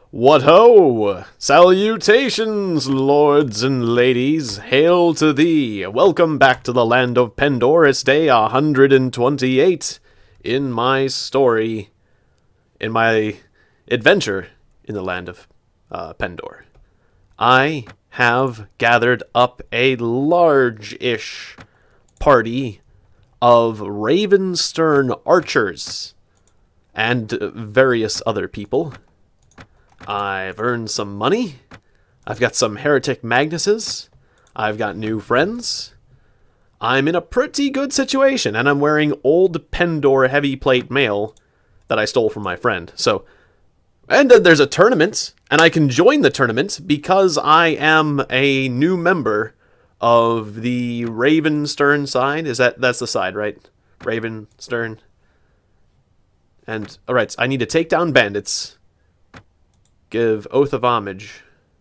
What ho! Salutations, lords and ladies! Hail to thee! Welcome back to the land of Pendor. It's day 128 in my story, in my adventure in the land of Pendor. I have gathered up a large-ish party of Ravenstern archers and various other people. I've earned some money. I've got some heretic Magnuses. I've got new friends. I'm in a pretty good situation, and I'm wearing old Pendor heavy plate mail that I stole from my friend. So, and then there's a tournament, and I can join the tournament because I am a new member of the Ravenstern side. That's the side, right? Ravenstern. And alright, so I need to take down bandits. Give oath of homage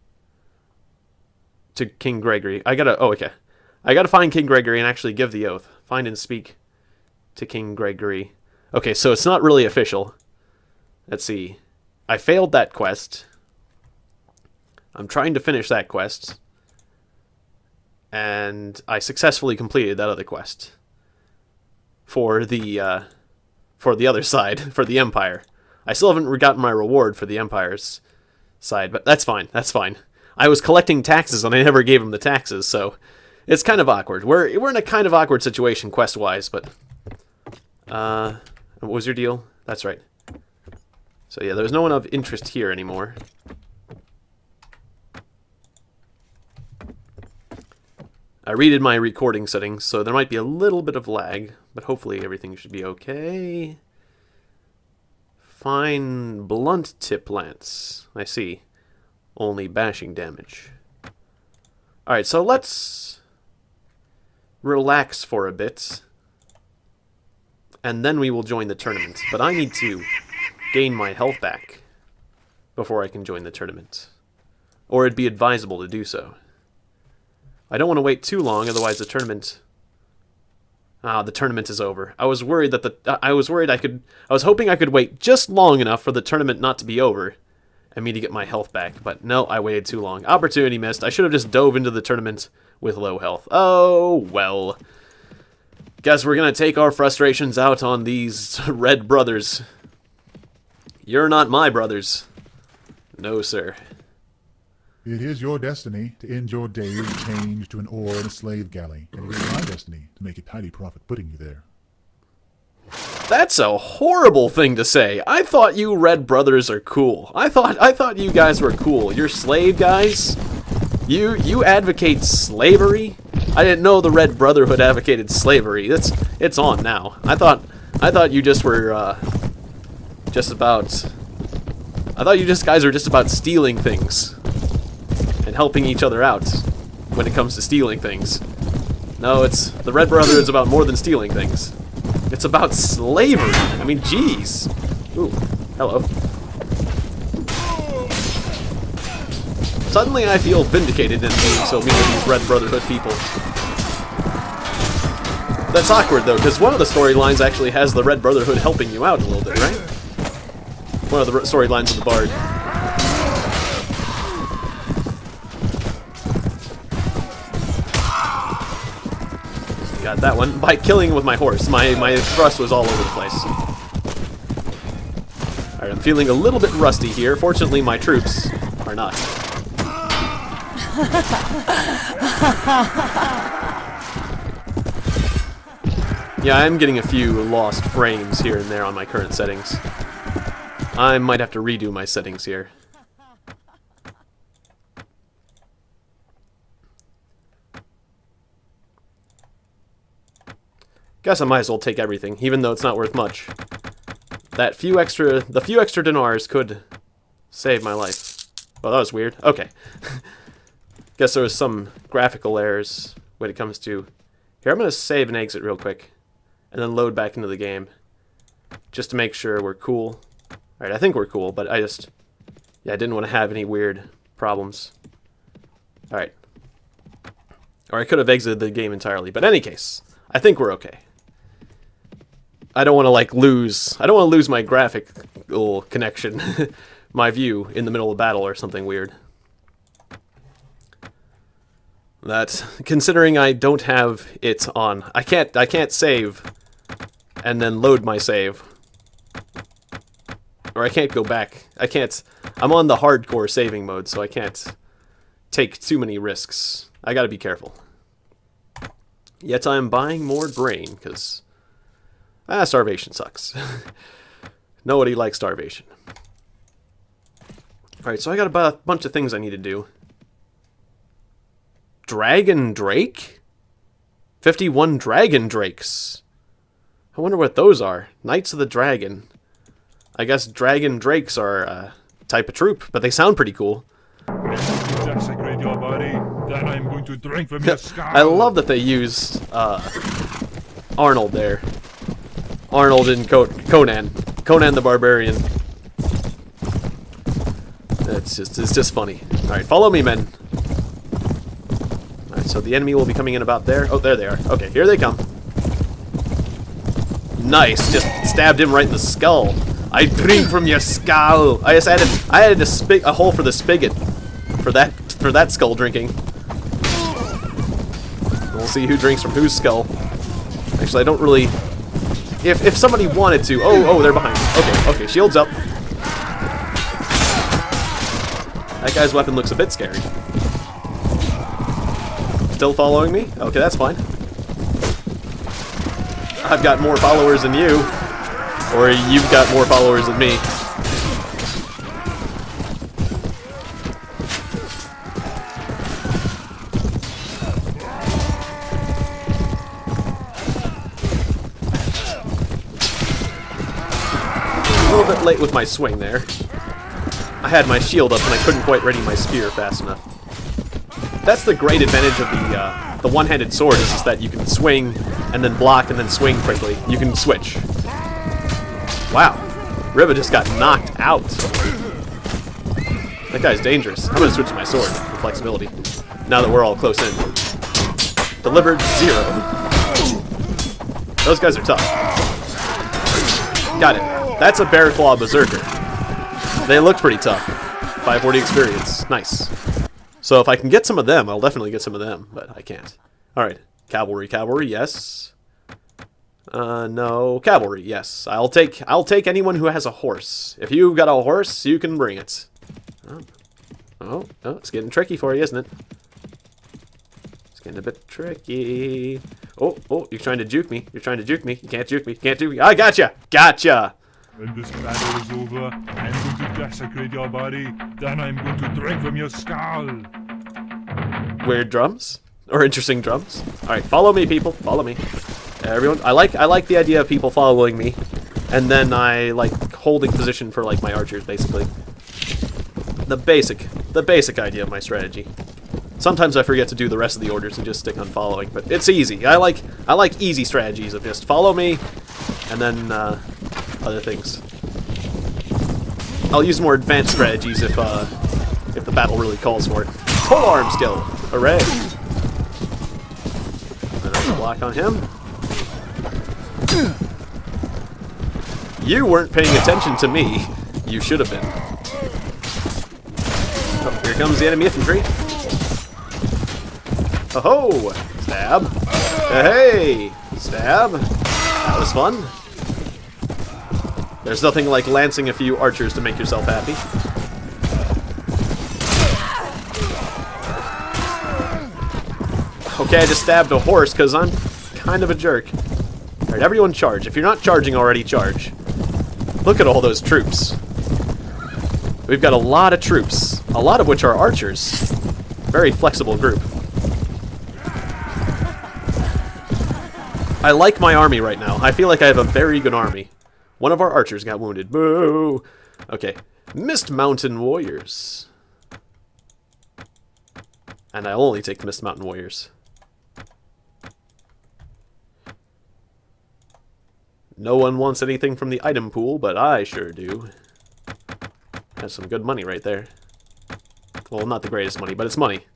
to King Gregory. I gotta find King Gregory and actually give the oath. Find and speak to King Gregory. Okay, so it's not really official. Let's see. I failed that quest. I'm trying to finish that quest. And I successfully completed that other quest. For the other side, for the Empire. I still haven't gotten my reward for the Empire's side, but that's fine, that's fine. I was collecting taxes and I never gave him the taxes, so it's kind of awkward. We're in a kind of awkward situation quest-wise, but what was your deal? That's right. So yeah, there's no one of interest here anymore. I redid my recording settings, so there might be a little bit of lag, but hopefully everything should be okay. Fine blunt tip lance. I see. Only bashing damage. Alright, so let's relax for a bit. And then we will join the tournament. But I need to gain my health back before I can join the tournament. Or it'd be advisable to do so. I don't want to wait too long, otherwise the tournament... the tournament is over. I was worried that I was hoping I could wait just long enough for the tournament not to be over and me to get my health back, but no, I waited too long. Opportunity missed. I should have just dove into the tournament with low health. Oh, well. Guess we're gonna take our frustrations out on these red brothers. You're not my brothers. No, sir. It is your destiny to end your days chained to an oar in a slave galley, and it is my destiny to make a tidy profit putting you there. That's a horrible thing to say. I thought you Red Brothers are cool. I thought you guys were cool. You're slave guys? You advocate slavery? I didn't know the Red Brotherhood advocated slavery. It's on now. I thought you just were just about I thought you guys are just about stealing things. And helping each other out when it comes to stealing things. No, the Red Brotherhood is about more than stealing things. It's about slavery. I mean, jeez. Ooh, hello. Suddenly I feel vindicated in being so mean to these Red Brotherhood people. That's awkward, though, because one of the storylines actually has the Red Brotherhood helping you out a little bit, right? One of the storylines of the Bard. Got that one by killing with my horse. My thrust was all over the place. Alright, I'm feeling a little bit rusty here. Fortunately, my troops are not. Yeah, I'm getting a few lost frames here and there on my current settings. I might have to redo my settings here. Guess I might as well take everything, even though it's not worth much. The few extra dinars could save my life. Well, that was weird. Okay. Guess there was some graphical errors when it comes to... Here, I'm going to save and exit real quick. And then load back into the game. Just to make sure we're cool. Alright, I think we're cool, but I didn't want to have any weird problems. Alright. Or I could have exited the game entirely, but in any case, I think we're okay. I don't want to lose my graphical connection my view in the middle of battle or something weird. That, considering I don't have it on, I can't save and then load my save. Or I can't go back. I'm on the hardcore saving mode, so I can't take too many risks. I gotta be careful. Yet I'm buying more grain, because starvation sucks. Nobody likes starvation. Alright, so I got a bunch of things I need to do. Dragon Drake? 51 Dragon Drakes. I wonder what those are. Knights of the Dragon. I guess Dragon Drakes are a type of troop, but they sound pretty cool. Desecrate your body, then I'm going to drink from your skull. I love that they use Arnold there. Arnold and Conan. Conan the Barbarian. It's just funny. Alright, follow me, men. Alright, so the enemy will be coming in about there. Oh, there they are. Okay, here they come. Nice, just stabbed him right in the skull. I drink from your skull. I added a hole for the spigot for that skull drinking. We'll see who drinks from whose skull. Actually, I don't really. If somebody wanted to. Oh, they're behind me. Okay, shields up. That guy's weapon looks a bit scary. Still following me? Okay, that's fine. I've got more followers than you. Or you've got more followers than me. A little bit late with my swing there. I had my shield up and I couldn't quite ready my spear fast enough. That's the great advantage of the one-handed sword, is just that you can swing and then block and then swing quickly. You can switch. Wow, Riva just got knocked out. That guy's dangerous. I'm gonna switch to my sword for flexibility. Now that we're all close in. Delivered 0. Those guys are tough. Got it. That's a Bear Claw Berserker. They look pretty tough. 540 experience. Nice. So if I can get some of them, I'll definitely get some of them, but I can't. Alright. Cavalry, yes. No. Cavalry, yes. I'll take anyone who has a horse. If you've got a horse, you can bring it. Oh, it's getting tricky for you, isn't it? It's getting a bit tricky. Oh, you're trying to juke me. You can't juke me. I gotcha! When this battle is over, I'm going to desecrate your body, then I'm going to drink from your skull. Weird drums? Or interesting drums? Alright, follow me, people. Follow me. Everyone, I like the idea of people following me, and then I like holding position for like my archers, basically. The basic idea of my strategy. Sometimes I forget to do the rest of the orders and just stick on following, but it's easy. I like easy strategies of just follow me, and then other things. I'll use more advanced strategies if the battle really calls for it. Pole arm skill, hooray! And I'll block on him. You weren't paying attention to me. You should have been. Oh, here comes the enemy infantry. Oh-ho! Stab. Hey! Stab. That was fun. There's nothing like lancing a few archers to make yourself happy. Okay, I just stabbed a horse because I'm kind of a jerk. Alright, everyone charge. If you're not charging already, charge. Look at all those troops. We've got a lot of troops, a lot of which are archers. Very flexible group. I like my army right now. I feel like I have a very good army. One of our archers got wounded. Boo! Okay. Mist Mountain Warriors. And I'll only take the Mist Mountain Warriors. No one wants anything from the item pool, but I sure do. That's some good money right there. Well, not the greatest money, but it's money.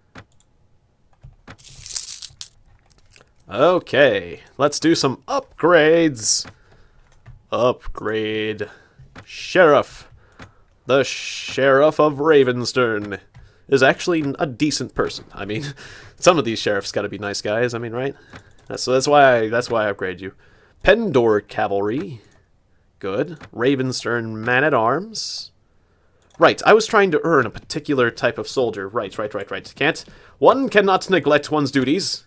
Okay, let's do some upgrades. Upgrade. Sheriff. The Sheriff of Ravenstern is actually a decent person. I mean, some of these sheriffs gotta be nice guys, I mean, right? So that's why I upgrade you. Pendor Cavalry. Good. Ravenstern Man-at-Arms. Right, I was trying to earn a particular type of soldier. Right. One cannot neglect one's duties.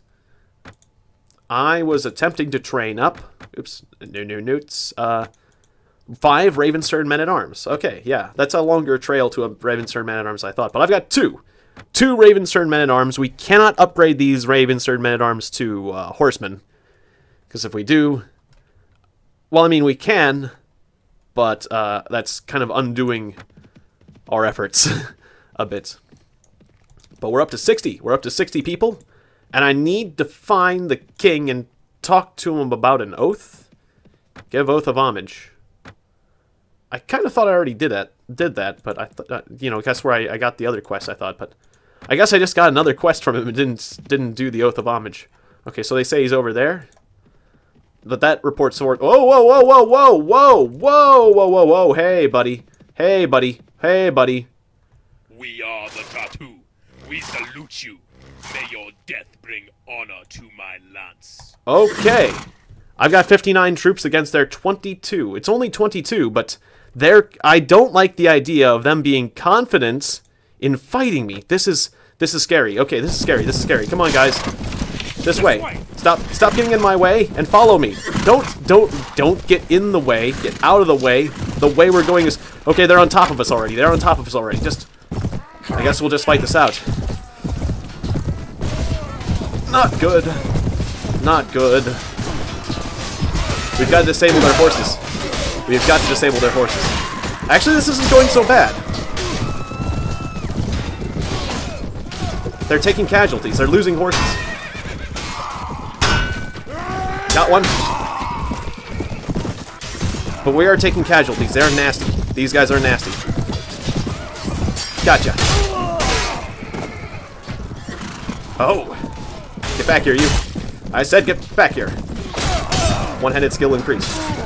I was attempting to train up. Oops, newts. 5 Ravenstern Men-at-Arms. Okay, yeah, that's a longer trail to a Ravenstern Man-at-Arms I thought. But I've got 2. 2 Ravenstern Men-at-Arms. We cannot upgrade these Ravenstern Men-at-Arms to Horsemen. Because if we do... Well, I mean, we can, but that's kind of undoing our efforts a bit. But we're up to 60. We're up to 60 people. And I need to find the king and talk to him about an oath. Give oath of homage. I kind of thought I already did that, but I thought, you know, that's where I got the other quest, I thought, but I guess I just got another quest from him and didn't do the oath of homage. Okay, so they say he's over there. But that reports forward. Oh, whoa, hey, buddy. Hey, buddy. We are the Tattoo. We salute you. May your death bring honor to my lance. Okay. I've got 59 troops against their 22. It's only 22, but I don't like the idea of them being confident in fighting me. This is scary. Okay, this is scary. Come on, guys. This way. Stop getting in my way and follow me. Don't get in the way. Get out of the way. The way we're going is... Okay, they're on top of us already. Just... I guess we'll just fight this out. Not good. We've got to disable their horses. Actually, this isn't going so bad. They're taking casualties. They're losing horses. Got one. But we are taking casualties. They're nasty. These guys are nasty. Gotcha. Oh. Get back here, you. I said get back here. One-handed skill increase.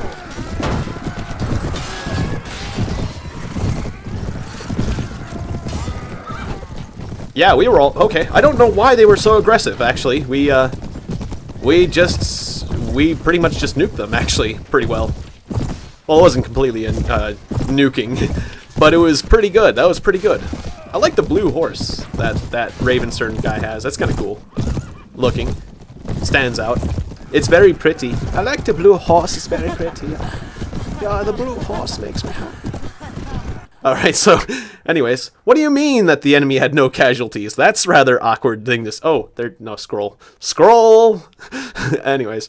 Yeah, we were all... Okay, I don't know why they were so aggressive, actually. We pretty much just nuked them, actually, pretty well. Well, it wasn't completely nuking, but it was pretty good. That was pretty good. I like the blue horse that Ravenstern guy has. That's kind of cool looking. Stands out. It's very pretty. I like the blue horse. It's very pretty. Yeah, the blue horse makes me happy. Alright, so, anyways, what do you mean that the enemy had no casualties? That's rather awkward thing to... Oh, no, scroll. Scroll! Anyways,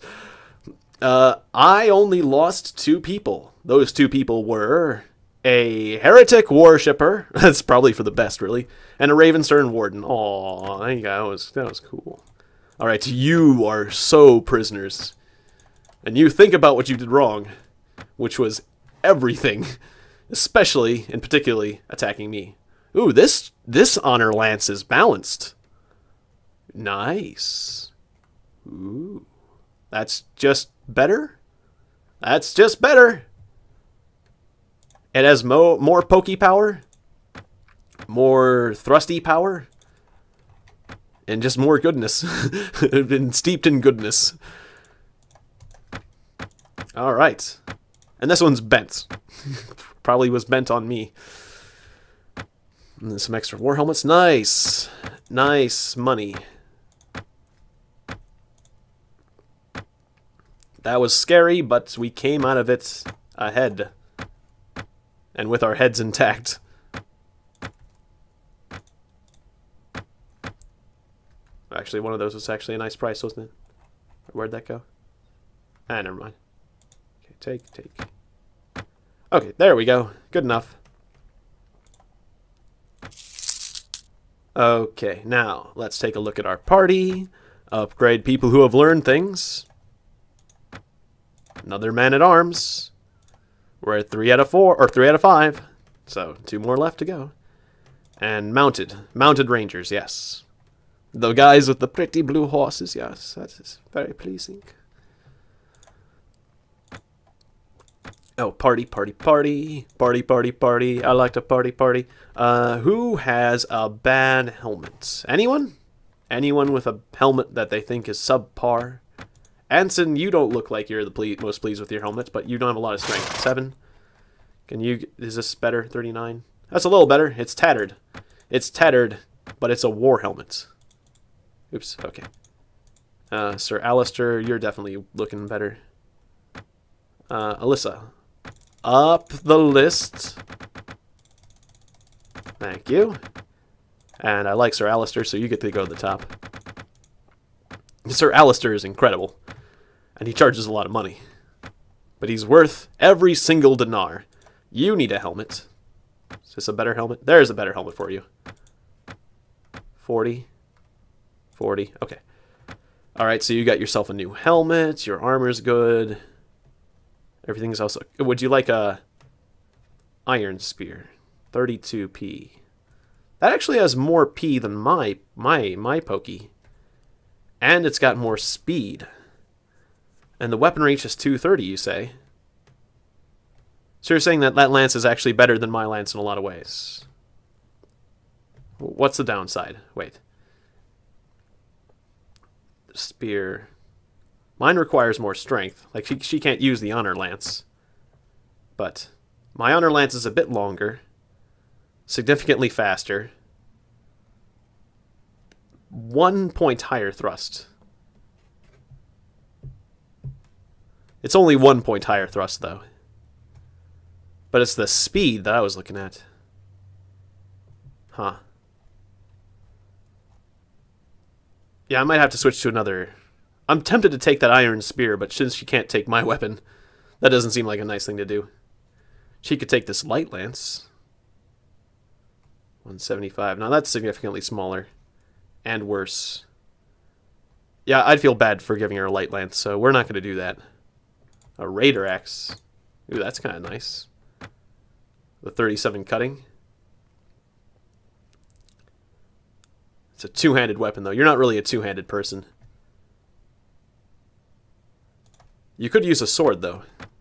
I only lost 2 people. Those 2 people were a heretic worshipper. That's probably for the best, really. And a Ravenstern warden. Aw, there you go. That was cool. Alright, you are so prisoners. And you think about what you did wrong, which was everything. Especially and particularly attacking me. Ooh, this honor lance is balanced. Nice. Ooh. That's just better? That's just better. It has more pokey power, more thrusty power, and just more goodness. It's been steeped in goodness. Alright. And this one's bent. Probably was bent on me. And then some extra war helmets. Nice. Nice money. That was scary, but we came out of it ahead. And with our heads intact. Actually, one of those was actually a nice price, wasn't it? Where'd that go? Ah, never mind. Okay, take. Okay, there we go. Good enough. Okay, now let's take a look at our party. Upgrade people who have learned things. Another man-at-arms. We're at 3 out of 4, or 3 out of 5. So, 2 more left to go. And mounted. Mounted rangers, yes. The guys with the pretty blue horses, yes. That is very pleasing. Oh, party, party, party. Party, party, party. I like to party, party. Who has a bad helmet? Anyone? Anyone with a helmet that they think is subpar? Anson, you don't look like you're the most pleased with your helmet, but you don't have a lot of strength. 7. Can you... Is this better? 39? That's a little better. It's tattered. It's tattered, but it's a war helmet. Oops, okay. Sir Alistair, you're definitely looking better. Alyssa. Up the list. Thank you. And I like Sir Alistair, so you get to go to the top. Sir Alistair is incredible. And he charges a lot of money. But he's worth every single dinar. You need a helmet. Is this a better helmet? There's a better helmet for you. 40. 40. Okay. Alright, so you got yourself a new helmet. Your armor's good. Everything's also... Would you like a iron spear? 32p. That actually has more P than my pokey. And it's got more speed. And the weapon reach is 230, you say? So you're saying that that lance is actually better than my lance in a lot of ways. What's the downside? Wait. Spear. Mine requires more strength. Like, she can't use the honor lance. But my honor lance is a bit longer. Significantly faster. 1 point higher thrust. It's only 1 point higher thrust, though. But it's the speed that I was looking at. Huh. Yeah, I might have to switch to another... I'm tempted to take that iron spear, but since she can't take my weapon, that doesn't seem like a nice thing to do. She could take this light lance. 175. Now that's significantly smaller. And worse. Yeah, I'd feel bad for giving her a light lance, so we're not going to do that. A raider axe. Ooh, that's kind of nice. The 37 cutting. It's a two-handed weapon, though. You're not really a two-handed person. You could use a sword, though.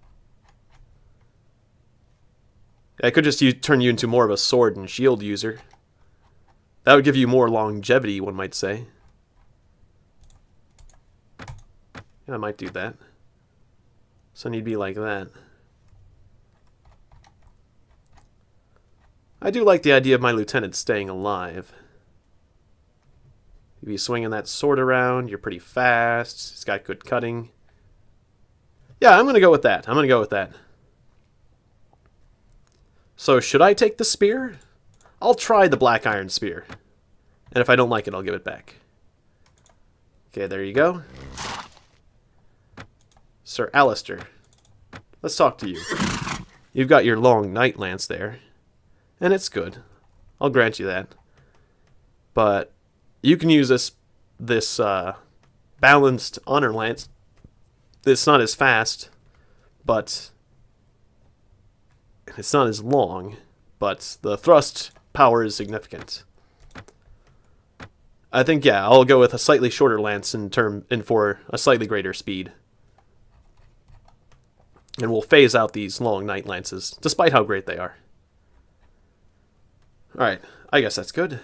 I could just turn you into more of a sword and shield user. That would give you more longevity, one might say. Yeah, I might do that. So you'd be like that. I do like the idea of my lieutenant staying alive. You'd be swinging that sword around. You're pretty fast. He's got good cutting. Yeah, I'm going to go with that. I'm going to go with that. So, should I take the spear? I'll try the black iron spear. And if I don't like it, I'll give it back. Okay, there you go. Sir Alistair. Let's talk to you. You've got your long night lance there. And it's good. I'll grant you that. But you can use this balanced honor lance. It's not as fast, but it's not as long, but the thrust power is significant. I think, yeah, I'll go with a slightly shorter lance and for a slightly greater speed. And we'll phase out these long night lances, despite how great they are. Alright, I guess that's good.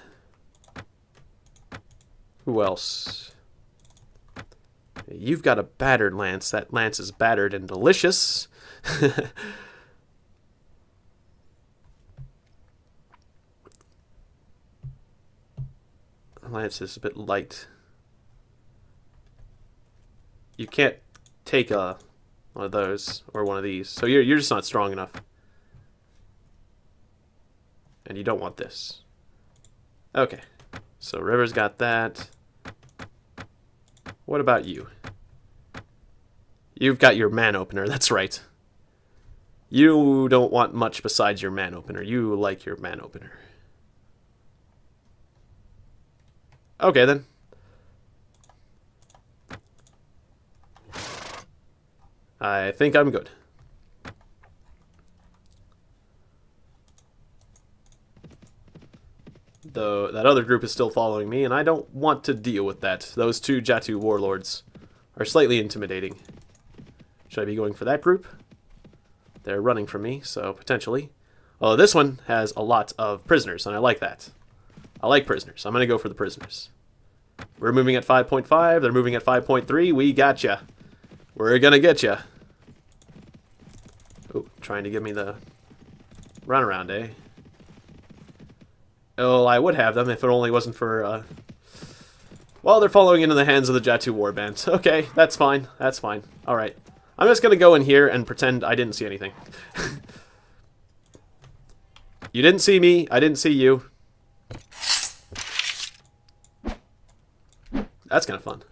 Who else? You've got a battered lance. That lance is battered and delicious. Lance is a bit light. You can't take one of those or one of these. So you're just not strong enough. And you don't want this. Okay. So River's got that. What about you? You've got your man opener, that's right. You don't want much besides your man opener. You like your man opener. Okay, then. I think I'm good. Though that other group is still following me, and I don't want to deal with that. Those two Jatu warlords are slightly intimidating. Should I be going for that group? They're running from me, so potentially. Oh, this one has a lot of prisoners, and I like that. I like prisoners. I'm going to go for the prisoners. We're moving at 5.5. They're moving at 5.3. We gotcha. We're going to get ya. Oh, trying to give me the runaround, eh? Oh, I would have them if it only wasn't for, well, they're following into the hands of the Jatu Warband. Okay, that's fine. That's fine. Alright. I'm just going to go in here and pretend I didn't see anything. You didn't see me. I didn't see you. That's kind of fun.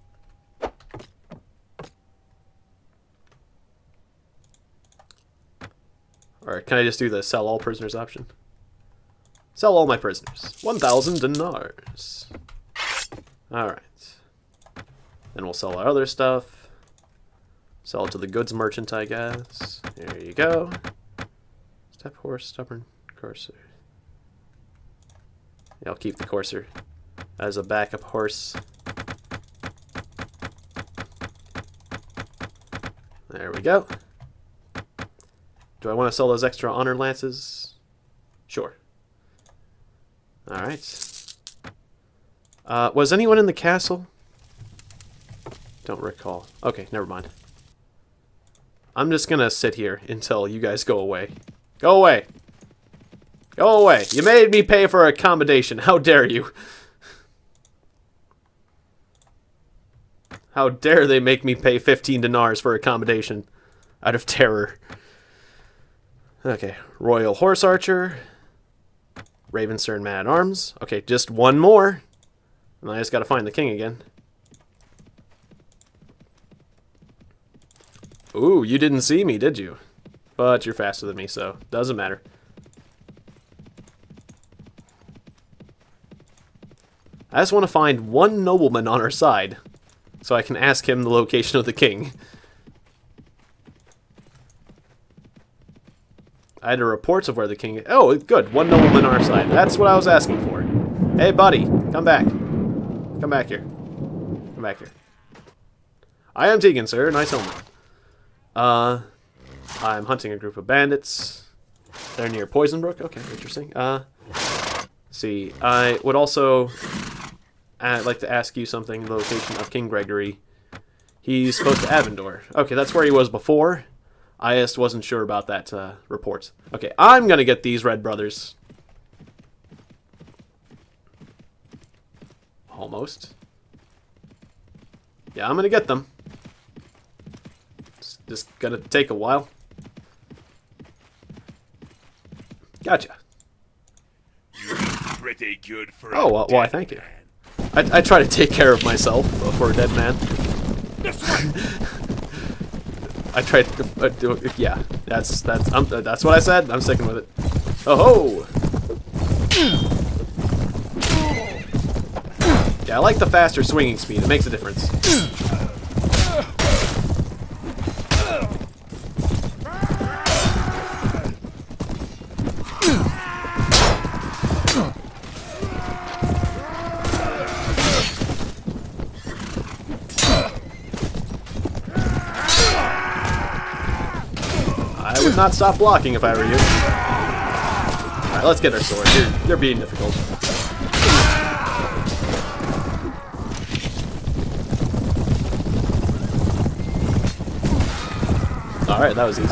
Alright, can I just do the sell all prisoners option? Sell all my prisoners. 1,000 dinars. Alright. Then we'll sell our other stuff. Sell it to the goods merchant, I guess. There you go. Step horse, stubborn, courser. Yeah, I'll keep the courser as a backup horse. There we go. Do I want to sell those extra honor lances? Sure. Alright. Was anyone in the castle? Don't recall. Okay, never mind. I'm just gonna sit here until you guys go away. Go away! Go away! You made me pay for accommodation. How dare you? How dare they make me pay 15 dinars for accommodation out of terror. Okay, Royal Horse Archer. Ravenstern Man-at-Arms. Okay, just one more. And I just gotta find the king again. Ooh, you didn't see me, did you? But you're faster than me, so doesn't matter. I just want to find one nobleman on our side, so I can ask him the location of the king. I had a report of where the king is. Oh, good. One nobleman on our side. That's what I was asking for. Hey, buddy. Come back. Come back here. Come back here. I am Tiegon, sir. Nice helmet. I'm hunting a group of bandits. They're near Poison Brook. Okay, interesting. See, I would also like to ask you something. The location of King Gregory. He's close to Avendor. Okay, that's where he was before. I just wasn't sure about that report. Okay, I'm gonna get these red brothers. Almost. Yeah, I'm gonna get them. It's just gonna take a while. Gotcha. You look pretty good for Oh, well, why, thank you. I try to take care of myself for a dead man. I tried to do yeah. That's what I said. I'm sticking with it. Oh ho! Yeah, I like the faster swinging speed. It makes a difference. I would not stop blocking if I were you. Alright, let's get our sword. You're being difficult. Alright, that was easy.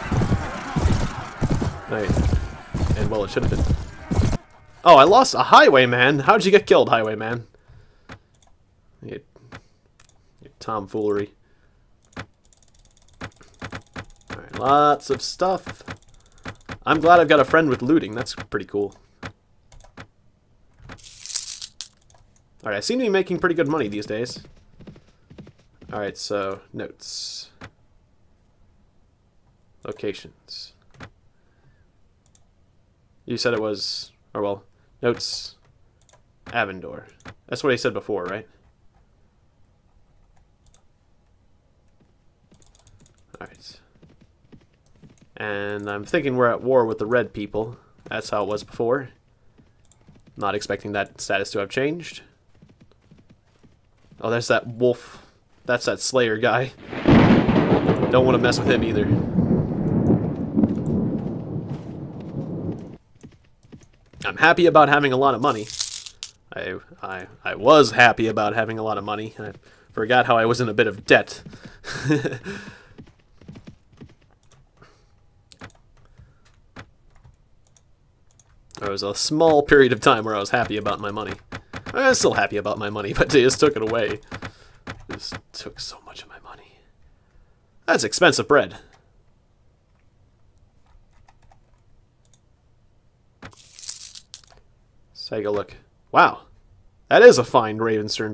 Right. And well, it should have been. Oh, I lost a highwayman. How'd you get killed, highwayman? You tomfoolery. Alright, lots of stuff. I'm glad I've got a friend with looting. That's pretty cool. Alright, I seem to be making pretty good money these days. Alright, so, notes. Locations. You said it was, or well, notes, Avendor. That's what he said before, right? Alright. And I'm thinking we're at war with the red people. That's how it was before. Not expecting that status to have changed. Oh, there's that wolf. That's that Slayer guy. Don't want to mess with him either. I'm happy about having a lot of money. I was happy about having a lot of money. I forgot how I was in a bit of debt. There was a small period of time where I was happy about my money. I'm still happy about my money, but they just took it away. Just took so much of my money. That's expensive bread. Let's take a look. Wow. That is a fine Ravenstern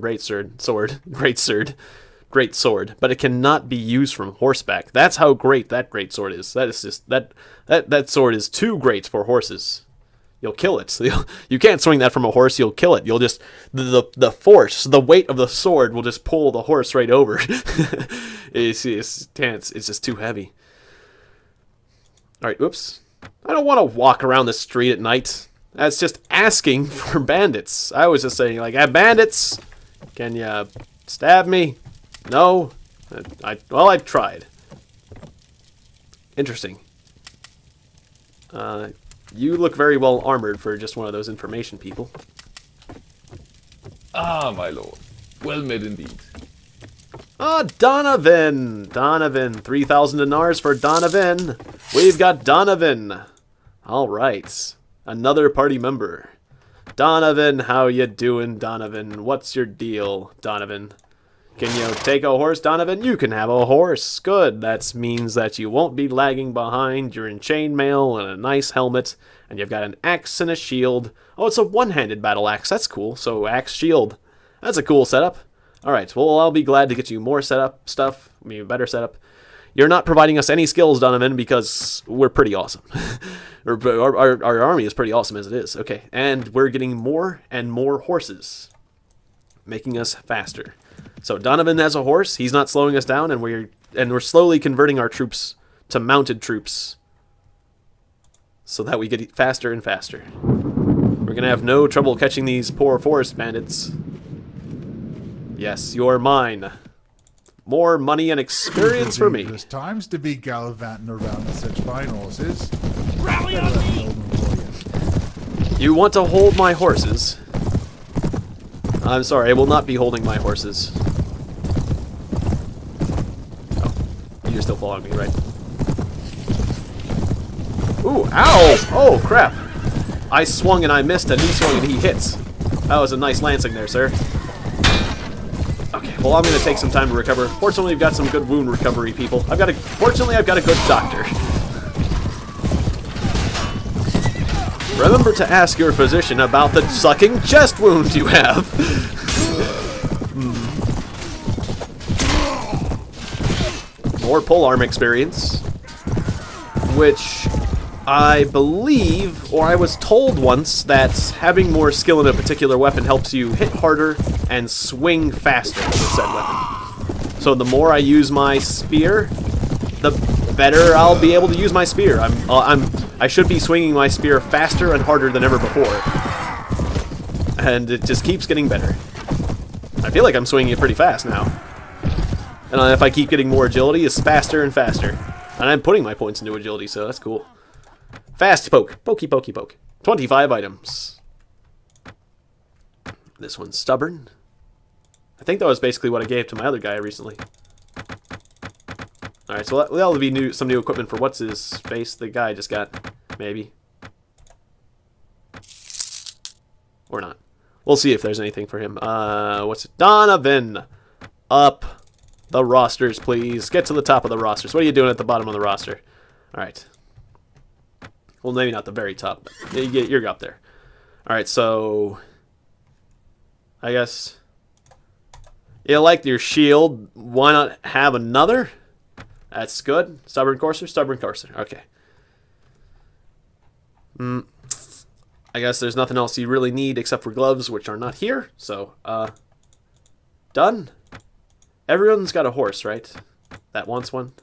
great sword, but it cannot be used from horseback. That's how great that great sword is. That is just that sword is too great for horses. You'll kill it. You can't swing that from a horse. You'll kill it. You'll just the force, the weight of the sword will just pull the horse right over. it's just too heavy. All right, oops. I don't want to walk around the street at night. That's just asking for bandits. I was just saying, like, bandits, can you stab me? No. Well, I tried. Interesting. You look very well armored for just one of those information people. Ah, my lord. Well met indeed. Ah, Donovan! Donovan. 3,000 dinars for Donovan. We've got Donovan. All right. Another party member. Donovan, how you doing, Donovan? What's your deal, Donovan? Can you take a horse, Donovan? You can have a horse. Good. That means that you won't be lagging behind. You're in chainmail and a nice helmet, and you've got an axe and a shield. Oh, it's a one-handed battle axe. That's cool. So axe, shield. That's a cool setup. All right. Well, I'll be glad to get you more setup stuff. I mean, better setup. You're not providing us any skills, Donovan, because we're pretty awesome. our army is pretty awesome as it is. Okay, and we're getting more and more horses, making us faster. So Donovan has a horse. He's not slowing us down, and we're slowly converting our troops to mounted troops, so that we get faster and faster. We're gonna have no trouble catching these poor forest bandits. Yes, you're mine. More money and experience for me. There's times to be gallivanting around with such fine horses. Rally on me! You want to hold my horses? I'm sorry, I will not be holding my horses. Oh, you're still following me, right? Ooh, ow! Oh, crap. I swung and I missed, and he swung and he hits. That was a nice lancing there, sir. Okay, well, I'm going to take some time to recover. Fortunately, we've got some good wound recovery people. Fortunately, I've got a good doctor. Remember to ask your physician about the sucking chest wound you have. More polearm experience, which I believe, or I was told once, that having more skill in a particular weapon helps you hit harder and swing faster with said weapon. So the more I use my spear, the better I'll be able to use my spear. I should be swinging my spear faster and harder than ever before, and it just keeps getting better. I feel like I'm swinging it pretty fast now, and if I keep getting more agility, it's faster and faster. And I'm putting my points into agility, so that's cool. Fast poke. Pokey, pokey, poke. 25 items. This one's stubborn. I think that was basically what I gave to my other guy recently. Alright, so that'll be some new equipment for what's his face the guy just got. Maybe. Or not. We'll see if there's anything for him. What's it? Donovan! Up the rosters, please. Get to the top of the rosters. What are you doing at the bottom of the roster? Alright. Well, maybe not the very top, but you're up there. Alright, so I guess you like your shield. Why not have another? That's good. Stubborn courser, stubborn courser. Okay. I guess there's nothing else you really need except for gloves, which are not here. So, done. Everyone's got a horse, right? That wants one.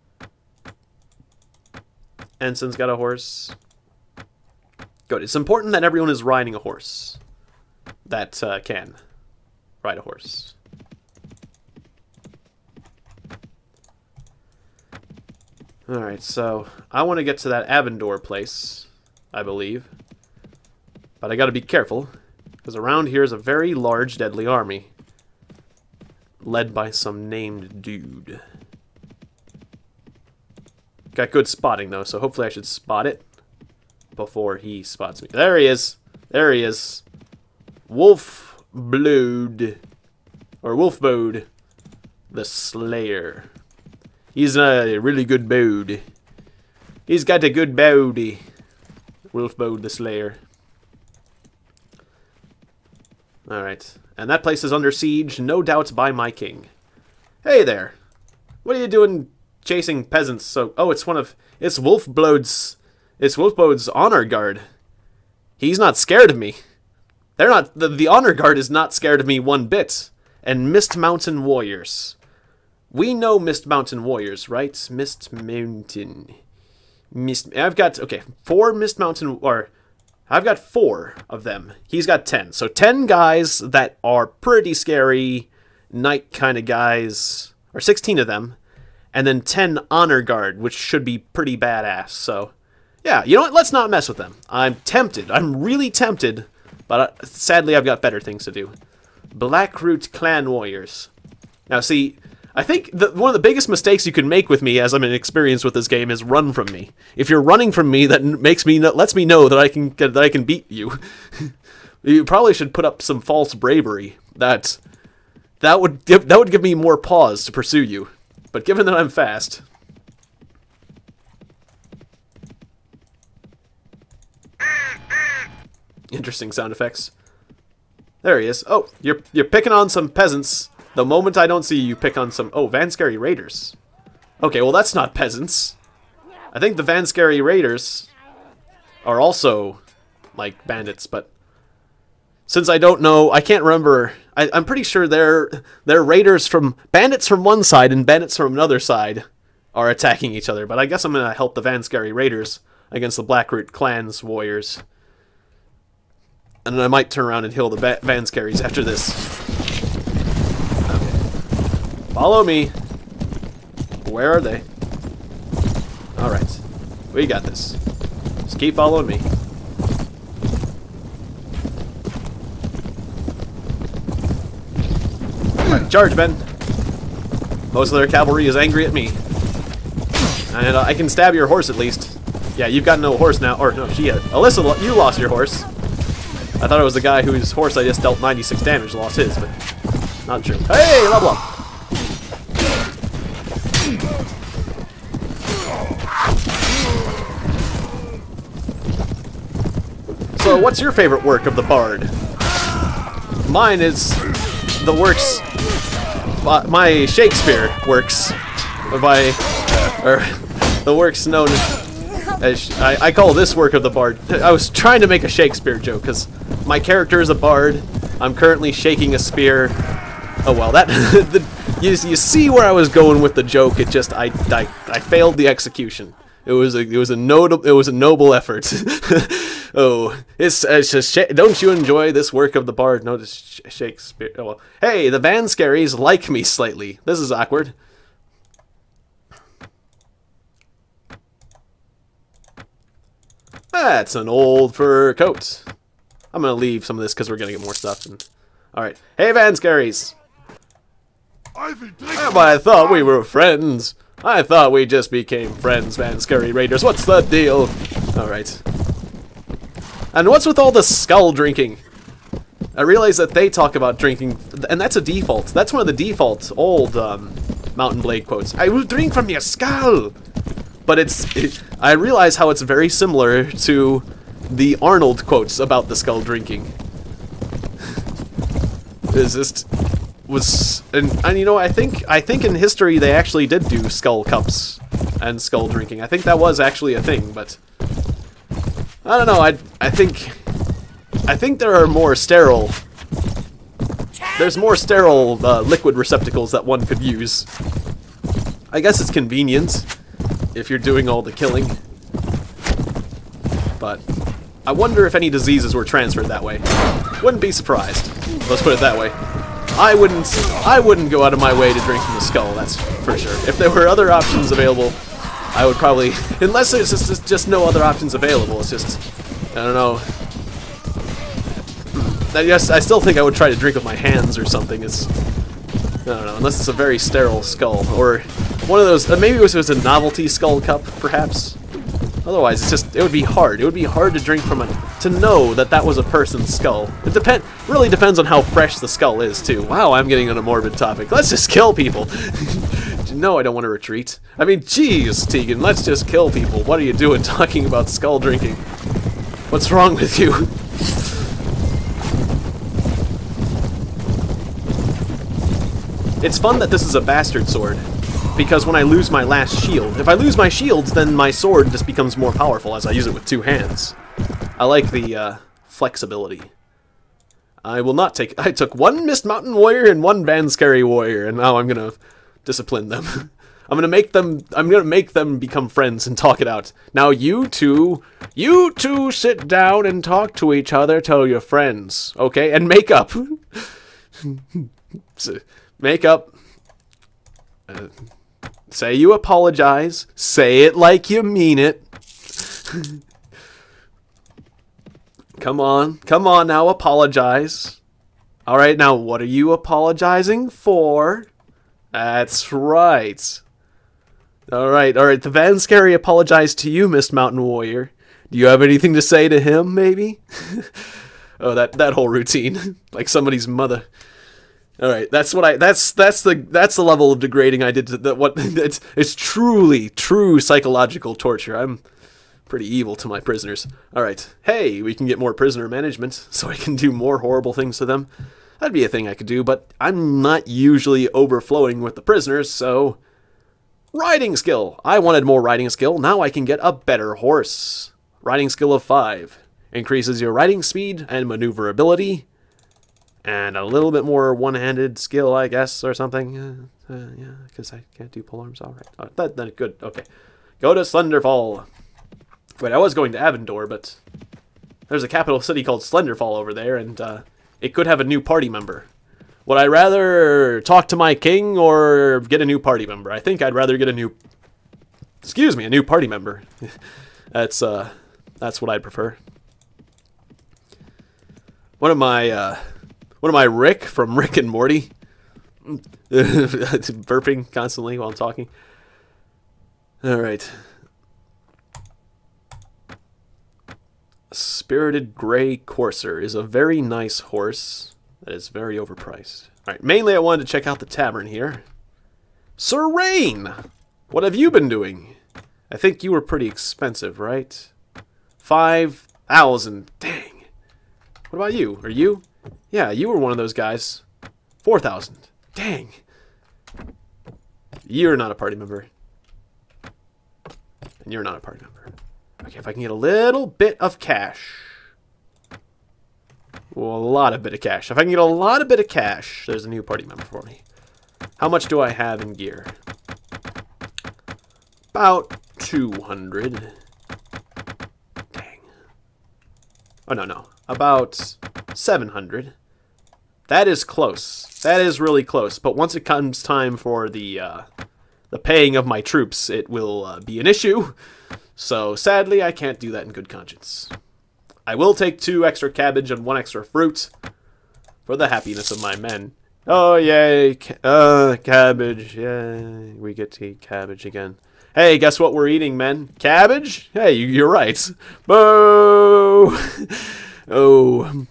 Ensign's got a horse. Good. It's important that everyone is riding a horse that can ride a horse. Alright, so I want to get to that Avendor place, I believe. But I gotta be careful, because around here is a very large, deadly army. Led by some named dude. Got good spotting, though, so hopefully I should spot it before he spots me. There he is! There he is! Wolfblood. Or Wolfbode. The Slayer. He's a really good bode. He's got a good body. Wolfbode the Slayer. Alright. And that place is under siege, no doubt by my king. Hey there! What are you doing chasing peasants? So, oh, it's Wolfblode's honor guard. He's not scared of me. They're not, the honor guard is not scared of me one bit. And Mist Mountain warriors. We know Mist Mountain warriors, right? Mist Mountain. I've got, okay, 4 Mist Mountain, or I've got 4 of them. He's got 10. So 10 guys that are pretty scary, knight kind of guys, or 16 of them. And then 10 honor guard, which should be pretty badass. So, yeah, you know what? Let's not mess with them. I'm tempted. I'm really tempted. But sadly, I've got better things to do. Blackroot clan warriors. Now, see, I think one of the biggest mistakes you can make with me, as I'm inexperienced with this game, is run from me. If you're running from me, that lets me know that I can beat you. You probably should put up some false bravery. That would give me more pause to pursue you. But given that I'm fast. Interesting sound effects. There he is. Oh, you're picking on some peasants. The moment I don't see you pick on some... Oh, Vanscary Raiders. Okay, well that's not peasants. I think the Vanscary Raiders are also, like, bandits, but... Since I don't know, I can't remember... I'm pretty sure they're raiders from... Bandits from one side and bandits from another side are attacking each other, but I guess I'm gonna help the Vanscary Raiders against the Blackroot Clan's warriors. And then I might turn around and heal the Vanscarys after this. Okay. Follow me. Where are they? Alright. We got this. Just keep following me. Right, charge, men. Most of their cavalry is angry at me. And I can stab your horse at least. Yeah, you've got no horse now. Or, no, Alyssa, you lost your horse. I thought it was the guy whose horse I just dealt 96 damage lost his, but not true. Hey, level up! So, what's your favorite work of the Bard? Mine is the works... my Shakespeare works. Or the works known as... I call this work of the Bard... I was trying to make a Shakespeare joke, because... My character is a bard. I'm currently shaking a spear. Oh well, that you see where I was going with the joke. It just I failed the execution. It was a noble effort. Oh, it's just don't you enjoy this work of the bard? No, just Shakespeare. Oh well. Hey, the Vanscarys like me slightly. This is awkward. That's an old fur coat. I'm gonna leave some of this because we're gonna get more stuff. Alright. Hey, Vanscarys! But I thought we were friends. I thought we just became friends, Vanscary Raiders. What's the deal? Alright. And what's with all the skull drinking? I realize that they talk about drinking, and that's a default. That's one of the default old Mountain Blade quotes. I will drink from your skull! But I realize how it's very similar to the Arnold quotes about the skull drinking. And you know, I think in history they actually did do skull cups and skull drinking. I think that was actually a thing, but I don't know. I think there are more sterile. There's more sterile liquid receptacles that one could use. I guess it's convenient if you're doing all the killing, but I wonder if any diseases were transferred that way. Wouldn't be surprised. Let's put it that way. I wouldn't go out of my way to drink from the skull, that's for sure. If there were other options available, I would probably... Unless there's just no other options available, it's just... I don't know. I still think I would try to drink with my hands or something. It's, I don't know, unless it's a very sterile skull, or one of those, maybe it was a novelty skull cup, perhaps. Otherwise, it's just, it would be hard. It would be hard to drink from to know that that was a person's skull. It really depends on how fresh the skull is, too. Wow, I'm getting on a morbid topic. Let's just kill people. No, I don't want to retreat. I mean, geez, Tiegon, let's just kill people. What are you doing talking about skull drinking? What's wrong with you? It's fun that this is a bastard sword, because when I lose my last shield, if I lose my shields, then my sword just becomes more powerful as I use it with 2 hands. I like the flexibility. I will not take... I took 1 Mist Mountain Warrior and 1 Vanscary Warrior, and now I'm gonna discipline them. I'm gonna make them become friends and talk it out. Now you two sit down and talk to each other till you're friends, okay? And make up. Make up. Say you apologize. Say it like you mean it. Come on now, apologize. Alright, now what are you apologizing for? That's right. Alright, the Vanscary apologized to you, Mist Mountain Warrior. Do you have anything to say to him, maybe? Oh, that whole routine. Like somebody's mother. Alright, that's the level of degrading I did to it's true psychological torture. I'm pretty evil to my prisoners. Alright, hey, we can get more prisoner management, so I can do more horrible things to them. That'd be a thing I could do, but I'm not usually overflowing with the prisoners, so... Riding skill! I wanted more riding skill, now I can get a better horse. Riding skill of 5. Increases your riding speed and maneuverability. And a little bit more one-handed skill, I guess, or something. Yeah, because I can't do polearms. Alright, then good, okay. Go to Slenderfall. Wait, I was going to Avendor, but... There's a capital city called Slenderfall over there, and it could have a new party member. Would I rather talk to my king or get a new party member? I think I'd rather get a new... Excuse me, a new party member. That's what I'd prefer. What am I, Rick from Rick and Morty? Burping constantly while I'm talking. Alright. Spirited Grey Courser is a very nice horse that is very overpriced. Alright, mainly I wanted to check out the tavern here. Sir Rain! What have you been doing? I think you were pretty expensive, right? 5,000. Dang. What about you? Are you? Yeah, you were one of those guys. 4,000. Dang. You're not a party member. And you're not a party member. Okay, if I can get a little bit of cash. Well, a lot of bit of cash. If I can get a lot of bit of cash, there's a new party member for me. How much do I have in gear? About 200. Dang. Oh, no. About 700. That is close. That is really close. But once it comes time for the paying of my troops, it will be an issue. So, sadly, I can't do that in good conscience. I will take 2 extra cabbage and 1 extra fruit for the happiness of my men. Oh, yay. Cabbage. Yay. We get to eat cabbage again. Hey, guess what we're eating, men? Cabbage? Hey, you're right. Boo! Oh.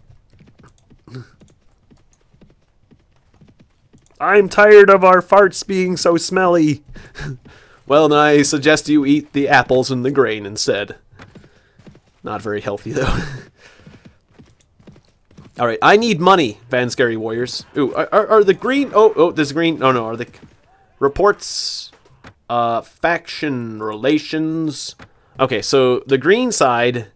I'm tired of our farts being so smelly. Well, then I suggest you eat the apples and the grain instead. Not very healthy, though. Alright, I need money, Vanscary Warriors. Ooh, are the green... Oh, there's green... Oh, no, are the... Reports... faction relations... Okay, so the green side...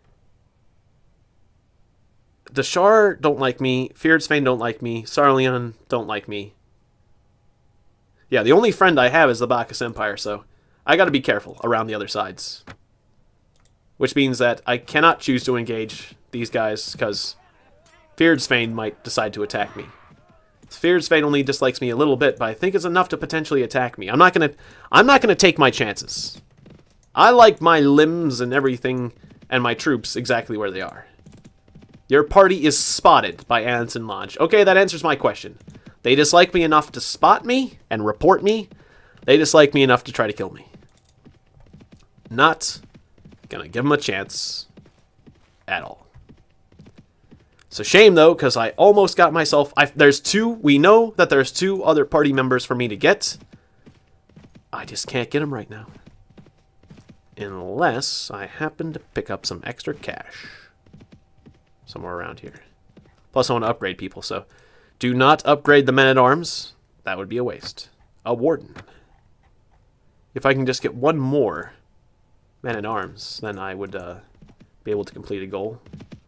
Dashar don't like me. Fearsfane don't like me. Sarleon don't like me. Yeah, the only friend I have is the Bacchus Empire, so I gotta be careful around the other sides. Which means that I cannot choose to engage these guys, because Fearsfane might decide to attack me. Fearsfane only dislikes me a little bit, but I think it's enough to potentially attack me. I'm not gonna take my chances. I like my limbs and everything, and my troops exactly where they are. Your party is spotted by Anson Lodge. Okay, that answers my question. They dislike me enough to spot me and report me. They dislike me enough to try to kill me. Not gonna give them a chance at all. It's a shame, though, because I almost got myself... there's two... We know that there's 2 other party members for me to get. I just can't get them right now. Unless I happen to pick up some extra cash. Somewhere around here. Plus, I want to upgrade people, so... Do not upgrade the men-at-arms. That would be a waste. A warden. If I can just get 1 more men-at-arms, then I would be able to complete a goal.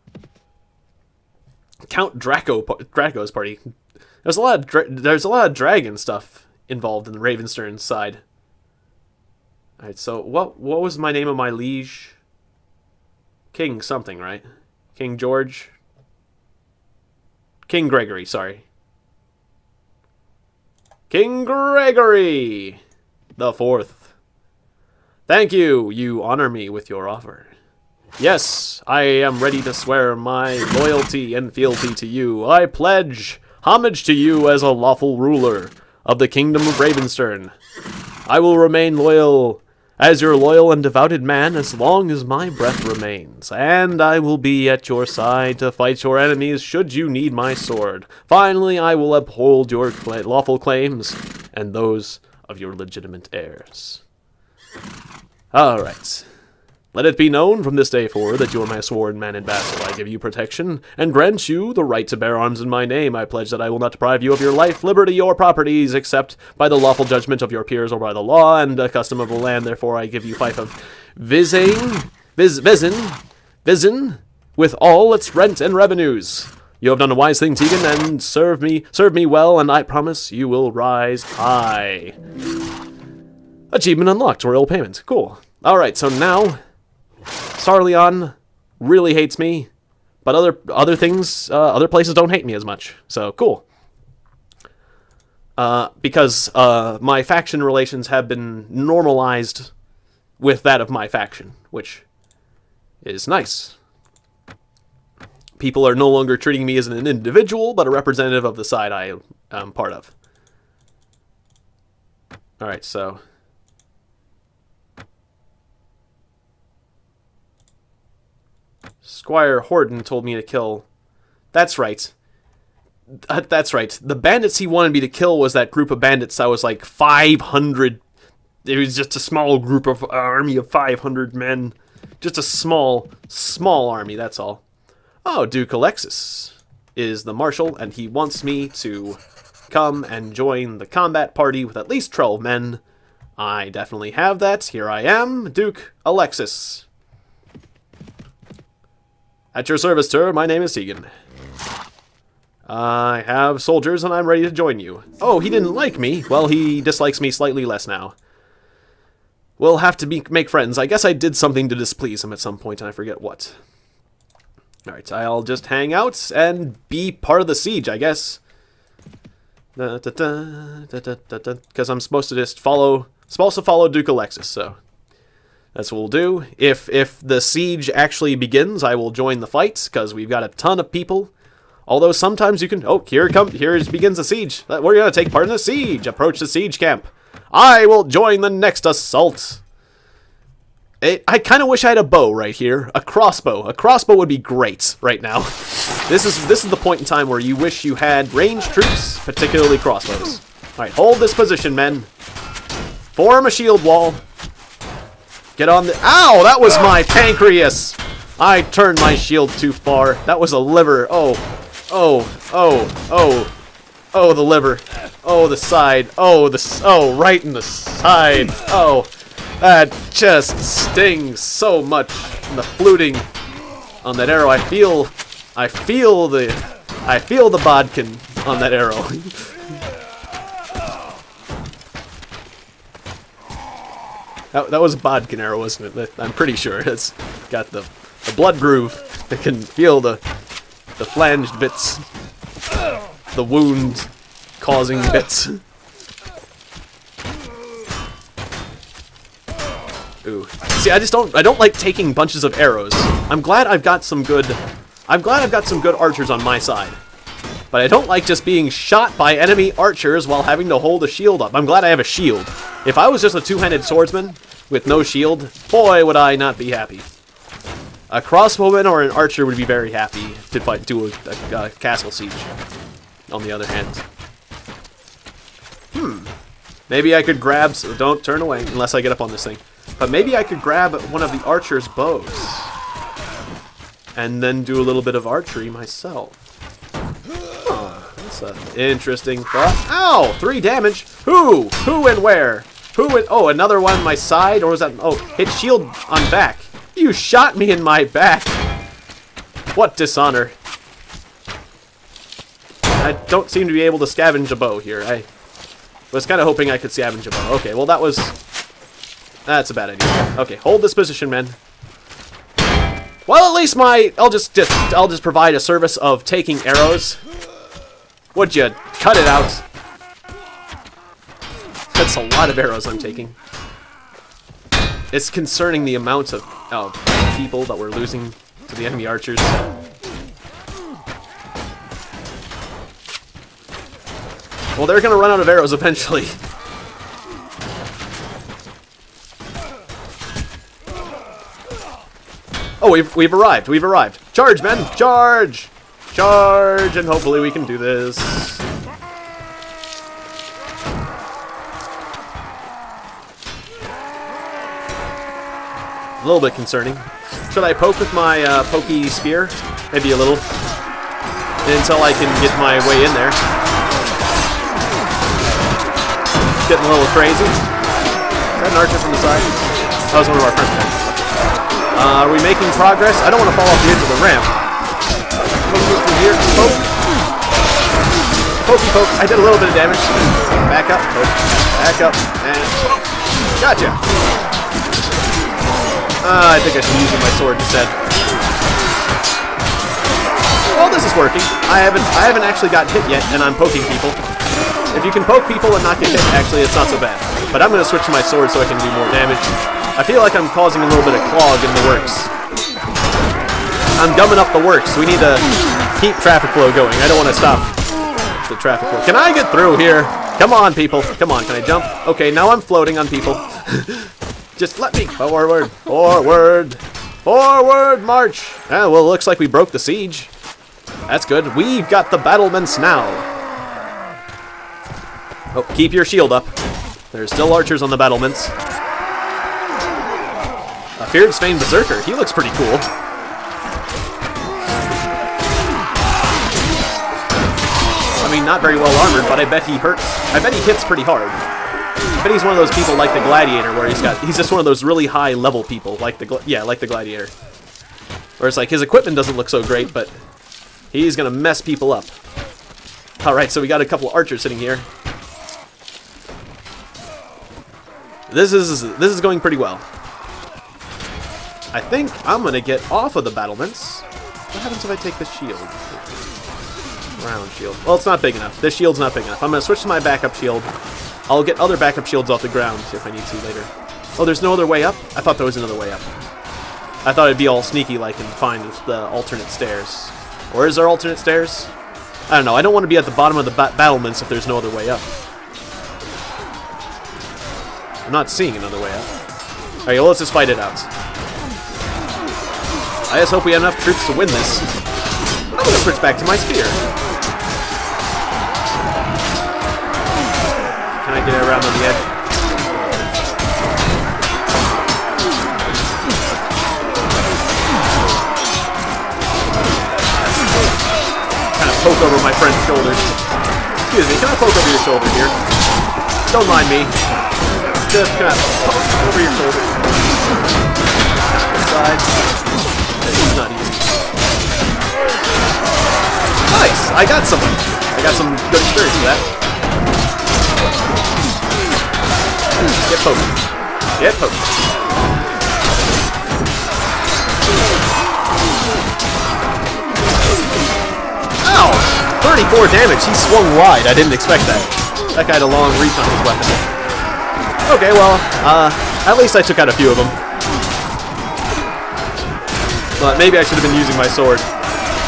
Count Draco's party. There's a lot of dragon stuff involved in the Ravenstern side. Alright, so what was my name of my liege? King something, right? King George? King Gregory, sorry. King Gregory the 4th. Thank you. You honor me with your offer. Yes, I am ready to swear my loyalty and fealty to you. I pledge homage to you as a lawful ruler of the Kingdom of Ravenstern. I will remain loyal as your loyal and devoted man as long as my breath remains, and I will be at your side to fight your enemies should you need my sword. Finally, I will uphold your lawful claims and those of your legitimate heirs. Alright. Let it be known from this day forward that you are my sworn man and vassal. I give you protection, and grant you the right to bear arms in my name. I pledge that I will not deprive you of your life, liberty, or properties, except by the lawful judgment of your peers or by the law and the custom of the land. Therefore, I give you fief of Vizin, with all its rent and revenues. You have done a wise thing, Tiegon, and served me well, and I promise you will rise high. Achievement unlocked, royal payment. Cool. Alright, so now... Sarleon really hates me, but other things, other places don't hate me as much. So, cool. Because my faction relations have been normalized with that of my faction, which is nice. People are no longer treating me as an individual, but a representative of the side I am part of. Alright, so... Squire Horton told me to kill... That's right. That's right. The bandits he wanted me to kill was that group of bandits that was like 500... It was just a small group of army of 500 men. Just a small army, that's all. Oh, Duke Alexis is the marshal, and he wants me to come and join the combat party with at least 12 men. I definitely have that. Here I am, Duke Alexis. At your service, sir. My name is Tiegon. I have soldiers, and I'm ready to join you. Oh, he didn't like me. Well, he dislikes me slightly less now. We'll have to make friends. I guess I did something to displease him at some point, and I forget what. Alright, I'll just hang out and be part of the siege, I guess. Because I'm supposed to just follow Duke Alexis, so... That's what we'll do. If the siege actually begins, I will join the fight, because we've got a ton of people. Although sometimes you can... Oh, here begins the siege. We're going to take part in the siege. Approach the siege camp. I will join the next assault. I kind of wish I had a bow right here. A crossbow. A crossbow would be great right now. This is the point in time where you wish you had ranged troops, particularly crossbows. Alright, hold this position, men. Form a shield wall. Get on the... Ow! That was my pancreas! I turned my shield too far. That was a liver. Oh, the liver. Oh, the side. Oh, right in the side. Oh, that just stings so much. And the fluting on that arrow. I feel the bodkin on that arrow. That was a bodkin arrow, wasn't it? I'm pretty sure. It's got the blood groove. I can feel the flanged bits. The wound-causing bits. Ooh. See, I don't like taking bunches of arrows. I'm glad I've got some good I'm glad I've got some good archers on my side. But I don't like just being shot by enemy archers while having to hold a shield up. I'm glad I have a shield. If I was just a two-handed swordsman with no shield, boy, would I not be happy. A crossbowman or an archer would be very happy to fight, do a castle siege, on the other hand. Maybe I could grab... So don't turn away unless I get up on this thing. But maybe I could grab one of the archer's bows. And then do a little bit of archery myself. Oh, that's an interesting thought. Ow! 3 damage! Who? Who and where? Who and... Oh, another one on my side? Or was that... Oh, hit shield on back. You shot me in my back! What dishonor. I don't seem to be able to scavenge a bow here. I was kind of hoping I could scavenge a bow. Okay, well that was... That's a bad idea. Okay, hold this position, men. Well, at least I'll just provide a service of taking arrows. Would you cut it out? That's a lot of arrows I'm taking. It's concerning the amount of people that we're losing to the enemy archers. Well, they're gonna run out of arrows eventually. Oh, we've arrived. We've arrived. Charge, men! Charge! Charge! And hopefully we can do this. A little bit concerning. Should I poke with my pokey spear? Maybe a little. Until I can get my way in there. Getting a little crazy. Is that an archer from the side? That was one of our friends there. Are we making progress? I don't want to fall off the edge of the ramp. Poke through here. Poke. Pokey poke. I did a little bit of damage. Back up. Poke. Back up. And poke. Gotcha. I think I should be using my sword instead. Well, this is working. I haven't actually got hit yet, and I'm poking people. If you can poke people and not get hit, actually, it's not so bad. But I'm going to switch to my sword so I can do more damage. I feel like I'm causing a little bit of clog in the works. I'm gumming up the works. We need to keep traffic flow going. I don't want to stop the traffic flow. Can I get through here? Come on, people. Come on, can I jump? Okay, now I'm floating on people. Just let me forward. Forward. Forward, march. Ah, well, it looks like we broke the siege. That's good. We've got the battlements now. Oh, keep your shield up. There's still archers on the battlements. A Feared Spain Berserker. He looks pretty cool. I mean, not very well armored, but I bet he hurts. I bet he hits pretty hard. I bet he's one of those people like the Gladiator, where he's just one of those really high level people, like the Gladiator. Where it's like his equipment doesn't look so great, but he's gonna mess people up. All right, so we got a couple archers sitting here. This is going pretty well. I think I'm gonna get off of the battlements. What happens if I take the shield? Round shield. Well, it's not big enough. This shield's not big enough. I'm gonna switch to my backup shield. I'll get other backup shields off the ground if I need to later. Oh, there's no other way up? I thought there was another way up. I thought it'd be all sneaky-like and find the alternate stairs. Or is there alternate stairs? I don't know. I don't want to be at the bottom of the battlements if there's no other way up. I'm not seeing another way up. Alright, well, let's just fight it out. I just hope we have enough troops to win this. I'm gonna switch back to my spear. Can I get it around on the edge? Kind of poke over my friend's shoulders. Excuse me, can I poke over your shoulder here? Don't mind me. Just kind of poke over your shoulder. Side. This is not easy. Nice! I got some good experience with that. Get poked. Get poked. Ow! 34 damage. He swung wide. I didn't expect that. That guy had a long reach on his weapon. Okay, well, at least I took out a few of them. But maybe I should have been using my sword.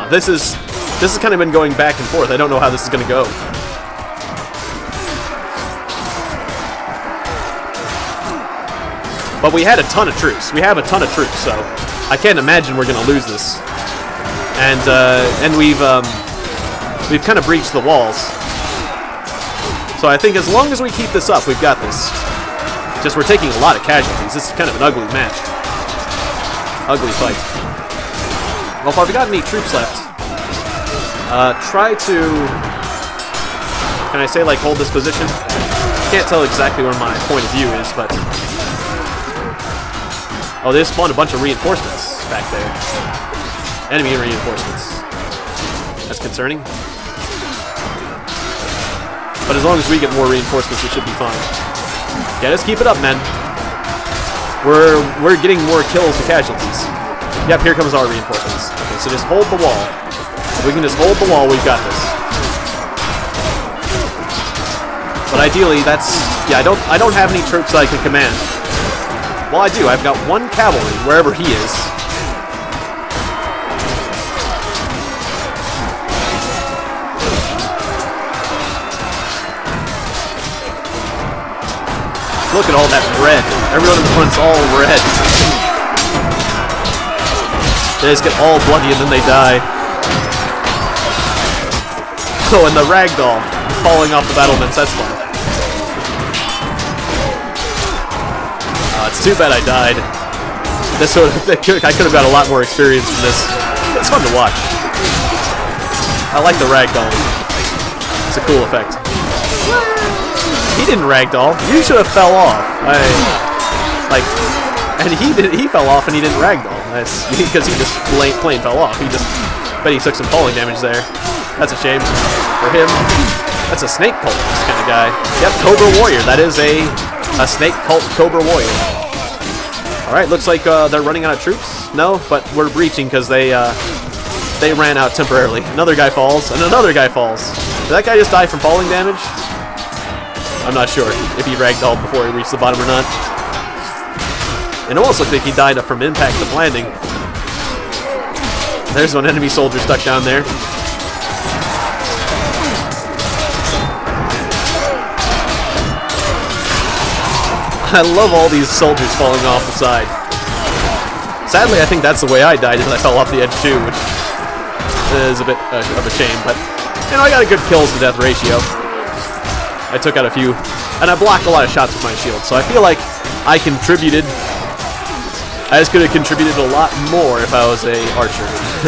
This has kind of been going back and forth. I don't know how this is gonna go. But we had a ton of troops. We have a ton of troops, so I can't imagine we're gonna lose this. And we've kind of breached the walls. So I think as long as we keep this up, we've got this. Just we're taking a lot of casualties. This is kind of an ugly match. Ugly fight. Well, if I've got any troops left, try to... Can I say, like, hold this position? Can't tell exactly where my point of view is, but... Oh, they spawned a bunch of reinforcements back there. Enemy reinforcements. That's concerning. But as long as we get more reinforcements, we should be fine. Yeah, just keep it up, men. We're getting more kills to casualties. Yep, here comes our reinforcements. Okay, so just hold the wall. If we can just hold the wall, we've got this. But ideally, that's... Yeah, I don't have any troops that I can command. Well, I do. I've got one cavalry, wherever he is. Look at all that red. Everyone wants all red. They just get all bloody and then they die. Oh, and the ragdoll falling off the battlements. That's fun. It's too bad I died. I could have got a lot more experience from this. It's fun to watch. I like the ragdoll. It's a cool effect. He didn't ragdoll. You should have fell off. And he fell off and he didn't ragdoll. That's because he just plain fell off. Bet he took some falling damage there. That's a shame for him. That's a snake cult kind of guy. Yep, Cobra Warrior. That is a snake cult Cobra Warrior. All right, looks like they're running out of troops. No, but we're breaching because they ran out temporarily. Another guy falls and another guy falls. Did that guy just die from falling damage? I'm not sure if he ragdolled before he reached the bottom or not. It almost looked like he died from impact of landing. There's one enemy soldier stuck down there. I love all these soldiers falling off the side. Sadly, I think that's the way I died, is I fell off the edge too, which is a bit of a shame, but you know, I got a good kills to death ratio. I took out a few, and I blocked a lot of shots with my shield, so I feel like I contributed. I just could have contributed a lot more if I was a archer.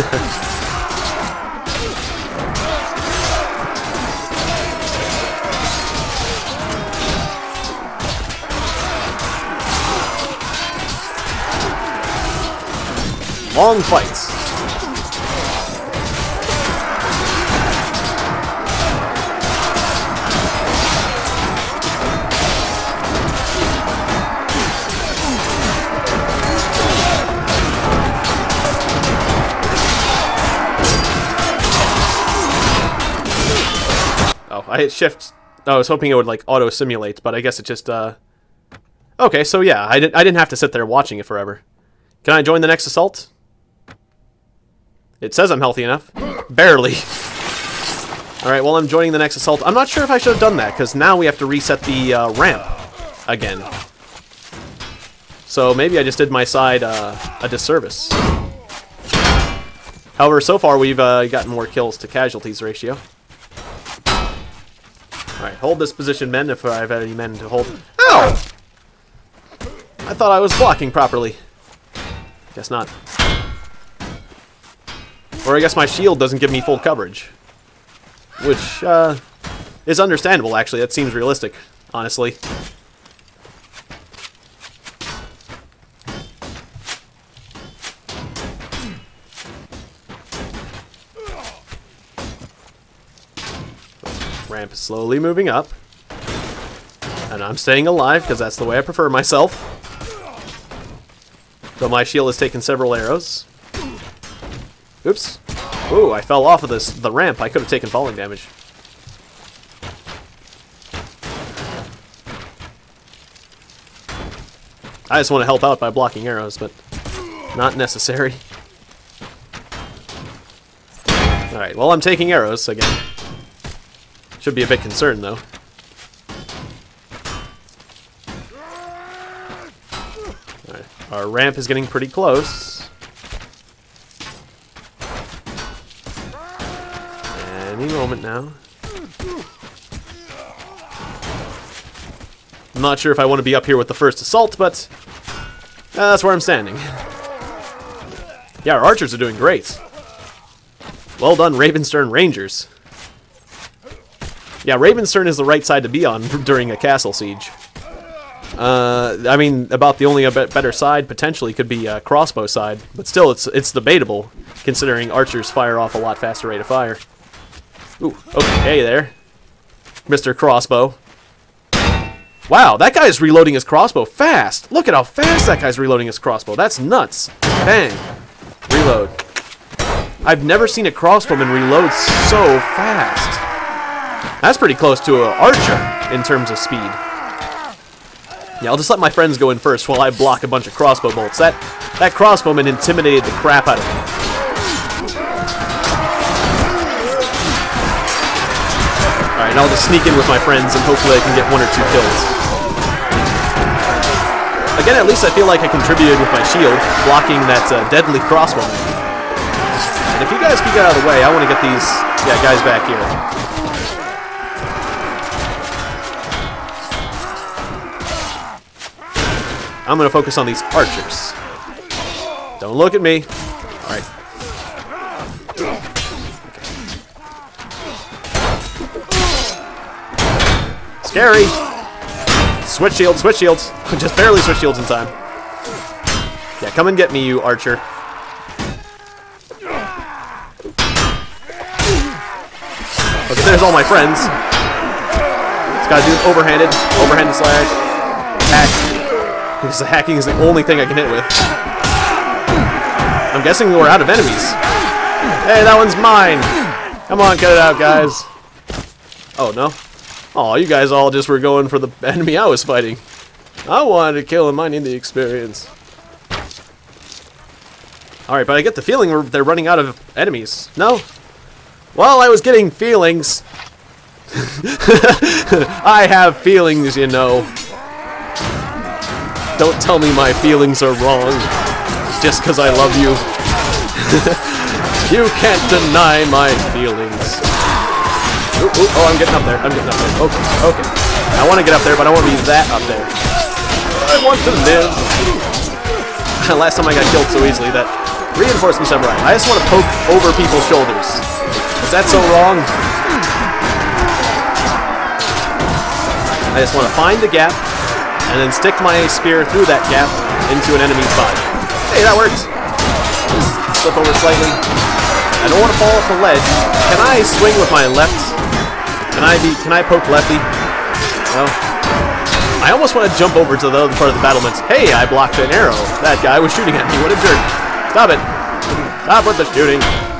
Long fights. I hit shift. I was hoping it would like auto simulate, but I guess it just okay, so yeah, I didn't have to sit there watching it forever. Can I join the next assault? It says I'm healthy enough. Barely. Alright, well, I'm joining the next assault. I'm not sure if I should have done that, because now we have to reset the ramp again. So maybe I just did my side a disservice. However, so far we've gotten more kills to casualties ratio. Alright, hold this position, men, if I've had any men to hold. Ow! I thought I was blocking properly. Guess not. Or I guess my shield doesn't give me full coverage. Which, is understandable, actually. That seems realistic, honestly. Ramp is slowly moving up. And I'm staying alive, because that's the way I prefer myself. Though my shield has taken several arrows. Oops. Ooh, I fell off of the ramp. I could have taken falling damage. I just want to help out by blocking arrows, but not necessary. Alright, well, I'm taking arrows again. Should be a bit concerned, though. Alright, our ramp is getting pretty close. Any moment now. I'm not sure if I want to be up here with the first assault, but that's where I'm standing. Yeah, our archers are doing great. Well done, Ravenstern Rangers. Yeah, Ravenstern is the right side to be on during a castle siege. I mean, about the only better side potentially could be crossbow side, but still, it's debatable, considering archers fire off a lot faster rate of fire. Ooh, okay there, Mr. Crossbow. Wow, that guy's reloading his crossbow fast. Look at how fast that guy's reloading his crossbow. That's nuts. Bang. Reload. I've never seen a crossbowman reload so fast. That's pretty close to an archer in terms of speed. Yeah, I'll just let my friends go in first while I block a bunch of crossbow bolts. That crossbowman intimidated the crap out of me. Alright, and I'll just sneak in with my friends and hopefully I can get 1 or 2 kills. Again, at least I feel like I contributed with my shield, blocking that deadly crossbowman. And if you guys can get out of the way, I want to get these guys back here. I'm going to focus on these archers. Don't look at me. Alright. Scary! Switch shields, switch shields. Just barely switch shields in time. Yeah, come and get me, you archer. Okay, there's all my friends. This guy's doing overhanded slash. Hack. Because the hacking is the only thing I can hit with. I'm guessing we're out of enemies. Hey, that one's mine! Come on, cut it out, guys. Oh, no? Oh, you guys all just were going for the enemy I was fighting. I wanted to kill him, I need the experience. Alright, but I get the feeling they're running out of enemies. No? Well, I was getting feelings. I have feelings, you know. Don't tell me my feelings are wrong, just because I love you. You can't deny my feelings. Ooh, ooh, oh, I'm getting up there. Okay, okay. I want to get up there, but I want to be that up there. I want to live. Last time I got killed so easily that reinforcement samurai. I just want to poke over people's shoulders. Is that so wrong? I just want to find the gap and then stick my spear through that gap into an enemy's body. Hey, that works. Just slip over slightly. I don't want to fall off the ledge. Can I swing with my left? Can I poke lefty? No. I almost want to jump over to the other part of the battlements. Hey, I blocked an arrow. That guy was shooting at me. What a jerk. Stop it. Stop with the shooting.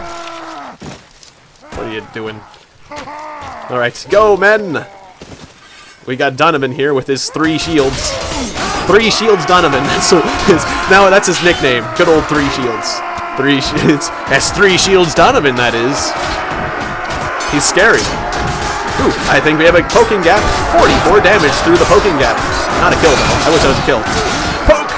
What are you doing? Alright, go, men. We got Donovan here with his 3 shields. 3 shields Donovan. Now that's his nickname. Good old 3 shields. 3 shields. That's 3 shields Donovan, that is. He's scary. Ooh, I think we have a poking gap. 44 damage through the poking gap. Not a kill, though. I wish that was a kill. Poke!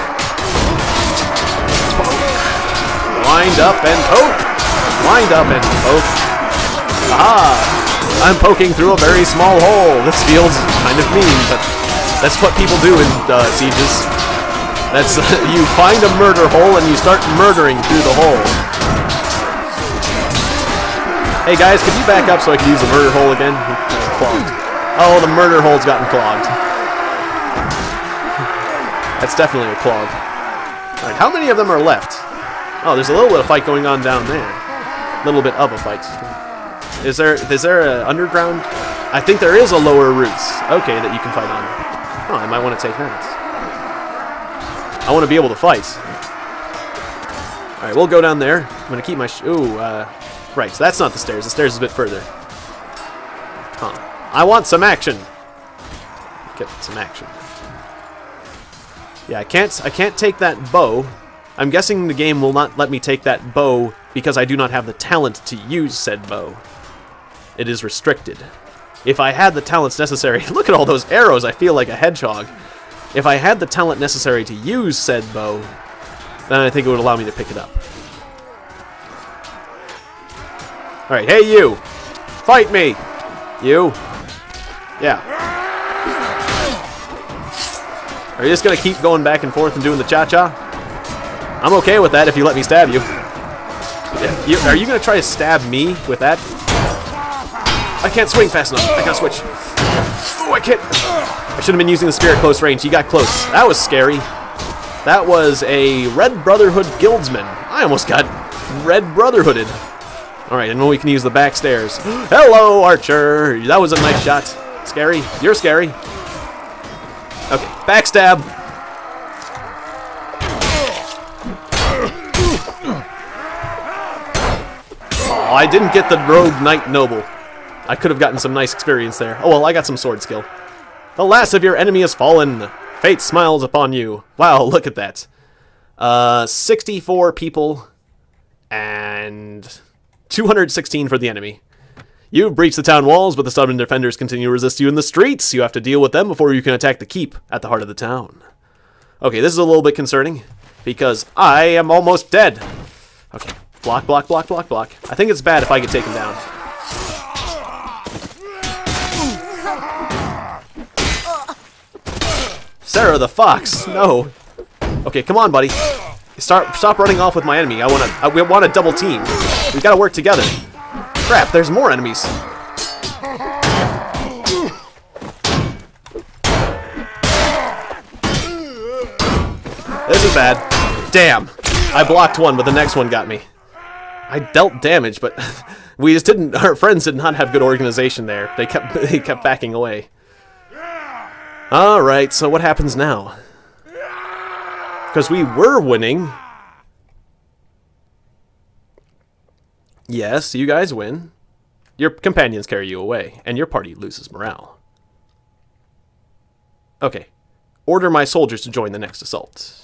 Poke! Wind up and poke! Wind up and poke. Aha! I'm poking through a very small hole. This feels kind of mean, but that's what people do in sieges. That's you find a murder hole and you start murdering through the hole. Hey guys, could you back up so I can use the murder hole again? Clogged. Oh, the murder hole's gotten clogged. That's definitely a clog. Alright, how many of them are left? Oh, there's a little bit of fight going on down there. A little bit of a fight. Is there an underground? I think there is a lower roots. Okay, that you can fight on. Oh, I might want to take that. I want to be able to fight. Alright, we'll go down there. I'm going to keep my... right, so that's not the stairs. The stairs is a bit further. Huh. I want some action. Get some action. Yeah, I can't take that bow. I'm guessing the game will not let me take that bow because I do not have the talent to use said bow. It is restricted. If I had the talents necessary... Look at all those arrows, I feel like a hedgehog. If I had the talent necessary to use said bow, then I think it would allow me to pick it up. Alright, hey you! Fight me! You. Yeah. Are you just gonna keep going back and forth and doing the cha-cha? I'm okay with that if you let me stab you. Are you gonna try to stab me with that? I can't swing fast enough. I gotta switch. Oh, I can't. I should have been using the spear at close range. He got close. That was scary. That was a Red Brotherhood guildsman. I almost got Red Brotherhooded. Alright, and then we can use the back stairs. Hello, Archer! That was a nice shot. Scary. You're scary. Okay, backstab. Oh, I didn't get the Rogue Knight Noble. I could have gotten some nice experience there. Oh well, I got some sword skill. The last of your enemy has fallen. Fate smiles upon you. Wow, look at that. 64 people and 216 for the enemy. You've breached the town walls, but the stubborn defenders continue to resist you in the streets. You have to deal with them before you can attack the keep at the heart of the town. Okay, this is a little bit concerning, because I am almost dead. Okay, block, block, block, block, block. I think it's bad if I get taken down. Sarah the Fox, no. Okay, come on, buddy. Stop running off with my enemy. We want a double team. We gotta work together. Crap, there's more enemies. This is bad. Damn. I blocked one, but the next one got me. I dealt damage, but we just didn't. Our friends did not have good organization there. They kept backing away. All right, so what happens now? Because we were winning. Yes, you guys win. Your companions carry you away, and your party loses morale. Okay. Order my soldiers to join the next assault.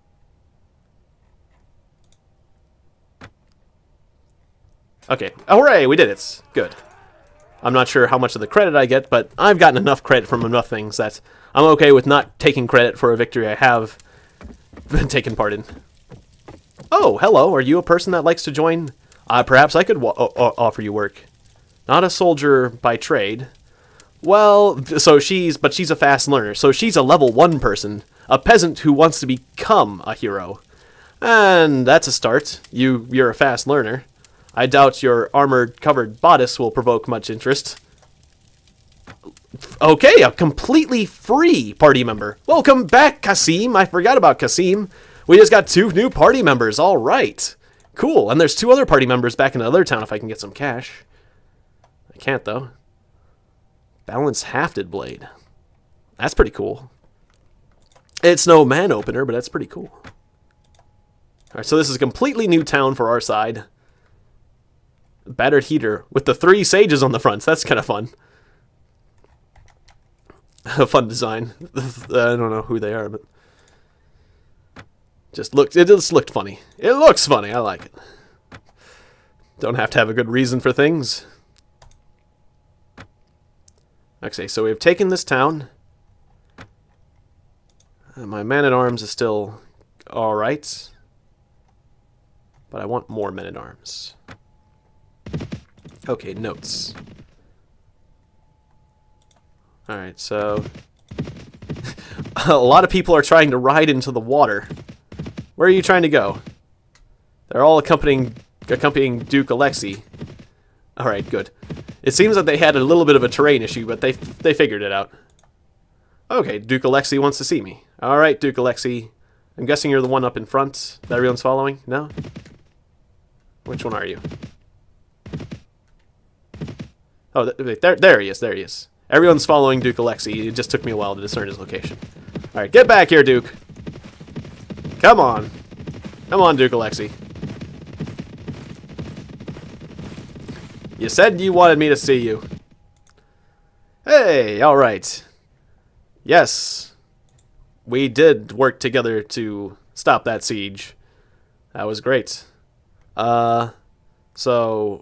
Okay. Hooray, we did it. Good. I'm not sure how much of the credit I get, but I've gotten enough credit from enough things that I'm okay with not taking credit for a victory I have taken part in. Oh, hello. Are you a person that likes to join? Perhaps I could offer you work. Not a soldier by trade. Well, so she's a fast learner. So she's a level 1 person. A peasant who wants to become a hero. And that's a start. You're a fast learner. I doubt your armored-covered bodice will provoke much interest. Okay, a completely free party member. Welcome back, Kasim. I forgot about Kasim. We just got 2 new party members. All right. Cool. And there's 2 other party members back in another town if I can get some cash. I can't, though. Balanced hafted blade. That's pretty cool. It's no man opener, but that's pretty cool. Alright, so this is a completely new town for our side. Battered heater with the 3 sages on the front. That's kind of fun. A fun design. I don't know who they are, but it just looked funny. It looks funny. I like it. Don't have to have a good reason for things. Okay, so we've taken this town. My man-at-arms is still alright. But I want more men-at-arms. Okay, notes. Alright, so... a lot of people are trying to ride into the water. Where are you trying to go? They're all accompanying Duke Alexei. Alright, good. It seems that they had a little bit of a terrain issue, but they figured it out. Okay, Duke Alexei wants to see me. Alright, Duke Alexei. I'm guessing you're the one up in front that everyone's following? No? Which one are you? Oh, there he is, there he is. Everyone's following Duke Alexei. It just took me a while to discern his location. Alright, get back here, Duke. Come on. Come on, Duke Alexei. You said you wanted me to see you. Hey, alright. Yes. We did work together to stop that siege. That was great. So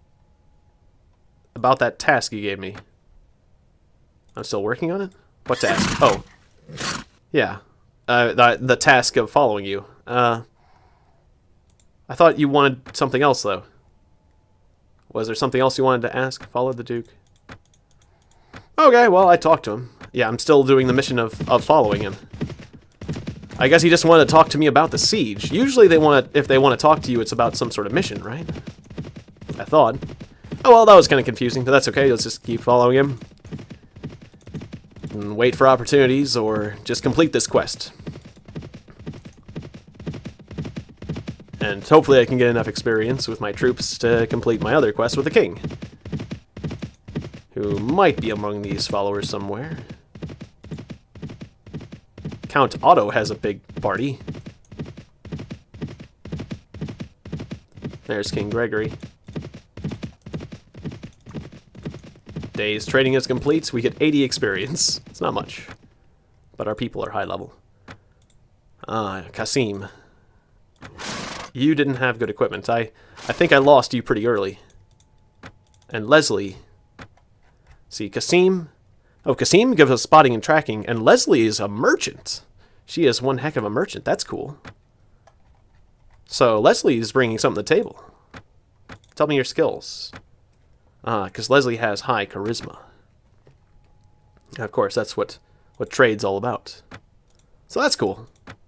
about that task you gave me. I'm still working on it? What task? Oh. Yeah. The task of following you. I thought you wanted something else, though. Was there something else you wanted to ask? Follow the Duke. Okay, well, I talked to him. Yeah, I'm still doing the mission of following him. I guess he just wanted to talk to me about the siege. Usually if they want to talk to you, it's about some sort of mission, right? I thought. Oh, well, that was kind of confusing, but that's okay. Let's just keep following him. And wait for opportunities, or just complete this quest. And hopefully I can get enough experience with my troops to complete my other quest with the king. Who might be among these followers somewhere. Count Otto has a big party. There's King Gregory. Day's trading is complete. We get 80 experience. It's not much. But our people are high level. Kasim. You didn't have good equipment. I think I lost you pretty early. And Leslie. See, Kasim. Oh, Kasim gives us spotting and tracking, and Leslie is a merchant. She is one heck of a merchant. That's cool. So Leslie is bringing something to the table. Tell me your skills. Because Leslie has high charisma. Of course, that's what trade's all about. So that's cool.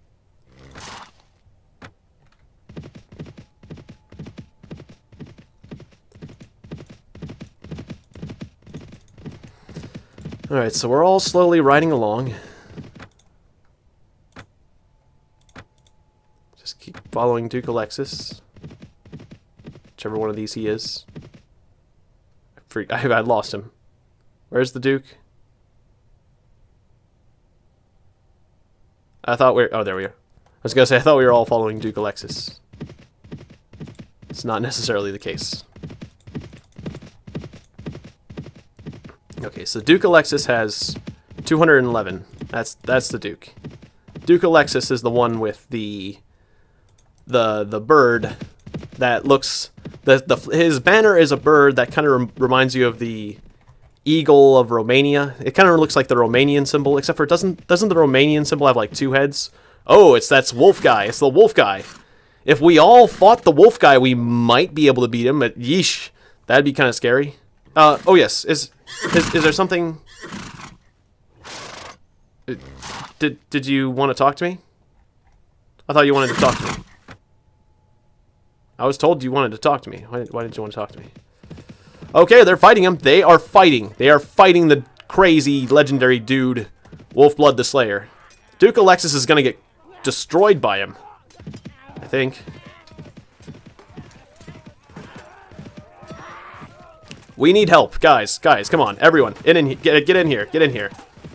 Alright, so we're all slowly riding along. Just keep following Duke Alexis. Whichever one of these he is. I lost him. Where's the Duke? I thought we were... Oh, there we are. I was going to say, I thought we were all following Duke Alexis. It's not necessarily the case. Okay, so Duke Alexis has 211. That's the Duke. Duke Alexis is the one with the bird that looks... his banner is a bird that kind of reminds you of the eagle of Romania. It kind of looks like the Romanian symbol, except for doesn't the Romanian symbol have like 2 heads? Oh, that's wolf guy. It's the wolf guy. If we all fought the wolf guy, we might be able to beat him, but yeesh, that'd be kind of scary. Oh yes, is there something? Did you want to talk to me? I thought you wanted to talk to me. I was told you wanted to talk to me. Why did you want to talk to me? Okay, they're fighting him. They are fighting. They are fighting the crazy legendary dude, Wolfblood the Slayer. Duke Alexis is gonna get destroyed by him, I think. We need help, guys. Guys, come on, everyone, get in here. Get in here.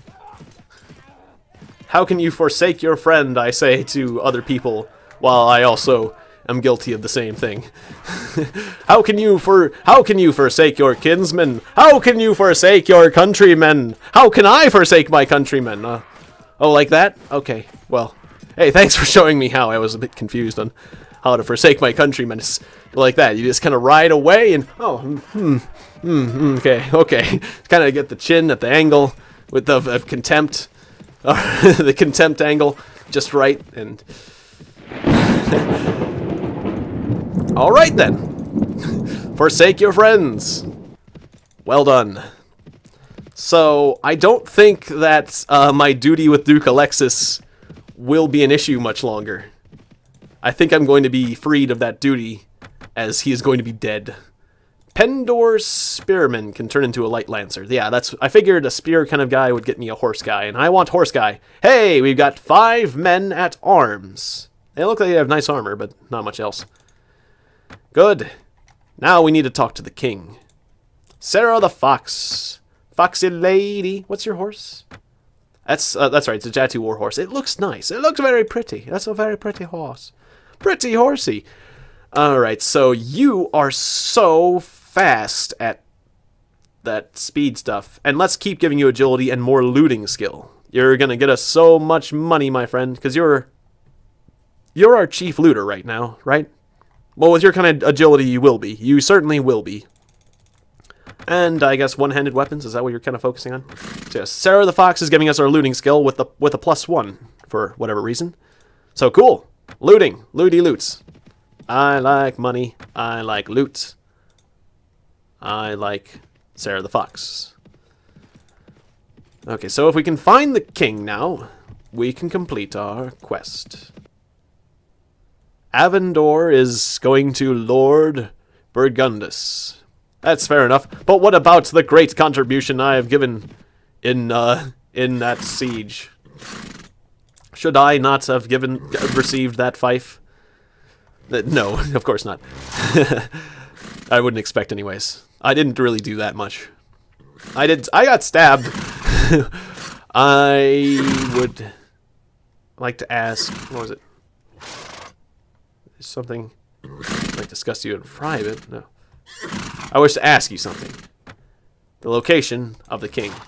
How can you forsake your friend? I say to other people, while I also am guilty of the same thing. How can you forsake your kinsmen? How can you forsake your countrymen? How can I forsake my countrymen? Oh, like that? Okay, well, hey, thanks for showing me how. I was a bit confused on how to forsake my countrymen. It's like that. You just kind of ride away and, okay. Kind of get the chin at the angle with the contempt, the contempt angle just right, and... Alright then. Forsake your friends. Well done. So, I don't think that my duty with Duke Alexis will be an issue much longer. I think I'm going to be freed of that duty, as he is going to be dead. Pendor Spearman can turn into a light lancer. Yeah, I figured a spear kind of guy would get me a horse guy, and I want horse guy. Hey, we've got 5 men at arms. They look like they have nice armor, but not much else. Good. Now we need to talk to the king. Sarah the Fox. Foxy lady. What's your horse? That's right, it's a Jatu war horse. It looks nice. It looks very pretty. That's a very pretty horse. Pretty horsey. Alright, so you are so fast at that speed stuff. And let's keep giving you agility and more looting skill. You're gonna get us so much money, my friend, because you're our chief looter right now, right? Well, with your kind of agility, you will be. You certainly will be. And I guess one-handed weapons, is that what you're kind of focusing on? So yes, Sarah the Fox is giving us our looting skill with a +1 for whatever reason. So cool. Looting. Looty loots. I like money. I like loot. I like Sarah the Fox. Okay, so if we can find the king now, we can complete our quest. Avendor is going to Lord Burgundus. That's fair enough. But what about the great contribution I have given in that siege? Should I not have received that fief? No, of course not. I wouldn't expect anyways. I didn't really do that much. I got stabbed. I would like to ask, what was it? Is something like discuss you in private? No. I wish to ask you something. The location of the king.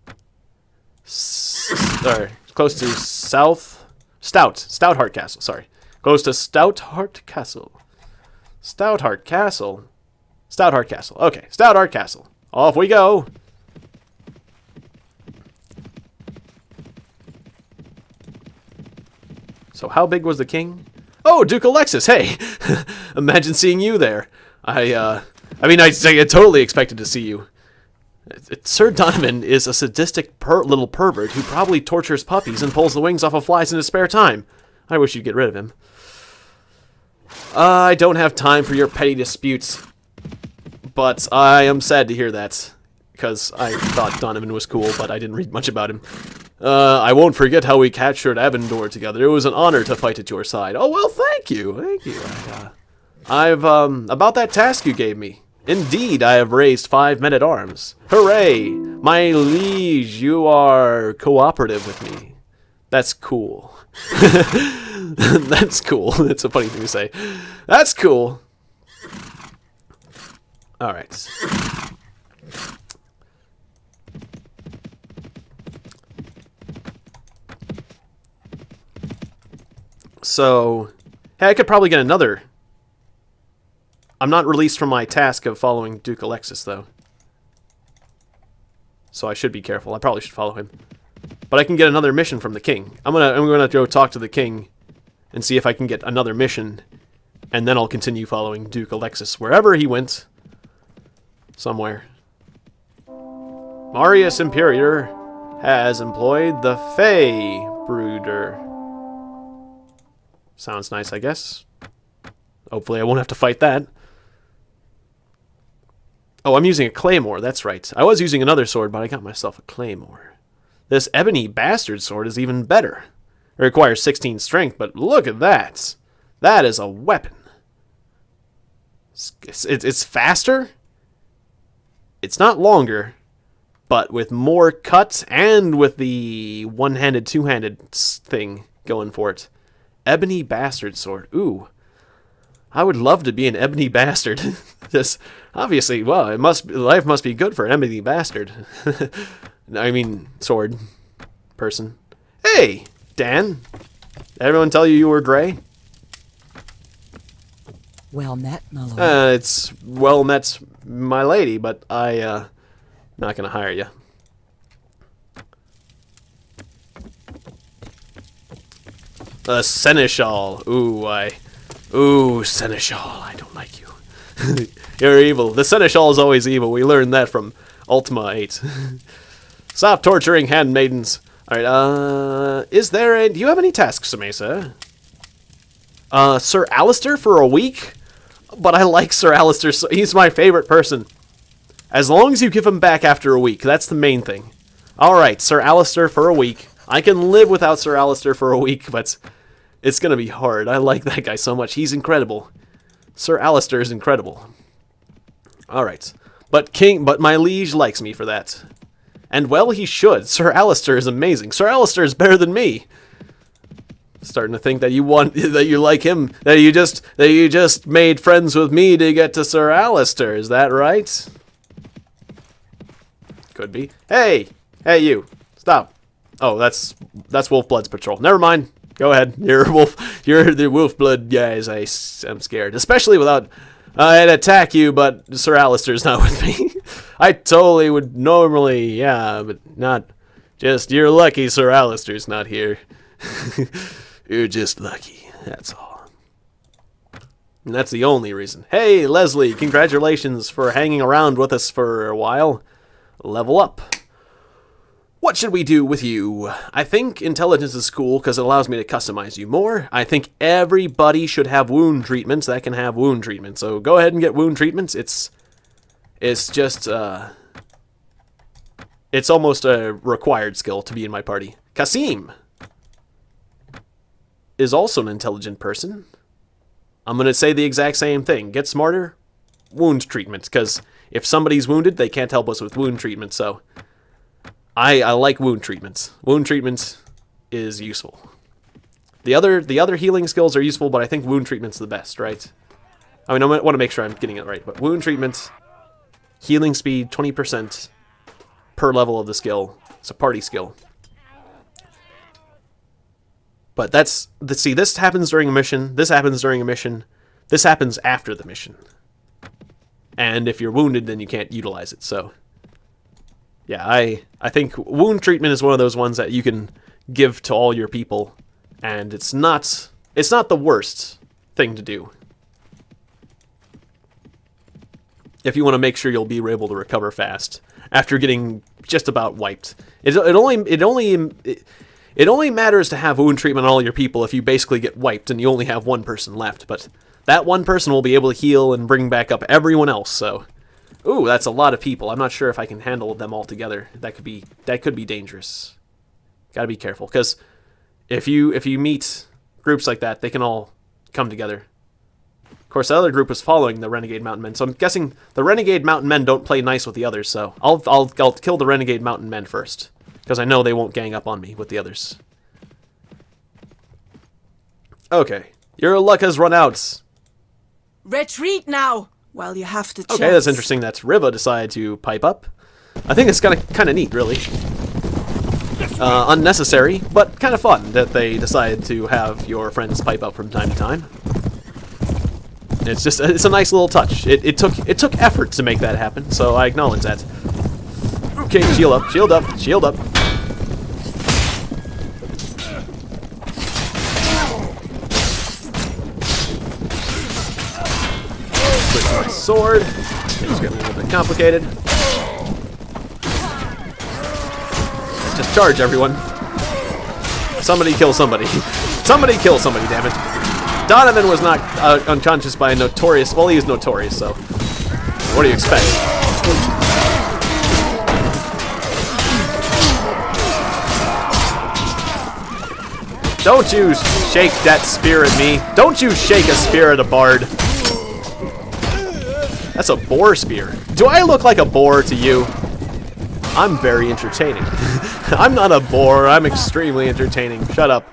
Sorry, close to Stoutheart Castle. Sorry, close to Stoutheart Castle. Stoutheart Castle. Stoutheart Castle. Okay, Stoutheart Castle. Off we go. So how big was the king? Oh, Duke Alexis, hey! Imagine seeing you there. I mean, I totally expected to see you. Sir Donovan is a sadistic little pervert who probably tortures puppies and pulls the wings off of flies in his spare time. I wish you'd get rid of him. I don't have time for your petty disputes. But I am sad to hear that. Because I thought Donovan was cool, but I didn't read much about him. I won't forget how we captured Avendor together. It was an honor to fight at your side. Oh, well, thank you. Thank you. About that task you gave me. Indeed, I have raised 5 men-at-arms. Hooray! My liege, you are cooperative with me. That's cool. That's cool. That's a funny thing to say. That's cool. Alright. So, hey, I could probably get another. I'm not released from my task of following Duke Alexis, though. So I should be careful. I probably should follow him. But I can get another mission from the king. I'm gonna go talk to the king and see if I can get another mission, and then I'll continue following Duke Alexis wherever he went. Somewhere. Marius Imperior has employed the Fey Brooder. Sounds nice, I guess. Hopefully I won't have to fight that. Oh, I'm using a claymore, that's right. I was using another sword, but I got myself a claymore. This ebony bastard sword is even better. It requires 16 strength, but look at that. That is a weapon. It's faster. It's not longer, but with more cut and with the one-handed, two-handed thing going for it. Ebony bastard sword. Ooh. I would love to be an ebony bastard. Just obviously, well, life must be good for an ebony bastard. I mean, sword person. Hey, Dan. Did everyone tell you were Dre? Well met, my lord. It's well met, my lady, but not gonna hire you. The Seneschal. Ooh, Seneschal, I don't like you. You're evil. The Seneschal is always evil. We learned that from Ultima 8. Stop torturing handmaidens. Alright, do you have any tasks, Mesa? Sir Alistair for a week? But I like Sir Alistair, so he's my favorite person. As long as you give him back after a week, that's the main thing. Alright, Sir Alistair for a week. I can live without Sir Alistair for a week, but it's gonna be hard. I like that guy so much. He's incredible. Sir Alistair is incredible. Alright. But my liege likes me for that. And well, he should. Sir Alistair is amazing. Sir Alistair is better than me. Starting to think that you like him, that you just made friends with me to get to Sir Alistair. Is that right? Could be. Hey, you, stop. Oh, that's Wolfblood's patrol. Never mind. Go ahead. You're a wolf. You're the wolf blood guys. I'm scared, especially without. I'd attack you, but Sir Alistair's not with me. I totally would normally, yeah, but not. Just you're lucky Sir Alistair's not here. You're just lucky. That's all. And that's the only reason. Hey, Leslie, congratulations for hanging around with us for a while. Level up. What should we do with you? I think intelligence is cool because it allows me to customize you more. I think everybody should have wound treatments that can have wound treatment. So go ahead and get wound treatments. It's just it's almost a required skill to be in my party. Kasim is also an intelligent person. I'm going to say the exact same thing. Get smarter, wound treatment, because if somebody's wounded, they can't help us with wound treatment, so I like wound treatments. Wound treatment is useful. The other healing skills are useful, but I think wound treatment's the best, right? I mean, I want to make sure I'm getting it right, but wound treatment, healing speed, 20% per level of the skill. It's a party skill. But see, this happens during a mission, this happens during a mission, this happens after the mission. And if you're wounded, then you can't utilize it, so... Yeah, I think wound treatment is one of those ones that you can give to all your people, and it's not the worst thing to do. If you want to make sure you'll be able to recover fast after getting just about wiped. It only matters to have wound treatment on all your people if you basically get wiped and you only have one person left, but that one person will be able to heal and bring back up everyone else, so... Ooh, that's a lot of people. I'm not sure if I can handle them all together. That could be dangerous. Gotta be careful, because if you meet groups like that, they can all come together. Of course, the other group was following the Renegade Mountain Men, so I'm guessing the Renegade Mountain Men don't play nice with the others, so I'll kill the Renegade Mountain Men first, because I know they won't gang up on me with the others. Okay, your luck has run out. Retreat now! Well, you have to check. Okay, that's interesting that Riva decided to pipe up. I think it's kind of neat, really. Unnecessary, but kind of fun that they decided to have your friends pipe up from time to time. It's a nice little touch. It took effort to make that happen, so I acknowledge that. Okay, shield up, shield up, shield up. My sword. Things get a little bit complicated. Just charge, everyone. Somebody kill somebody. Somebody kill somebody, damn it. Donovan was not unconscious by a notorious... Well, he is notorious, so... What do you expect? Don't you shake that spear at me. Don't you shake a spear at a bard. That's a boar spear. Do I look like a boar to you? I'm very entertaining. I'm not a boar. I'm extremely entertaining. Shut up.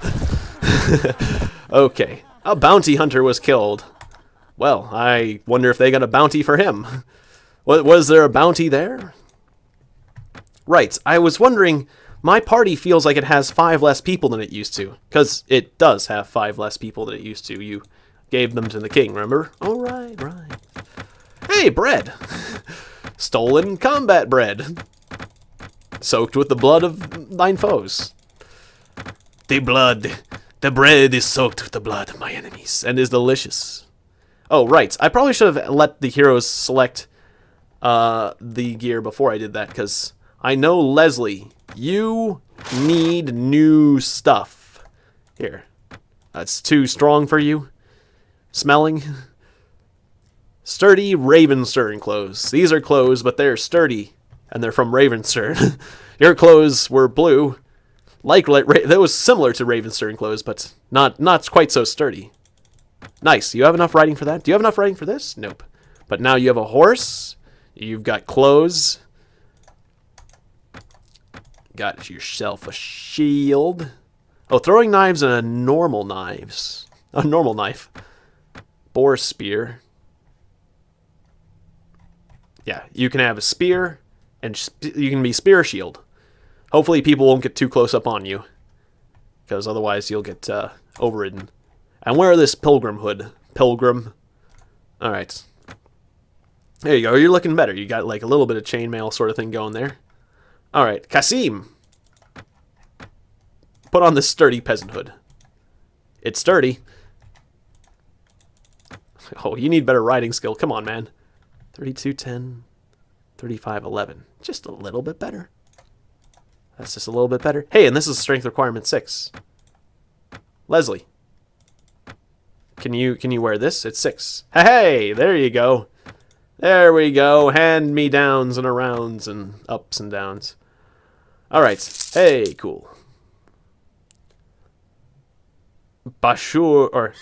Okay. A bounty hunter was killed. Well, I wonder if they got a bounty for him. Was there a bounty there? Right. I was wondering... My party feels like it has 5 less people than it used to. Because it does have 5 less people than it used to. You gave them to the king, remember? Oh, right. Hey, bread! Stolen combat bread. Soaked with the blood of thine foes. The bread is soaked with the blood of my enemies, and is delicious. Oh, right. I probably should have let the heroes select the gear before I did that, because I know, Leslie, you need new stuff. Here. That's too strong for you? Smelling? Sturdy Ravenstern clothes. These are clothes, but they're sturdy, and they're from Ravenstern. Your clothes were blue, that was similar to Ravenstern clothes, but not quite so sturdy. Nice. You have enough riding for that? Do you have enough riding for this? Nope. But now you have a horse. You've got clothes. Got yourself a shield. Oh, throwing knives and a normal knife. Boar spear. Yeah, you can have a spear, and you can be spear shield. Hopefully people won't get too close up on you. because otherwise you'll get overridden. And wear this pilgrim hood. Pilgrim. Alright. There you go. You're looking better. You got like a little bit of chainmail sort of thing going there. Alright. Kasim. Put on this sturdy peasant hood. It's sturdy. Oh, you need better riding skill. Come on, man. 3210. 3511. Just a little bit better. That's just a little bit better. Hey, and this is strength requirement 6. Leslie. Can you wear this? It's 6. Hey, there you go. There we go. Hand-me-downs and arounds and ups and downs. Alright. Hey, cool. Bahadur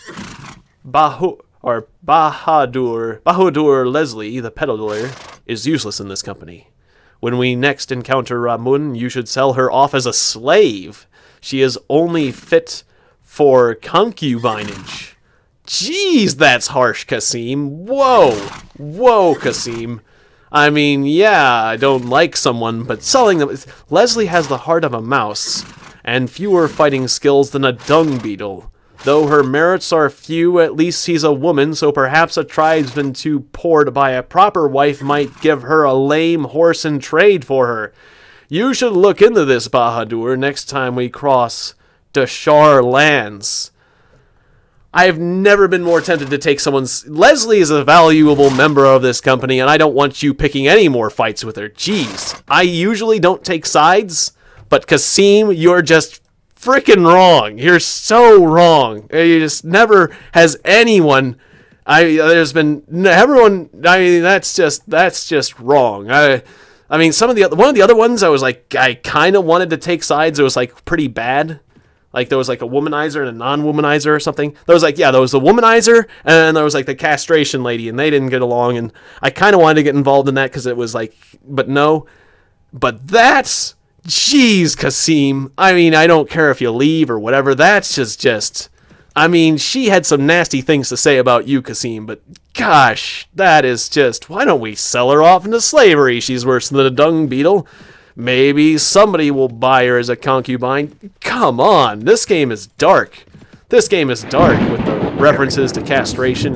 Leslie, the peddler, is useless in this company. When we next encounter Ramun, you should sell her off as a slave. She is only fit for concubinage. Jeez, that's harsh, Kasim. Whoa. Whoa, Kasim. I mean, yeah, I don't like someone, but selling them... Leslie has the heart of a mouse, and fewer fighting skills than a dung beetle. Though her merits are few, at least she's a woman, so perhaps a tribesman too poor to buy a proper wife might give her a lame horse in trade for her. You should look into this, Bahadur, next time we cross Dashar lands. I've never been more tempted to take someone's... Leslie is a valuable member of this company, and I don't want you picking any more fights with her. Jeez. I usually don't take sides, but Kasim, you're just... freaking wrong. You're so wrong. You just never has anyone. There's been everyone. I mean, that's just wrong. I mean, one of the other ones, I was like, I kind of wanted to take sides. It was like pretty bad. Like there was like a womanizer and a non-womanizer or something. There was like, yeah, there was the womanizer and there was like the castration lady, and they didn't get along. And I kind of wanted to get involved in that because it was like, but no, but that's. Jeez, Kasim. I mean, I don't care if you leave or whatever. That's just... I mean, she had some nasty things to say about you, Kasim, but gosh, that is just... Why don't we sell her off into slavery? She's worse than a dung beetle. Maybe somebody will buy her as a concubine. Come on, this game is dark. This game is dark with the references to castration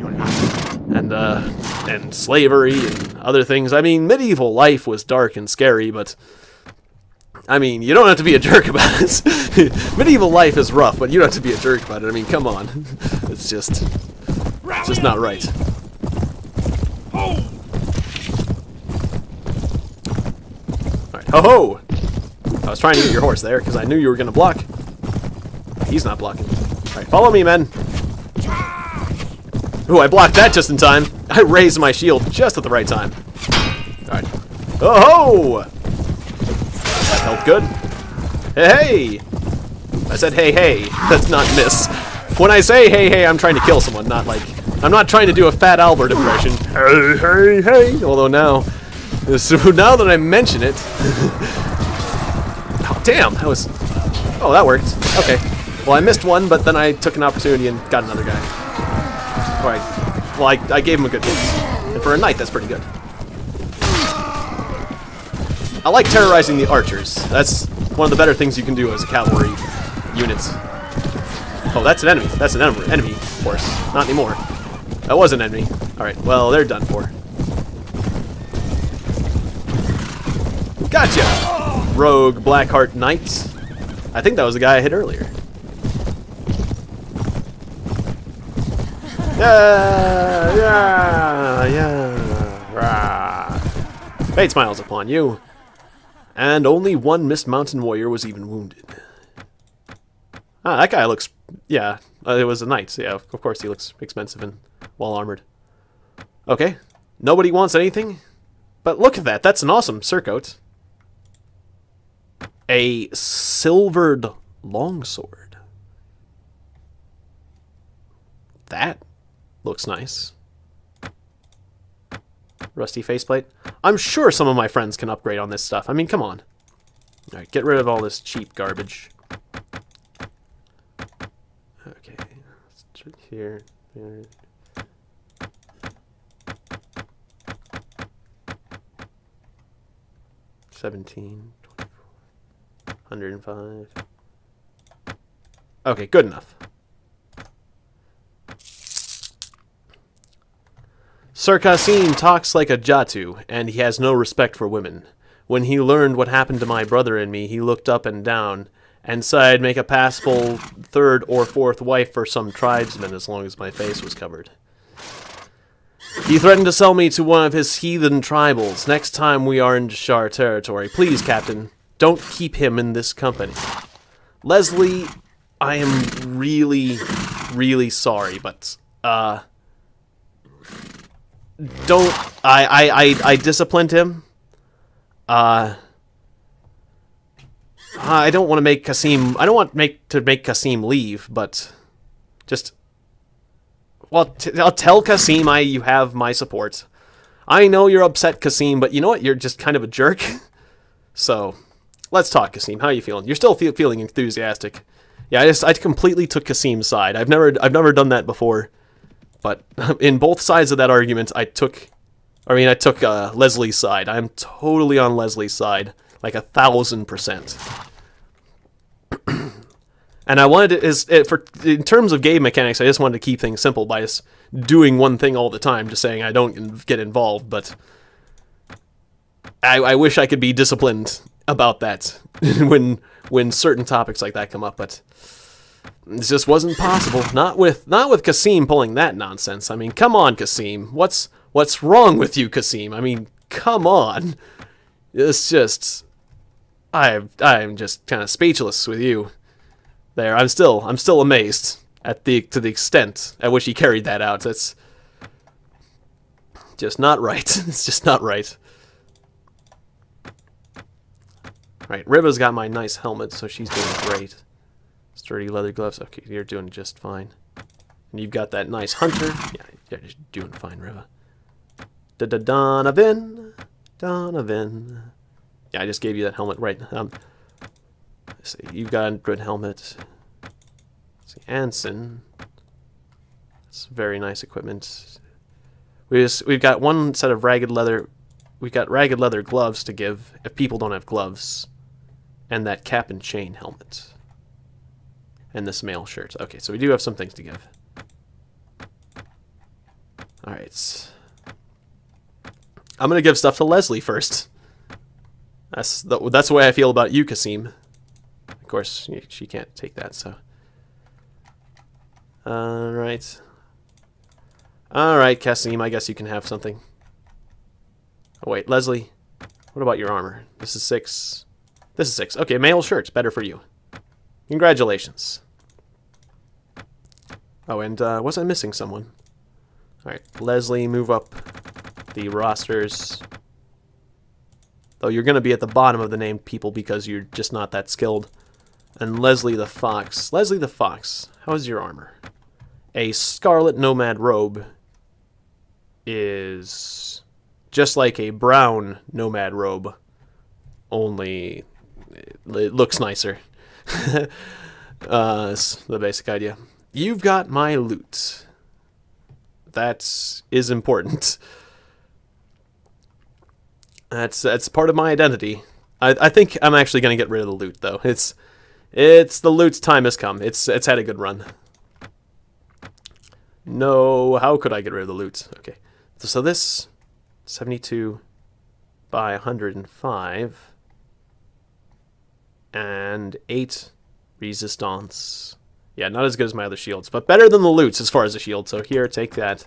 and slavery and other things. I mean, medieval life was dark and scary, but... I mean, you don't have to be a jerk about it. Medieval life is rough, but you don't have to be a jerk about it. I mean, come on. It's just not right. Alright, ho-ho! I was trying to get your horse there, because I knew you were going to block. He's not blocking. Alright, follow me, men. Ooh, I blocked that just in time. I raised my shield just at the right time. Alright. Oh-ho! That felt good. Hey, hey! I said hey, hey. That's not miss. When I say hey, hey, I'm trying to kill someone, not like... I'm not trying to do a Fat Albert impression. Hey, hey, hey! Although now that I mention it... Oh, damn! That was... Oh, that worked. Okay. Well, I missed one, but then I took an opportunity and got another guy. Alright. Well, I gave him a good hit. And for a knight, that's pretty good. I like terrorizing the archers. That's one of the better things you can do as a cavalry unit. Oh, that's an enemy. That's an enemy, of course. Not anymore. That was an enemy. Alright, well, they're done for. Gotcha! Rogue Blackheart Knight. I think that was the guy I hit earlier. Yeah! Yeah! Yeah! Rah. Fate smiles upon you. And only one missed mountain warrior was even wounded. Ah, that guy looks... Yeah, it was a knight. So yeah, of course he looks expensive and well-armored. Okay, nobody wants anything? But look at that, that's an awesome surcoat. A silvered longsword. That looks nice. Rusty faceplate. I'm sure some of my friends can upgrade on this stuff. I mean, come on. Alright, get rid of all this cheap garbage. Okay. Here. 17, 24, 105. Okay, good enough. Sir Kasim talks like a Jatu, and he has no respect for women. When he learned what happened to my brother and me, he looked up and down, and said I'd make a passable third or fourth wife for some tribesman as long as my face was covered. He threatened to sell me to one of his heathen tribals next time we are in Shar territory. Please, Captain, don't keep him in this company. Leslie, I am really, really sorry, but, don't, I disciplined him. I don't want to make Kasim, I don't want to make Kasim leave, but just, well, I'll tell Kasim you have my support. I know you're upset, Kasim, but you know what? You're just kind of a jerk. So, let's talk, Kasim. How are you feeling? You're still feeling enthusiastic. Yeah, I completely took Kasim's side. I've never done that before. But in both sides of that argument, I took Leslie's side. I'm totally on Leslie's side, like 1,000%. And I wanted in terms of game mechanics, I just wanted to keep things simple by just doing one thing all the time, just saying I don't get involved. But I wish I could be disciplined about that when certain topics like that come up, but it just wasn't possible. Not with Kasim pulling that nonsense. I mean, come on, Kasim. What's wrong with you, Kasim? I mean, come on. It's just I'm just kind of speechless with you. There, I'm still amazed to the extent at which he carried that out. That's just not right. It's just not right. Alright, Riva's got my nice helmet, so she's doing great. Sturdy leather gloves. Okay, you're doing just fine. And you've got that nice hunter. Yeah, you're just doing fine, Riva. Donovan. Yeah, I just gave you that helmet, right. Let's see, you've got a good helmet. Let's see, Anson. That's very nice equipment. We've got one set of ragged leather. We've got ragged leather gloves to give if people don't have gloves. And that cap and chain helmet. And this mail shirt. Okay, so we do have some things to give. Alright. I'm going to give stuff to Leslie first. That's the way I feel about you, Kasim. Of course, she can't take that, so. Alright. Alright, Kasim, I guess you can have something. Oh, wait, Leslie. What about your armor? This is 6. This is 6. Okay, mail shirts. Better for you. Congratulations. Oh, and was I missing someone? Alright, Leslie, move up the rosters. Though you're going to be at the bottom of the named people because you're just not that skilled. And Leslie the Fox. Leslie the Fox, how's your armor? A scarlet nomad robe is just like a brown nomad robe, only it looks nicer. That's the basic idea. You've got my loot. That is important. That's part of my identity. I think I'm actually going to get rid of the loot, though. It's the loot's time has come. It's had a good run. No, how could I get rid of the loot? Okay, so this 72 by 105 and 8 resistance. Yeah, not as good as my other shields, but better than the loots as far as the shield. So here, take that.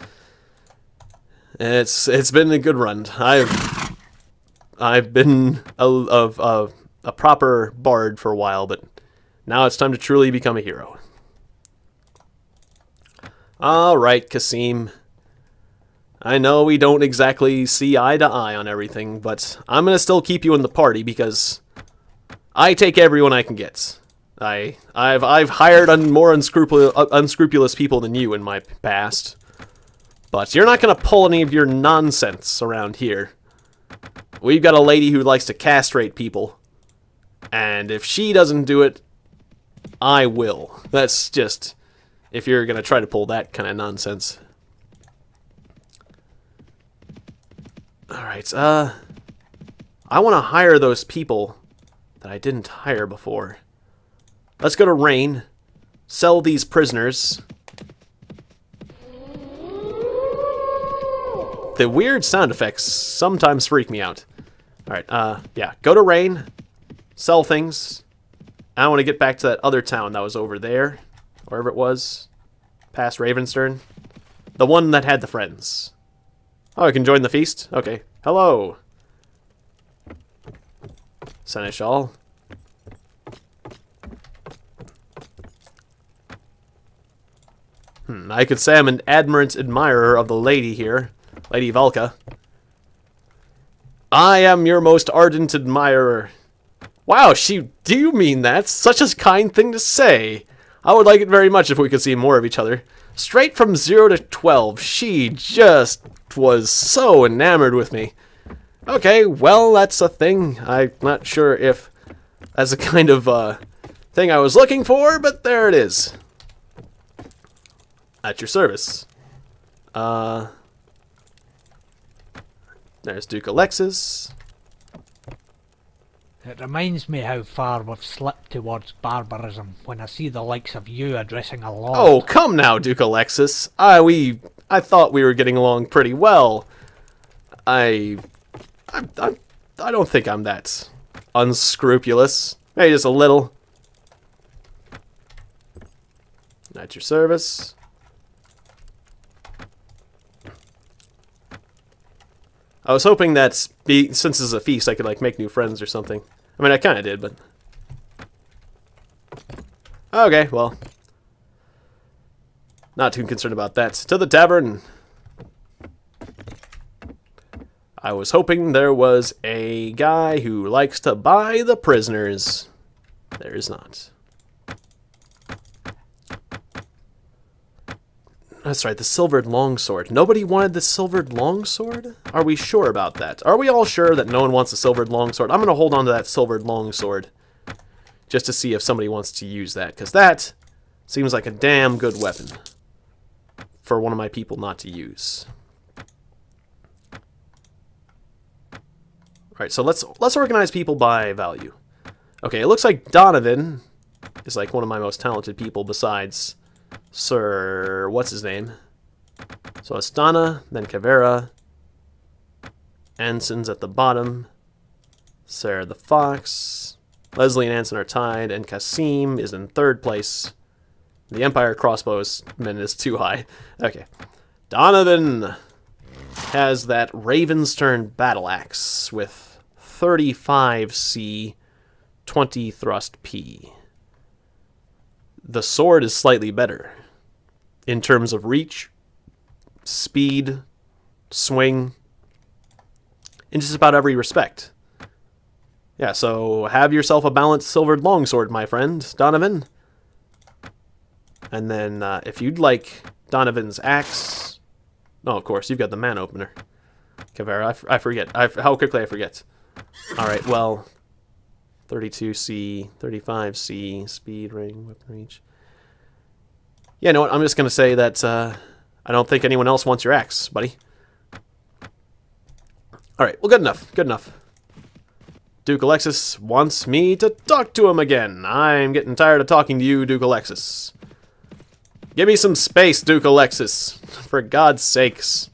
It's been a good run. I've been a proper bard for a while, but now it's time to truly become a hero. All right, Kasim. I know we don't exactly see eye to eye on everything, but I'm gonna still keep you in the party because I take everyone I can get. I've hired more unscrupulous people than you in my past, but you're not gonna pull any of your nonsense around here. We've got a lady who likes to castrate people, and if she doesn't do it, I will. That's just if you're gonna try to pull that kind of nonsense. Alright, I want to hire those people that I didn't hire before. Let's go to Rain, sell these prisoners. The weird sound effects sometimes freak me out. Alright, yeah. Go to Rain. Sell things. I want to get back to that other town that was over there. Wherever it was. Past Ravenstern. The one that had the friends. Oh, I can join the feast? Okay. Hello. Seneschal. I could say I'm an admirant admirer of the lady here. Lady Valka. I am your most ardent admirer. Wow, do you mean that? Such a kind thing to say. I would like it very much if we could see more of each other. Straight from 0 to 12, she just was so enamored with me. Okay, well, that's a thing. I'm not sure if that's a kind of thing I was looking for, but there it is. At your service. There's Duke Alexis. It reminds me how far we've slipped towards barbarism when I see the likes of you addressing a lord. Oh, come now, Duke Alexis. I thought we were getting along pretty well. I don't think I'm that unscrupulous. Maybe just a little. At your service. I was hoping that, since it's a feast, I could, like, make new friends or something. I mean, I kind of did, but... Okay, well. Not too concerned about that. To the tavern! I was hoping there was a guy who likes to buy the prisoners. There is not. That's right, the silvered longsword. Nobody wanted the silvered longsword? Are we sure about that? Are we all sure that no one wants the silvered longsword? I'm going to hold on to that silvered longsword just to see if somebody wants to use that, because that seems like a damn good weapon for one of my people not to use. Alright, so let's organize people by value. Okay, it looks like Donovan is like one of my most talented people besides Sir, what's his name? So it's Donna, then Kavera, Anson's at the bottom, Sarah the Fox, Leslie and Anson are tied, and Kasim is in 3rd place. The Empire Crossbowsman is too high. Okay. Donovan has that Ravenstern battle axe with 35 C, 20 thrust P. The sword is slightly better in terms of reach, speed, swing, in just about every respect. Yeah, so have yourself a balanced silvered longsword, my friend, Donovan. And then if you'd like Donovan's axe... No, of course, you've got the man opener. Kavera, I forget. How quickly I forget. Alright, well... 32C, 35C, speed, rating, weapon reach. Yeah, you know what? I'm just going to say that I don't think anyone else wants your axe, buddy. Alright, well, good enough. Good enough. Duke Alexis wants me to talk to him again. I'm getting tired of talking to you, Duke Alexis. Give me some space, Duke Alexis. For God's sakes.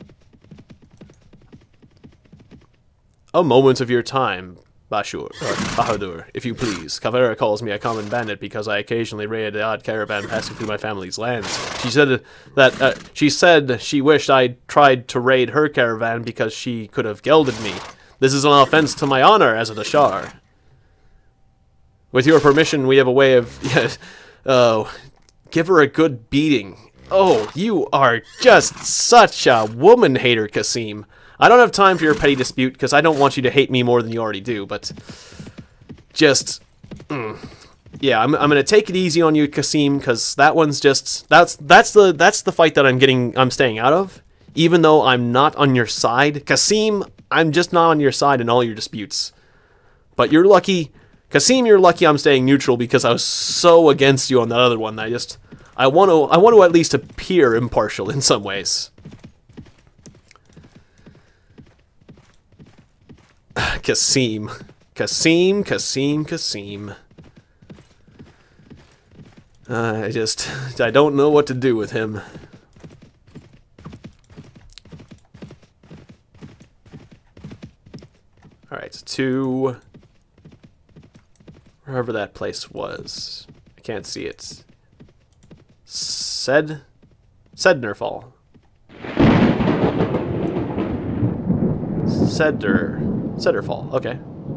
A moment of your time. Bahadur, if you please. Kavera calls me a common bandit because I occasionally raid the odd caravan passing through my family's lands. She said that she wished I'd tried to raid her caravan because she could have gelded me. This is an offense to my honor as a Dashar. With your permission, we have a way of... give her a good beating. Oh, you are just such a woman hater, Kasim. I don't have time for your petty dispute, because I don't want you to hate me more than you already do, but... Just... Yeah, I'm gonna take it easy on you, Kasim, because that one's just... That's the fight that I'm staying out of. Even though I'm not on your side. Kasim, I'm just not on your side in all your disputes. But you're lucky... Kasim, you're lucky I'm staying neutral, because I was so against you on that other one. I want to at least appear impartial in some ways. Kasim. I don't know what to do with him. Alright, to wherever that place was. I can't see it. Sednerfall. Sedderfall, okay.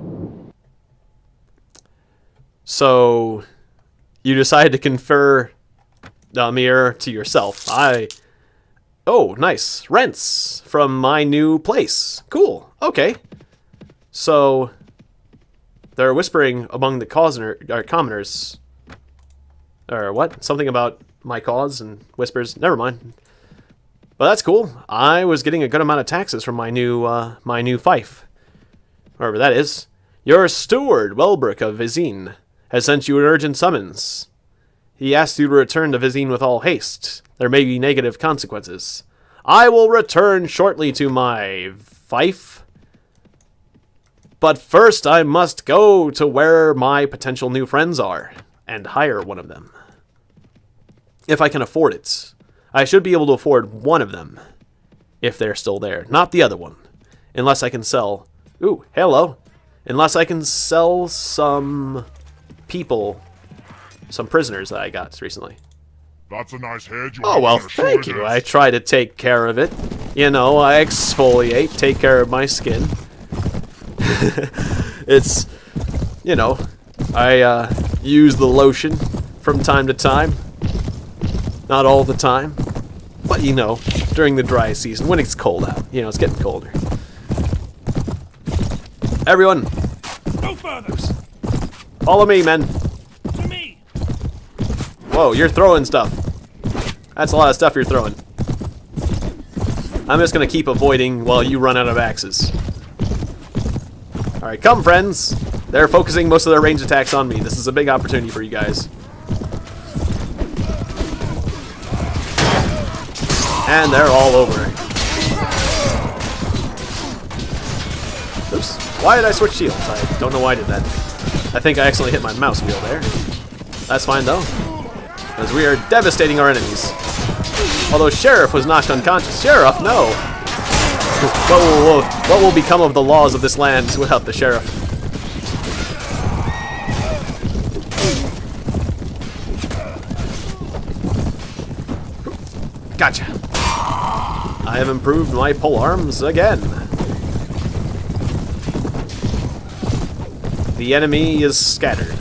So, you decide to confer the mirror to yourself. Oh, nice. Rents from my new place. Cool, okay. So, they're whispering among the commoners. Or what? Something about my cause and whispers. Never mind. But that's cool. I was getting a good amount of taxes from my new fief. Wherever that is. Your steward, Welbrook of Vizine, has sent you an urgent summons. He asked you to return to Vizine with all haste. There may be negative consequences. I will return shortly to my fief. But first I must go to where my potential new friends are, and hire one of them. If I can afford it. I should be able to afford one of them, if they're still there, not the other one. Unless I can sell... Ooh, hello. Unless I can sell some people, some prisoners that I got recently. That's a nice head you Oh, have well, on your thank you. shoulders. I try to take care of it. You know, I exfoliate, take care of my skin. It's, you know, I use the lotion from time to time. Not all the time. But, you know, during the dry season, when it's cold out. You know, it's getting colder. Everyone, No further. follow me, men. To me. Whoa, you're throwing stuff. That's a lot of stuff you're throwing. I'm just gonna keep avoiding while you run out of axes. Alright, come friends! They're focusing most of their range attacks on me. This is a big opportunity for you guys. And they're all over. Oops. Why did I switch shields? I don't know why I did that. I think I accidentally hit my mouse wheel there. That's fine though, as we are devastating our enemies. Although Sheriff was knocked unconscious. Sheriff, no! What will become of the laws of this land without the Sheriff? Gotcha. I have improved my polearms again. The enemy is scattered.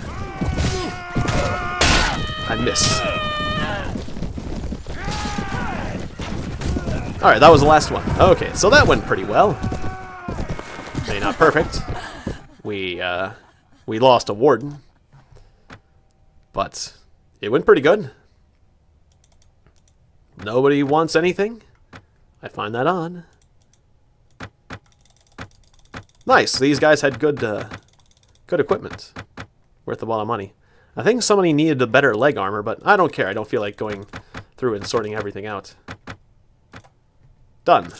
I missed. Alright, that was the last one. Okay, so that went pretty well. Maybe not perfect. We lost a warden. But it went pretty good. Nobody wants anything? I find that odd. Nice, these guys had good equipment. Worth a lot of money. I think somebody needed a better leg armor, but I don't care. I don't feel like going through and sorting everything out. Done.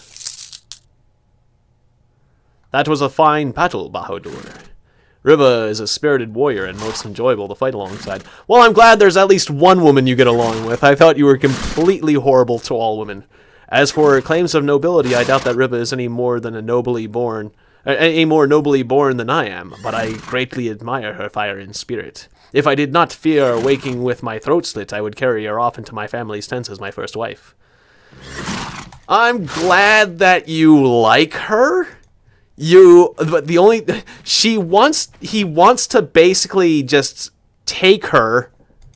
That was a fine battle, Bahadur. Riva is a spirited warrior and most enjoyable to fight alongside. Well, I'm glad there's at least one woman you get along with. I thought you were completely horrible to all women. As for claims of nobility, I doubt that Riva is any more nobly born than I am, but I greatly admire her fire and spirit. If I did not fear waking with my throat slit, I would carry her off into my family's tents as my first wife. I'm glad that you like her. But he wants to basically just take her